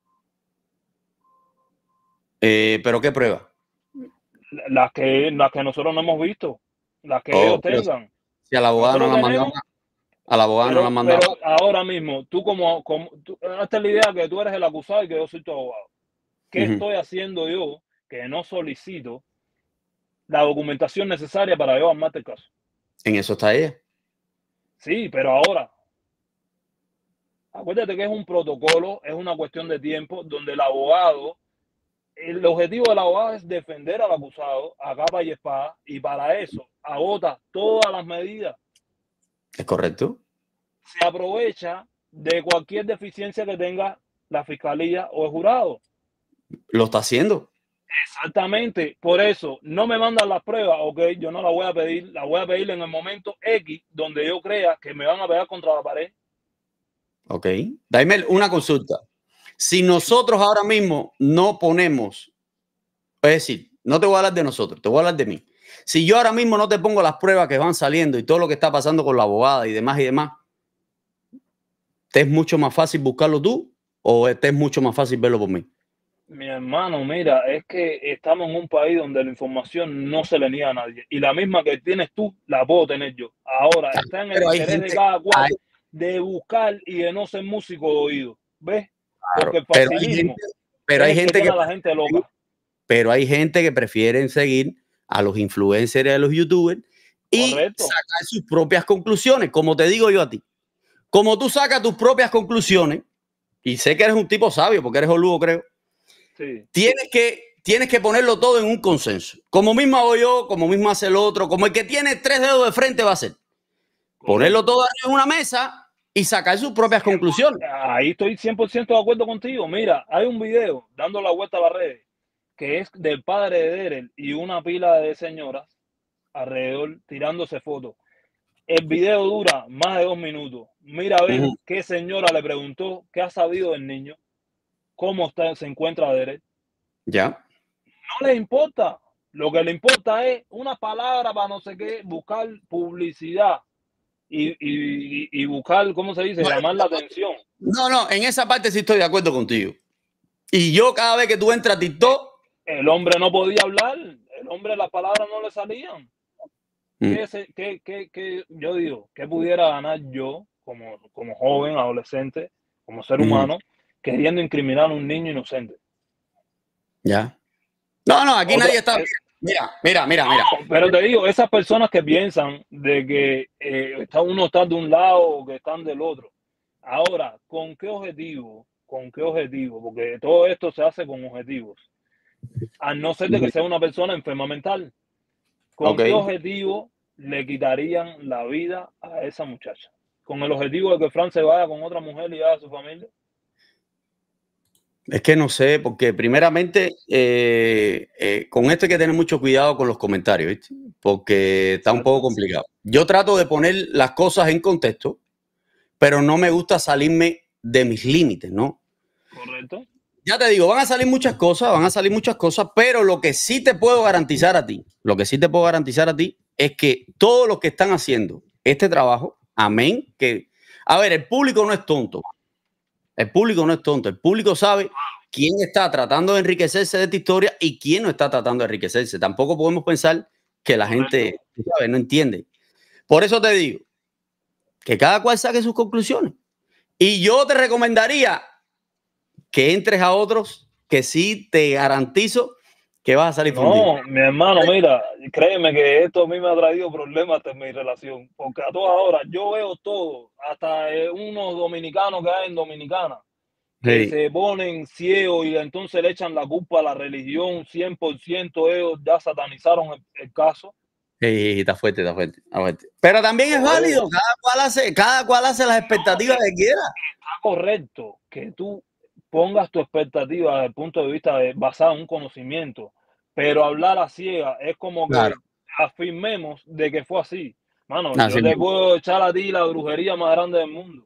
A: ¿Pero qué prueba?
C: Las que nosotros no hemos visto, las que ellos tengan.
A: Si al abogado no la mandaron, al abogado no la mandaron.
C: Pero ahora mismo, tú hazte la idea que tú eres el acusado y que yo soy tu abogado. ¿Qué estoy haciendo yo que no solicito la documentación necesaria para yo armarte el caso?
A: En eso está ella.
C: Sí, pero ahora, acuérdate que es un protocolo, es una cuestión de tiempo donde el objetivo del abogado es defender al acusado a capa y espada, y para eso agota todas las medidas.
A: ¿Es correcto?
C: Se aprovecha de cualquier deficiencia que tenga la fiscalía o el jurado.
A: Lo está haciendo.
C: Exactamente. Por eso, no me mandan las pruebas, ok, yo no la voy a pedir, la voy a pedir en el momento X, donde yo crea que me van a pegar contra la pared.
A: Ok. Daimel, una consulta. Si nosotros ahora mismo no ponemos, es decir, no te voy a hablar de nosotros, te voy a hablar de mí. Si yo ahora mismo no te pongo las pruebas que van saliendo y todo lo que está pasando con la abogada y demás, ¿te es mucho más fácil buscarlo tú o te es mucho más fácil verlo por mí?
C: Mi hermano, mira, es que estamos en un país donde la información no se le niega a nadie. Y la misma que tienes tú, la puedo tener yo. Ahora, está en el interés de cada cual de buscar y de no ser músico de oído. ¿Ves? Porque el facilismo
A: pero hay gente que
C: la gente loca.
A: Pero hay gente que prefieren seguir a los influencers y a los youtubers y sacar sus propias conclusiones, como te digo yo a ti. Como tú sacas tus propias conclusiones, y sé que eres un tipo sabio, porque eres Olugo, creo.
C: Sí.
A: Tienes que ponerlo todo en un consenso. Como mismo hago yo, como mismo hace el otro, como el que tiene 3 dedos de frente va a hacer. Ponerlo todo en una mesa y sacar sus propias conclusiones.
C: Ahí estoy 100% de acuerdo contigo. Mira, hay un video dando la vuelta a las redes que es del padre de Derek y una pila de señoras alrededor tirándose fotos. El video dura más de 2 minutos. Mira a ver qué señora le preguntó qué ha sabido del niño, cómo se encuentra Derek.
A: Ya.
C: No le importa. Lo que le importa es una palabra para no sé qué, buscar publicidad y buscar, ¿cómo se dice? Llamar la atención.
A: No, en esa parte sí estoy de acuerdo contigo. Y yo cada vez que tú entras a TikTok...
C: El hombre no podía hablar. El hombre, las palabras no le salían. ¿Qué yo digo? ¿Qué pudiera ganar yo como joven, adolescente, como ser humano, queriendo incriminar a un niño inocente?
A: Ya. No, aquí nadie está... Mira.
C: Pero te digo, esas personas que piensan de que uno está de un lado o que están del otro. Ahora, ¿con qué objetivo? Porque todo esto se hace con objetivos. A no ser de que sea una persona enferma mental. ¿Con qué objetivo le quitarían la vida a esa muchacha? ¿Con el objetivo de que Fran se vaya con otra mujer y a su familia?
A: Es que no sé, porque primeramente con esto hay que tener mucho cuidado con los comentarios, ¿viste? Porque está un poco complicado. Yo trato de poner las cosas en contexto, pero no me gusta salirme de mis límites, ¿no?
C: Correcto.
A: Ya te digo, van a salir muchas cosas, pero lo que sí te puedo garantizar a ti, es que todos los que están haciendo este trabajo, amén, que, a ver, el público no es tonto. El público sabe quién está tratando de enriquecerse de esta historia y quién no está tratando de enriquecerse. Tampoco podemos pensar que la gente, ¿sabes?, no entiende. Por eso te digo que cada cual saque sus conclusiones. Y yo te recomendaría que entres a otros que sí te garantizo que vas a salir fundido.
C: No, mi hermano, mira, créeme que esto a mí me ha traído problemas en mi relación, porque a todas horas yo veo todo, hasta unos dominicanos que hay en Dominicana, que se ponen ciegos y entonces le echan la culpa a la religión, 100% ellos ya satanizaron el caso.
A: Sí, está fuerte, está fuerte, está fuerte. Pero también es válido, cada cual hace las expectativas que quiera.
C: Está correcto que tú pongas tu expectativa desde el punto de vista basado en un conocimiento, pero hablar a ciegas es como que afirmemos de que fue así. Mano, yo te puedo echar a ti la brujería más grande del mundo.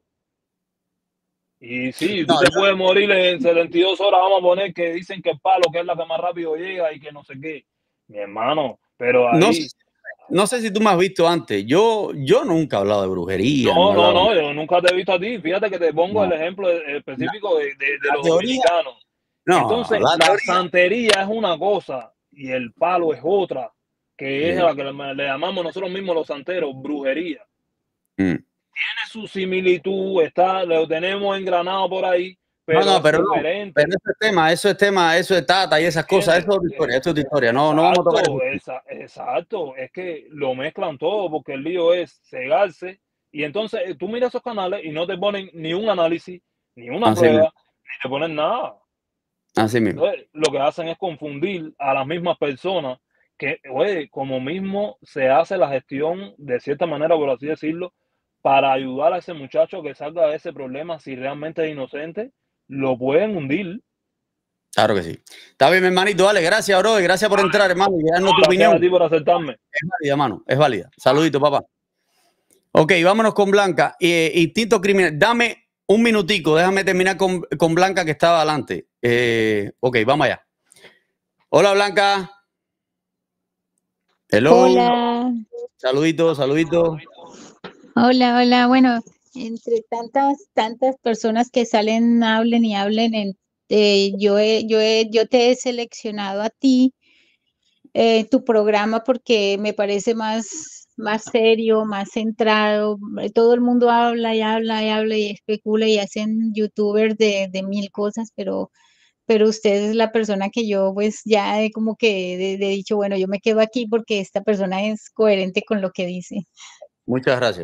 C: Y sí, tú te puedes morir en 72 horas, vamos a poner que dicen que el palo que es la que más rápido llega y que no sé qué. Mi hermano, pero ahí...
A: No sé si tú me has visto antes. Yo nunca he hablado de brujería.
C: No, yo nunca te he visto a ti. Fíjate que te pongo el ejemplo específico de los dominicanos. Entonces, la santería es una cosa y el palo es otra, que es la que le llamamos nosotros mismos los santeros, brujería. Tiene su similitud, lo tenemos engranado por ahí, pero
A: pero eso es tata y esas cosas, eso es tu historia, no vamos a tocar eso.
C: Exacto, es que lo mezclan todo, porque el lío es cegarse, y entonces tú miras esos canales y no te ponen ni un análisis, ni una prueba, ni te ponen nada.
A: Así mismo.
C: Entonces, lo que hacen es confundir a las mismas personas que, oye, como mismo se hace la gestión, de cierta manera, por así decirlo, para ayudar a ese muchacho que salga de ese problema, si realmente es inocente, lo pueden hundir.
A: Claro que sí. Está bien, mi hermanito. Dale, gracias, bro. Y gracias por entrar, hermano, y darnos tu opinión.
C: Gracias a ti por aceptarme.
A: Es válida, hermano. Es válida. Saludito, papá. Ok, vámonos con Blanca. Instinto criminal. Dame un minutico. Déjame terminar con Blanca, que estaba adelante. Ok, vamos allá. Hola, Blanca. Hello.
F: Hola.
A: Saludito, saludito.
F: Hola. Bueno, entre tantas personas que salen, hablen y hablen, yo te he seleccionado a ti, tu programa, porque me parece más serio, más centrado. Todo el mundo habla y especula y hacen youtubers de mil cosas, pero usted es la persona que yo pues ya he como que he dicho, bueno, yo me quedo aquí porque esta persona es coherente con lo que dice.
A: Muchas gracias.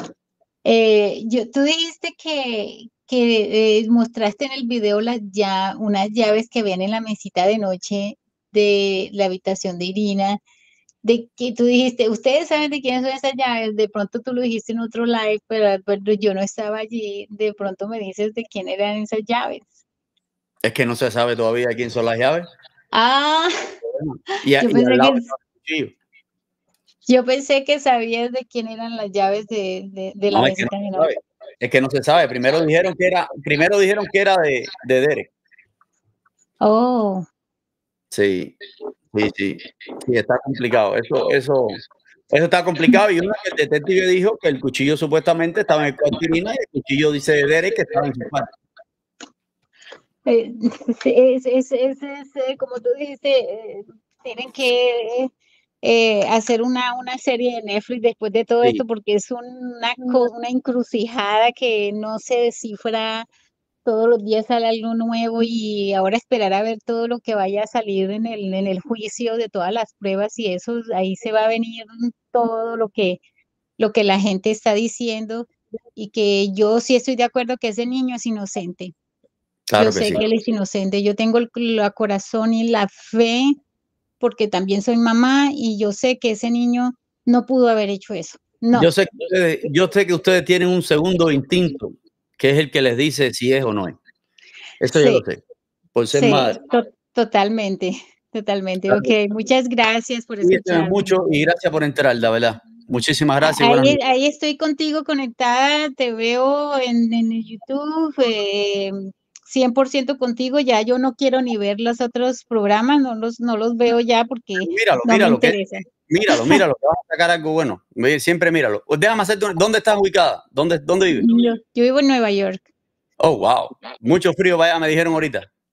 F: Tú dijiste que mostraste en el video unas llaves que ven en la mesita de noche de la habitación de Irina, de que tú dijiste, ustedes saben de quiénes son esas llaves. De pronto tú lo dijiste en otro live, pero yo no estaba allí. De pronto me dices de quién eran esas llaves.
A: Es que no se sabe todavía quién son las llaves.
F: Yo pensé que sabías de quién eran las llaves de la mesita de noche.
A: Es que no se sabe. Primero dijeron que era de Derek.
F: Oh.
A: Sí, está complicado. Eso está complicado. Y uno que el detective dijo que el cuchillo supuestamente estaba en el cuarto de Irina y el cuchillo dice de Derek que estaba en su cuarto.
F: Como tú dijiste, tienen que hacer una serie de Netflix después de todo esto, porque es una encrucijada que no se descifra. Todos los días sale algo nuevo, y ahora esperar a ver todo lo que vaya a salir en el juicio de todas las pruebas, y eso, ahí se va a venir todo lo que la gente está diciendo, y que yo sí estoy de acuerdo que ese niño es inocente.
A: Claro
F: yo sé que él es inocente. Yo tengo el corazón y la fe, porque también soy mamá, y yo sé que ese niño no pudo haber hecho eso. No.
A: Yo sé que ustedes tienen un segundo instinto, que es el que les dice si es o no es. Eso yo lo sé, por ser madre.
F: Totalmente. Claro. Ok, muchas gracias por escucharme.
A: Mucho, y gracias por entrar, la verdad. Muchísimas gracias.
F: Ahí estoy contigo conectada, te veo en YouTube, 100% contigo. Ya yo no quiero ni ver los otros programas, no los veo ya, porque no me interesa.
A: Míralo, que vas a sacar algo bueno. Siempre míralo. Déjame hacer, ¿dónde estás ubicada? ¿Dónde vives?
F: Yo vivo en Nueva York.
A: Oh, wow. Mucho frío, vaya, me dijeron ahorita.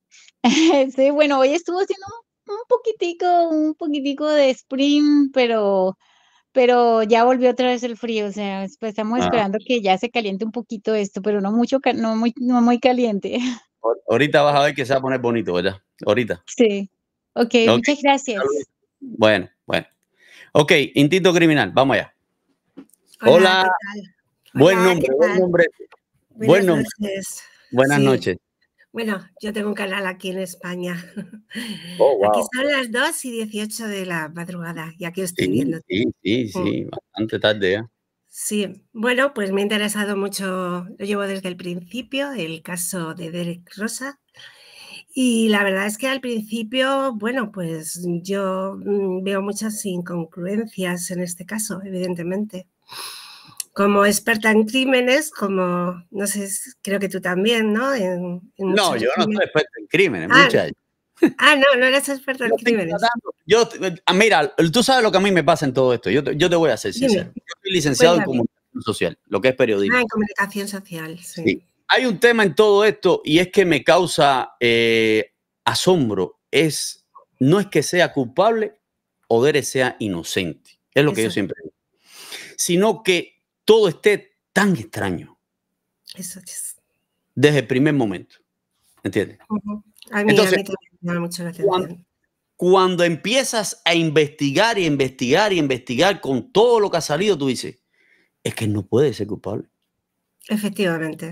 F: Sí, bueno, hoy estuvo haciendo un poquitico de spring, pero ya volvió otra vez el frío, o sea, pues estamos esperando que ya se caliente un poquito esto, pero no mucho, no muy caliente.
A: Ahorita vas a ver que se va a poner bonito, ¿verdad? Ahorita.
F: Sí. Ok, muchas gracias.
A: Bueno. Ok, instinto criminal, vamos allá.
H: Hola. ¿Qué tal?
A: Buen
H: Hola,
A: nombre,
H: ¿qué
A: buen
H: tal?
A: nombre.
H: Buenas noches.
A: Buenas
H: Sí.
A: noches.
H: Bueno, yo tengo un canal aquí en España.
A: Oh, wow.
H: Aquí son las 2:18 de la madrugada y aquí estoy viendo.
A: Sí, bastante tarde ya.
H: Sí, bueno, pues me ha interesado mucho, lo llevo desde el principio, el caso de Derek Rosa. Y la verdad es que al principio, bueno, pues yo veo muchas incongruencias en este caso, evidentemente. Como experta en crímenes, como, no sé, creo que tú también, ¿no?
A: No, yo no soy experto en crímenes, muchachos.
H: No eres experto en crímenes.
A: Mira, tú sabes lo que a mí me pasa en todo esto. Yo te voy a ser sincero. Yo soy licenciado en comunicación social, lo que es periodismo.
H: En comunicación social, sí.
A: Sí. Hay un tema en todo esto y es que me causa asombro. No es que sea culpable o Derek sea inocente. Es lo que yo siempre digo. Sino que todo esté tan extraño.
H: Eso es.
A: Desde el primer momento. ¿Entiendes?
H: A mí también me llama mucho la atención.
A: Cuando empiezas a investigar y investigar con todo lo que ha salido, tú dices, es que no puede ser culpable.
H: Efectivamente.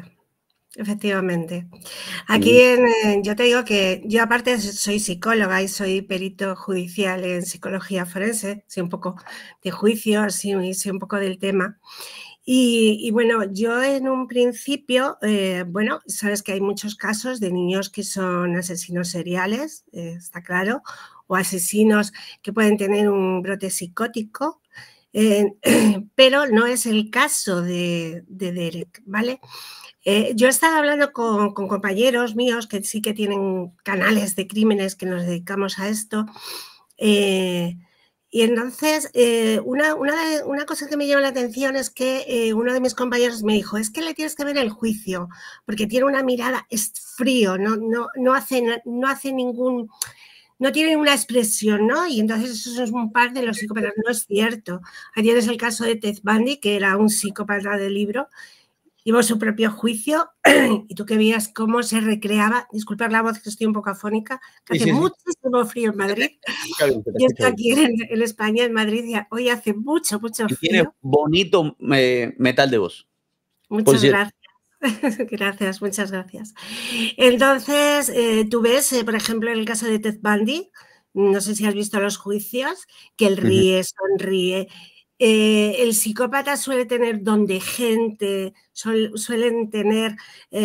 H: Aquí yo te digo que yo aparte soy psicóloga y soy perito judicial en psicología forense, sé un poco de juicio, sé un poco del tema. Y bueno, yo en un principio, bueno, sabes que hay muchos casos de niños que son asesinos seriales, está claro, o asesinos que pueden tener un brote psicótico, pero no es el caso de Derek, ¿vale? Yo he estado hablando con compañeros míos que sí que tienen canales de crímenes que nos dedicamos a esto. Y entonces, una cosa que me llama la atención es que uno de mis compañeros me dijo, es que le tienes que ver el juicio, porque tiene una mirada, es frío, no hace ningún... No tiene una expresión, ¿no? Y entonces eso es un par de los psicópatas. No es cierto. Ahí tienes el caso de Ted Bundy, que era un psicópata de libro, llevó su propio juicio y tú que veías cómo se recreaba, disculpad la voz que estoy un poco afónica, que hace muchísimo frío en Madrid. Yo estoy aquí en España, en Madrid, y hoy hace mucho frío.
A: Tiene bonito metal de voz.
H: Muchas gracias. Gracias, muchas gracias. Entonces, tú ves, por ejemplo, en el caso de Ted Bundy, no sé si has visto los juicios, que él ríe, sonríe. El psicópata suele tener don de gente, suelen tener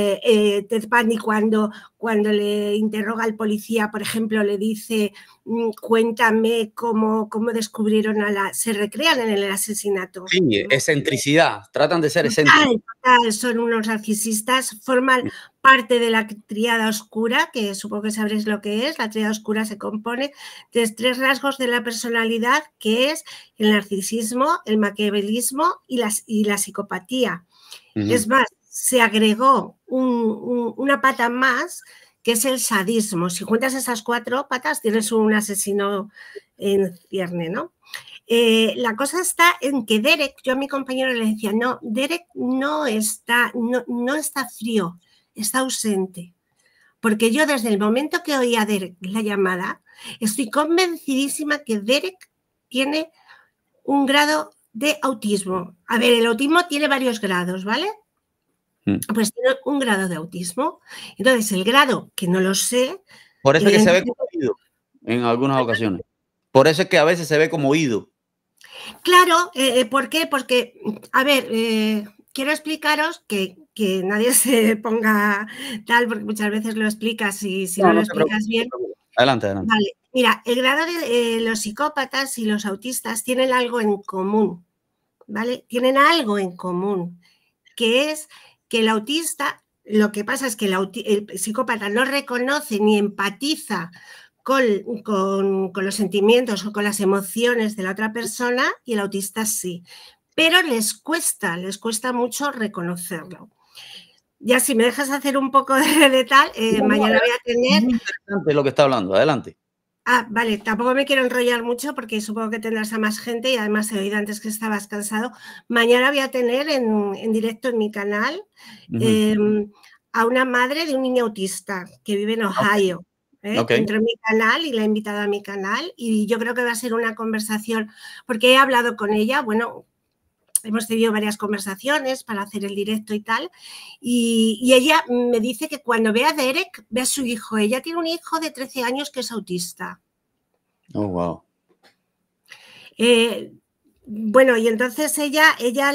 H: Ted Bundy cuando le interroga al policía, por ejemplo, le dice, cuéntame cómo descubrieron se recrean en el asesinato.
A: Sí, excentricidad, tratan de ser excéntricos.
H: Total, son unos narcisistas, forman parte de la tríada oscura, que supongo que sabréis lo que es. La tríada oscura se compone de 3 rasgos de la personalidad, que es el narcisismo, el maquiavelismo y la psicopatía. Es más, se agregó una pata más, que es el sadismo. Si juntas esas 4 patas, tienes un asesino en cierne, ¿no? La cosa está en que Derek, yo a mi compañero le decía, no, Derek no está frío, está ausente. Porque yo desde el momento que oí a Derek la llamada, estoy convencidísima que Derek tiene un grado de autismo. A ver, el autismo tiene varios grados, ¿vale? Pues tiene un grado de autismo. Entonces, el grado, que no lo sé...
A: Por eso es que se ve como oído en algunas ocasiones. Por eso es que a veces se ve como oído.
H: Claro, ¿por qué? Porque, a ver, quiero explicaros que nadie se ponga tal, porque muchas veces lo explicas y si no lo explicas bien...
A: Adelante.
H: Vale, mira, el grado de los psicópatas y los autistas tienen algo en común, ¿vale? Tienen algo en común, que es que el autista, lo que pasa es que el psicópata no reconoce ni empatiza con los sentimientos o con las emociones de la otra persona y el autista sí, pero les cuesta mucho reconocerlo. ya si me dejas hacer un poco de tal, mañana voy a tener...
A: Muy interesante lo que está hablando, adelante.
H: Ah, vale, tampoco me quiero enrollar mucho porque supongo que tendrás a más gente y además he oído antes que estabas cansado. Mañana voy a tener en directo en mi canal a una madre de un niño autista que vive en Ohio. Entró en mi canal y la he invitado a mi canal y yo creo que va a ser una conversación, porque he hablado con ella, bueno, hemos tenido varias conversaciones para hacer el directo y tal, y ella me dice que cuando ve a Derek, ve a su hijo. Ella tiene un hijo de 13 años que es autista.
A: Oh, wow.
H: Bueno, y entonces ella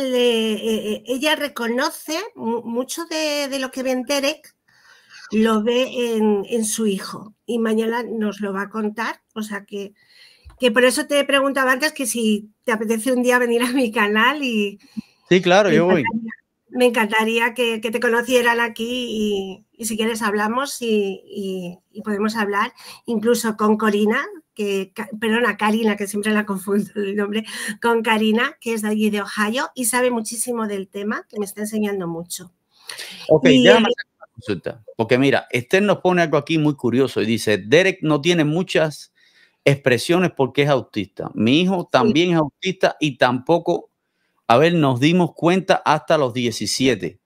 H: reconoce mucho de lo que ve en Derek, lo ve en su hijo, y mañana nos lo va a contar, o sea que por eso te preguntaba antes que si te apetece un día venir a mi canal y...
A: Sí, claro, yo voy.
H: Me encantaría que te conocieran aquí y si quieres hablamos y podemos hablar incluso con Corina, Karina, que siempre la confundo el nombre, con Karina, que es de allí de Ohio y sabe muchísimo del tema, que me está enseñando mucho.
A: Ok, déjame hacer una consulta, porque mira, Esther nos pone algo aquí muy curioso y dice, Derek no tiene muchas expresiones porque es autista. Mi hijo también es autista y tampoco, nos dimos cuenta hasta los 17.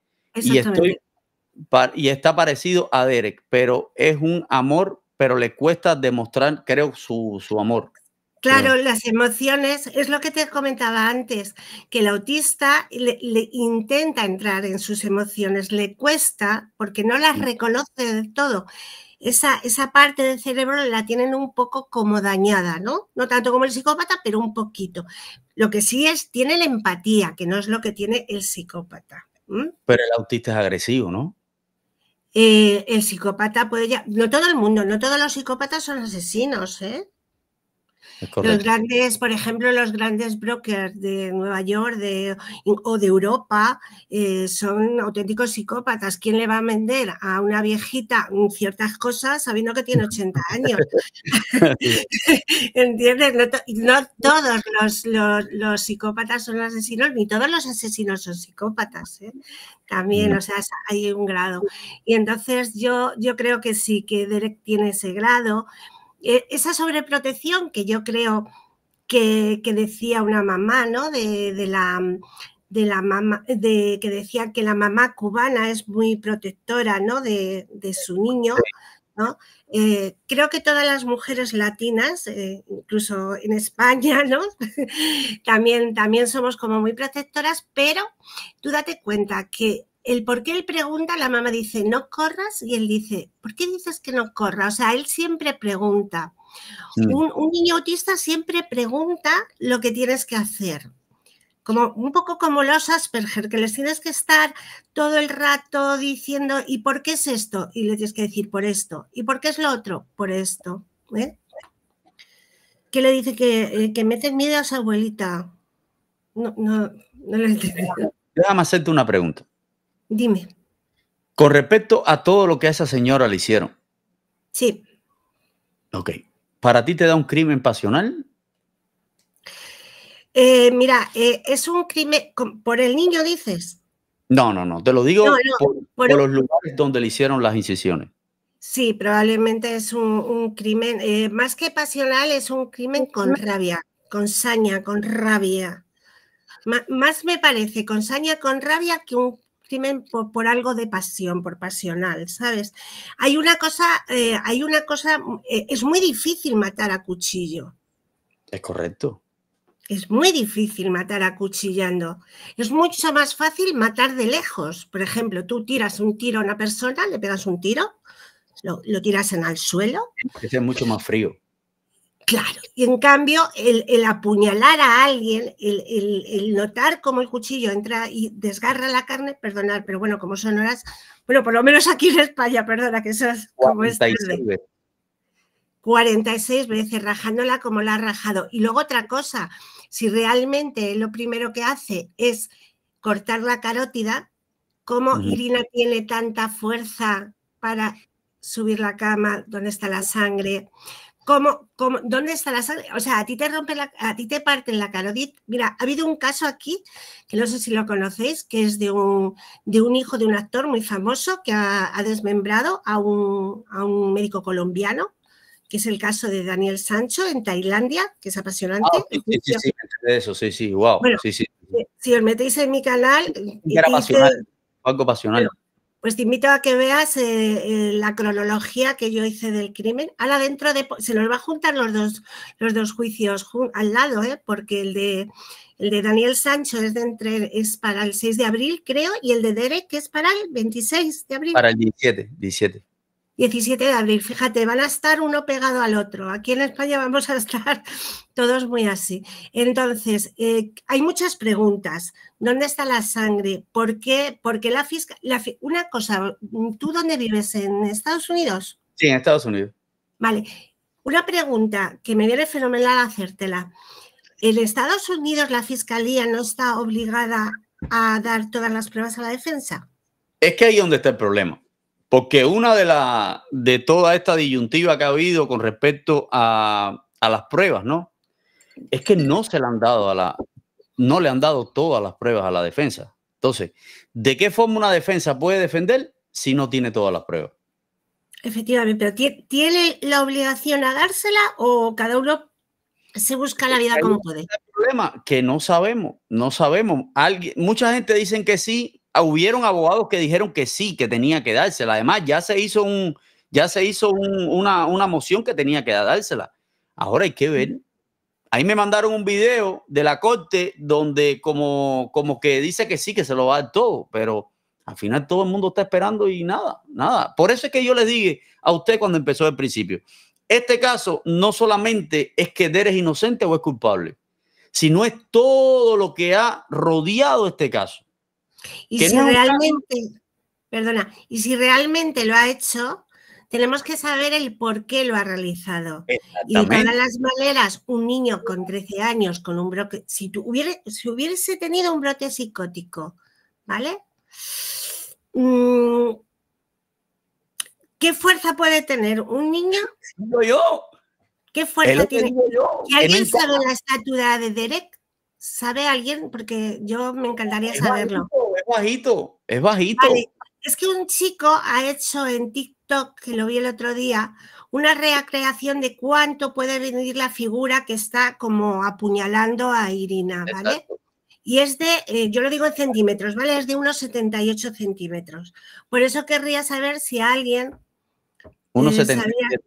A: Y está parecido a Derek, pero es un amor, pero le cuesta demostrar, creo, su amor.
H: Claro, las emociones, es lo que te comentaba antes, que el autista le intenta entrar en sus emociones, le cuesta porque no las reconoce del todo. Esa parte del cerebro la tienen un poco como dañada, ¿no? No tanto como el psicópata, pero un poquito. Lo que sí tiene la empatía, que no es lo que tiene el psicópata.
A: Pero el autista es agresivo, ¿no?
H: El psicópata puede... No todo el mundo, no todos los psicópatas son asesinos, ¿eh? Los grandes, por ejemplo, los grandes brokers de Nueva York o de Europa son auténticos psicópatas. ¿Quién le va a vender a una viejita ciertas cosas sabiendo que tiene 80 años? ¿Entiendes? No todos los psicópatas son asesinos, ni todos los asesinos son psicópatas, ¿eh? También, o sea, hay un grado. Y entonces yo creo que sí, que Derek tiene ese grado. Esa sobreprotección que yo creo que decía una mamá, ¿no? De la mamá, que decía que la mamá cubana es muy protectora, ¿no? De su niño, ¿no? Creo que todas las mujeres latinas, incluso en España, ¿no? también somos como muy protectoras, pero tú date cuenta que el por qué él pregunta, la mamá dice, no corras, y él dice, ¿por qué dices que no corra? O sea, él siempre pregunta. Un niño autista siempre pregunta lo que tienes que hacer. Un poco como los Asperger, que les tienes que estar todo el rato diciendo, ¿y por qué es esto? Y le tienes que decir, por esto. ¿Y por qué es lo otro? Por esto. ¿Qué le dice? Que mete miedo a su abuelita. No lo entiendo.
A: Déjame hacerte una pregunta.
H: Dime.
A: Con respecto a todo lo que a esa señora le hicieron.
H: Sí.
A: Ok. ¿Para ti te da un crimen pasional?
H: Mira, es un crimen por el niño, dices.
A: No. Te lo digo por los lugares donde le hicieron las incisiones.
H: Sí, probablemente es un crimen, más que pasional, es un crimen con rabia, con saña, con rabia. Más me parece con saña, con rabia, que un crimen por algo de pasión, por pasional, ¿sabes? Hay una cosa, es muy difícil matar a cuchillo.
A: Es correcto.
H: Es muy difícil matar acuchillando. Es mucho más fácil matar de lejos. Por ejemplo, tú tiras un tiro a una persona, le pegas un tiro, lo tiras en el suelo.
A: Es mucho más frío.
H: Claro, y en cambio el apuñalar a alguien, el notar cómo el cuchillo entra y desgarra la carne, perdonad, pero bueno, como son horas, bueno, por lo menos aquí en España, perdona, que eso es como es tarde. 46 veces rajándola como la ha rajado. Y luego otra cosa, si realmente lo primero que hace es cortar la carótida, ¿cómo Irina tiene tanta fuerza para subir la cama donde está la sangre, ¿Dónde está la sangre? O sea, a ti te parten la carótida. Mira, ha habido un caso aquí, que no sé si lo conocéis, que es de un hijo de un actor muy famoso que ha desmembrado a un médico colombiano, que es el caso de Daniel Sancho en Tailandia, que es apasionante.
A: Sí, wow.
H: Bueno,
A: sí.
H: Si os metéis en mi canal...
A: Era pasional, algo pasional.
H: Bueno, pues te invito a que veas la cronología que yo hice del crimen. Ahora se nos va a juntar los dos juicios al lado, porque el de Daniel Sancho es para el 6 de abril, creo, y el de Derek es para el 26 de abril.
A: Para el 17
H: de abril, fíjate, van a estar uno pegado al otro. Aquí en España vamos a estar todos muy así. Entonces, hay muchas preguntas. ¿Dónde está la sangre? ¿Por qué la fiscal? Una cosa, ¿tú dónde vives? ¿En Estados Unidos?
A: Sí, en Estados Unidos.
H: Vale. Una pregunta que me viene fenomenal hacértela. ¿En Estados Unidos la fiscalía no está obligada a dar todas las pruebas a la defensa?
A: Es que ahí es donde está el problema. Porque una de toda esta disyuntiva que ha habido con respecto a las pruebas, ¿no? Es que no se le han dado no le han dado todas las pruebas a la defensa. Entonces, ¿de qué forma una defensa puede defender si no tiene todas las pruebas?
H: Efectivamente, pero ¿tiene la obligación a dársela o cada uno se busca la vida como puede?
A: El problema que no sabemos. Mucha gente dice que sí. Hubieron abogados que dijeron que sí, que tenía que dársela. Además, ya se hizo una moción que tenía que dársela. Ahora hay que ver. Ahí me mandaron un video de la corte donde como que dice que sí, que se lo va a dar todo, pero al final todo el mundo está esperando y nada. Por eso es que yo les dije a usted cuando empezó el principio, este caso no solamente es que Derek es inocente o es culpable, sino es todo lo que ha rodeado este caso.
H: Y si realmente lo ha hecho, tenemos que saber el por qué lo ha realizado. Y de todas las maneras, un niño con 13 años con un brote, si hubiese tenido un brote psicótico, ¿vale? ¿Qué fuerza puede tener un niño? ¿Qué fuerza tiene? ¿Y alguien sabe la estatura de Derek? ¿Sabe alguien? Porque yo me encantaría saberlo.
A: Es bajito.
H: Vale. Es que un chico ha hecho en TikTok, que lo vi el otro día, una recreación de cuánto puede venir la figura que está como apuñalando a Irina, ¿vale? Exacto. Y es yo lo digo en centímetros, ¿vale? Es de unos 78 centímetros. Por eso querría saber si alguien...
A: 1,77.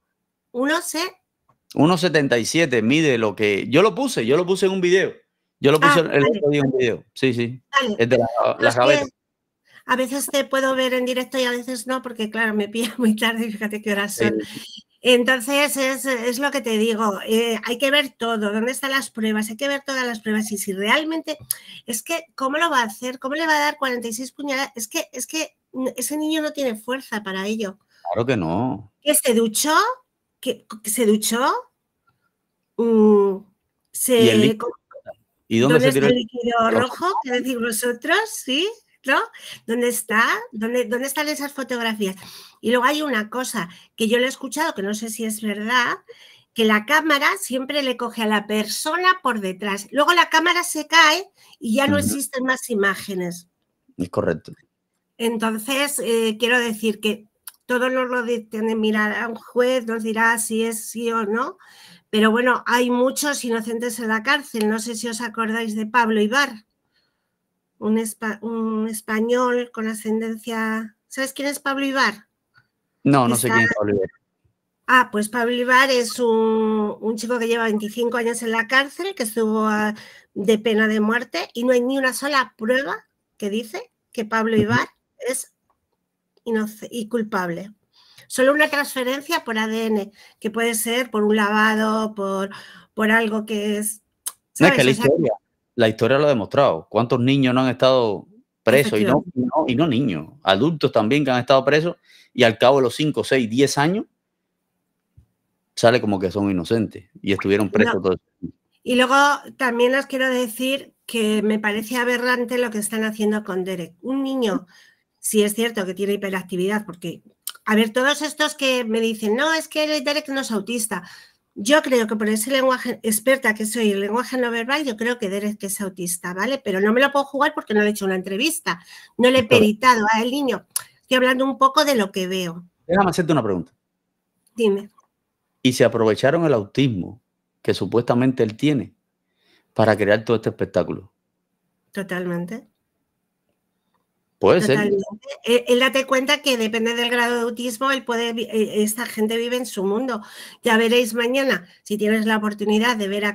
A: 1,77 mide lo que... Yo lo puse en un video. Yo lo puse el otro día en un video. Sí. Vale. Es de la gaveta.
H: A veces te puedo ver en directo y a veces no, porque claro, me pilla muy tarde, fíjate qué horas son. Entonces, es lo que te digo, hay que ver todo, dónde están las pruebas, hay que ver todas las pruebas y si realmente, es que, ¿cómo lo va a hacer? ¿Cómo le va a dar 46 puñaladas? Es que ese niño no tiene fuerza para ello.
A: Claro que no.
H: ¿Que se duchó? ¿Que se duchó?
A: ¿Y dónde se tiró
H: el líquido rojo? ¿Qué decir vosotros? ¿Sí? ¿No? ¿Dónde está? ¿Dónde están esas fotografías? Y luego hay una cosa que yo le he escuchado, que no sé si es verdad, que la cámara siempre le coge a la persona por detrás. Luego la cámara se cae y ya no existen más imágenes.
A: Es correcto.
H: Entonces, quiero decir que todos nos lo tienen mirar a un juez, nos dirá si es sí o no, pero bueno, hay muchos inocentes en la cárcel. No sé si os acordáis de Pablo Ibar. Un español con ascendencia... ¿Sabes quién es Pablo Ibar?
A: No sé quién es Pablo Ibar.
H: Pues Pablo Ibar es un chico que lleva 25 años en la cárcel, que estuvo de pena de muerte y no hay ni una sola prueba que dice que Pablo Ibar es inocente y culpable. Solo una transferencia por ADN, que puede ser por un lavado, por algo que es...
A: ¿sabes? No, es que la historia lo ha demostrado. ¿Cuántos niños no han estado presos? Y no niños, adultos también que han estado presos y al cabo de los 5, 6, 10 años sale como que son inocentes y estuvieron presos todos.
H: Y luego también os quiero decir que me parece aberrante lo que están haciendo con Derek. Un niño, si es cierto que tiene hiperactividad, porque a ver, todos estos que me dicen, no, es que Derek no es autista. Yo creo que por ese lenguaje, experta que soy el lenguaje no verbal, yo creo que Derek es autista, ¿vale? Pero no me lo puedo jugar porque no le he hecho una entrevista, no le he peritado al niño. Estoy hablando un poco de lo que veo.
A: Déjame hacerte una pregunta.
H: Dime.
A: ¿Y se aprovecharon el autismo que supuestamente él tiene para crear todo este espectáculo?
H: Totalmente.
A: Puede ser.
H: Él date cuenta que depende del grado de autismo, esta gente vive en su mundo. Ya veréis mañana, si tienes la oportunidad de ver a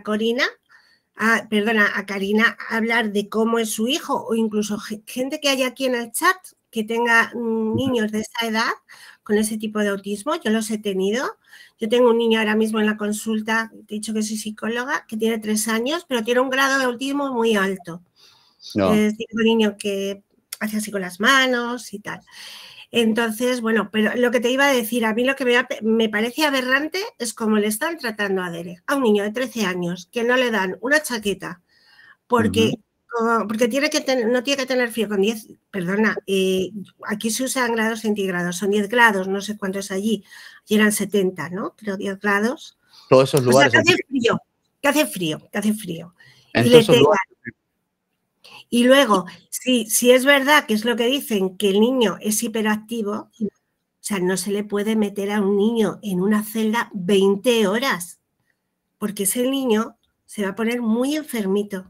H: Karina hablar de cómo es su hijo, o incluso gente que haya aquí en el chat que tenga niños de esa edad con ese tipo de autismo. Yo los he tenido. Yo tengo un niño ahora mismo en la consulta, te he dicho que soy psicóloga, que tiene 3 años, pero tiene un grado de autismo muy alto.
A: No.
H: Es un niño que hace así con las manos y tal. Entonces, bueno, pero lo que te iba a decir, a mí lo que me parece aberrante es cómo le están tratando a Derek, a un niño de 13 años, que no le dan una chaqueta, porque no tiene que tener frío con 10, perdona, aquí se usan grados centígrados, son 10 grados, no sé cuántos allí, y eran 70, ¿no? Creo 10 grados.
A: Todos esos lugares.
H: O sea, que hace frío.
A: En todos esos lugares.
H: Y luego, si es verdad que es lo que dicen, que el niño es hiperactivo, o sea, no se le puede meter a un niño en una celda 20 horas, porque ese niño se va a poner muy enfermito.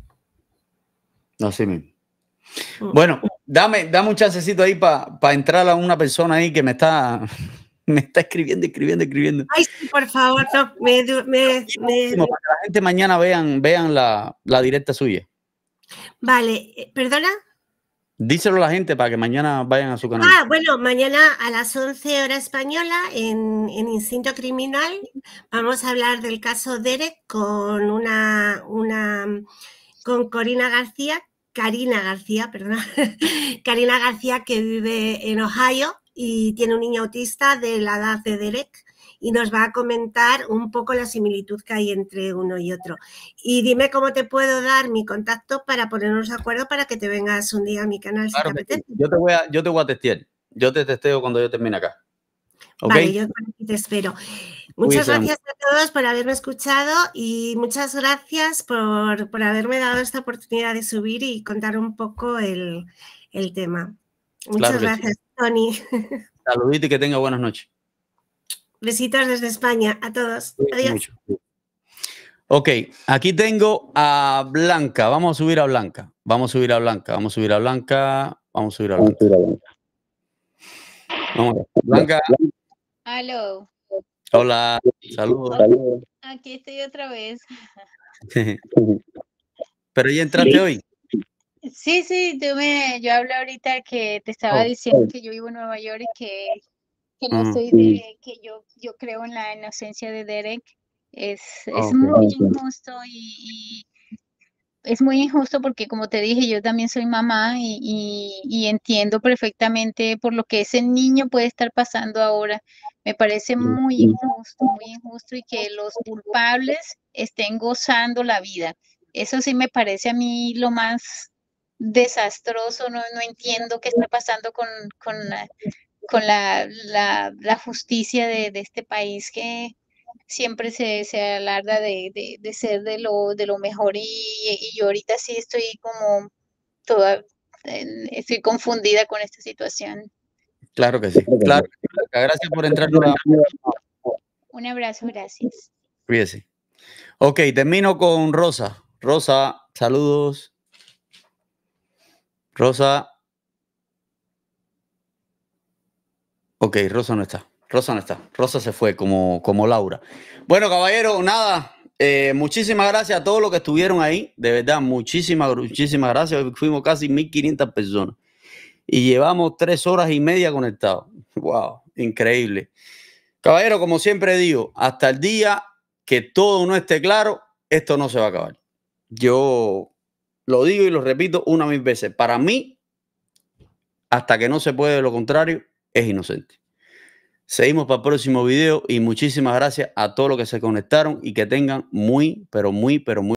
A: Así mismo. Bueno, dame un chancecito ahí para entrar a una persona ahí que me está escribiendo.
H: Ay, sí, por favor, no,
A: para que la gente mañana vean la directa suya.
H: Vale, ¿perdona?
A: Díselo a la gente para que mañana vayan a su canal.
H: Bueno, mañana a las 11 hora española en Instinto Criminal vamos a hablar del caso Derek con con Karina García, que vive en Ohio y tiene un niño autista de la edad de Derek y nos va a comentar un poco la similitud que hay entre uno y otro. Y dime cómo te puedo dar mi contacto para ponernos de acuerdo para que te vengas un día a mi canal.
A: Claro,
H: si te apetece.
A: Yo te voy a testear. Yo te testeo cuando yo termine acá.
H: ¿Okay? Vale, yo te espero. Muchas gracias a todos por haberme escuchado y muchas gracias por haberme dado esta oportunidad de subir y contar un poco el tema. Muchas gracias, sí. Tony.
A: Saludito y que tenga buenas noches.
H: Besitos desde España a todos. Adiós. Mucho.
A: Ok, aquí tengo a Blanca. Vamos a subir a Blanca. Vamos a Blanca.
F: Aló.
A: Hola, saludos.
F: Aquí estoy otra vez.
A: ¿Pero ya entraste hoy?
F: Sí, yo hablé ahorita que te estaba diciendo que yo vivo en Nueva York y que no soy que yo creo en la inocencia de Derek. Es muy injusto y es muy injusto porque, como te dije, yo también soy mamá y entiendo perfectamente por lo que ese niño puede estar pasando ahora. Me parece muy injusto y que los culpables estén gozando la vida. Eso sí me parece a mí lo más desastroso. No entiendo qué está pasando con la justicia de este país que siempre se alarda de ser de lo mejor y yo ahorita sí estoy como estoy confundida con esta situación.
A: Claro que sí. Claro. Gracias por entrar.
F: Un abrazo, gracias.
A: Cuídese. Ok, termino con Rosa. Rosa, saludos. Rosa. Ok, Rosa no está. Rosa se fue como Laura. Bueno, caballero, nada. Muchísimas gracias a todos los que estuvieron ahí. De verdad, muchísimas gracias. Fuimos casi 1.500 personas. Y llevamos 3 horas y media conectados. Wow, increíble. Caballero, como siempre digo, hasta el día que todo no esté claro, esto no se va a acabar. Yo lo digo y lo repito 1.000 veces. Para mí, hasta que no se puede lo contrario, es inocente. Seguimos para el próximo video y muchísimas gracias a todos los que se conectaron y que tengan muy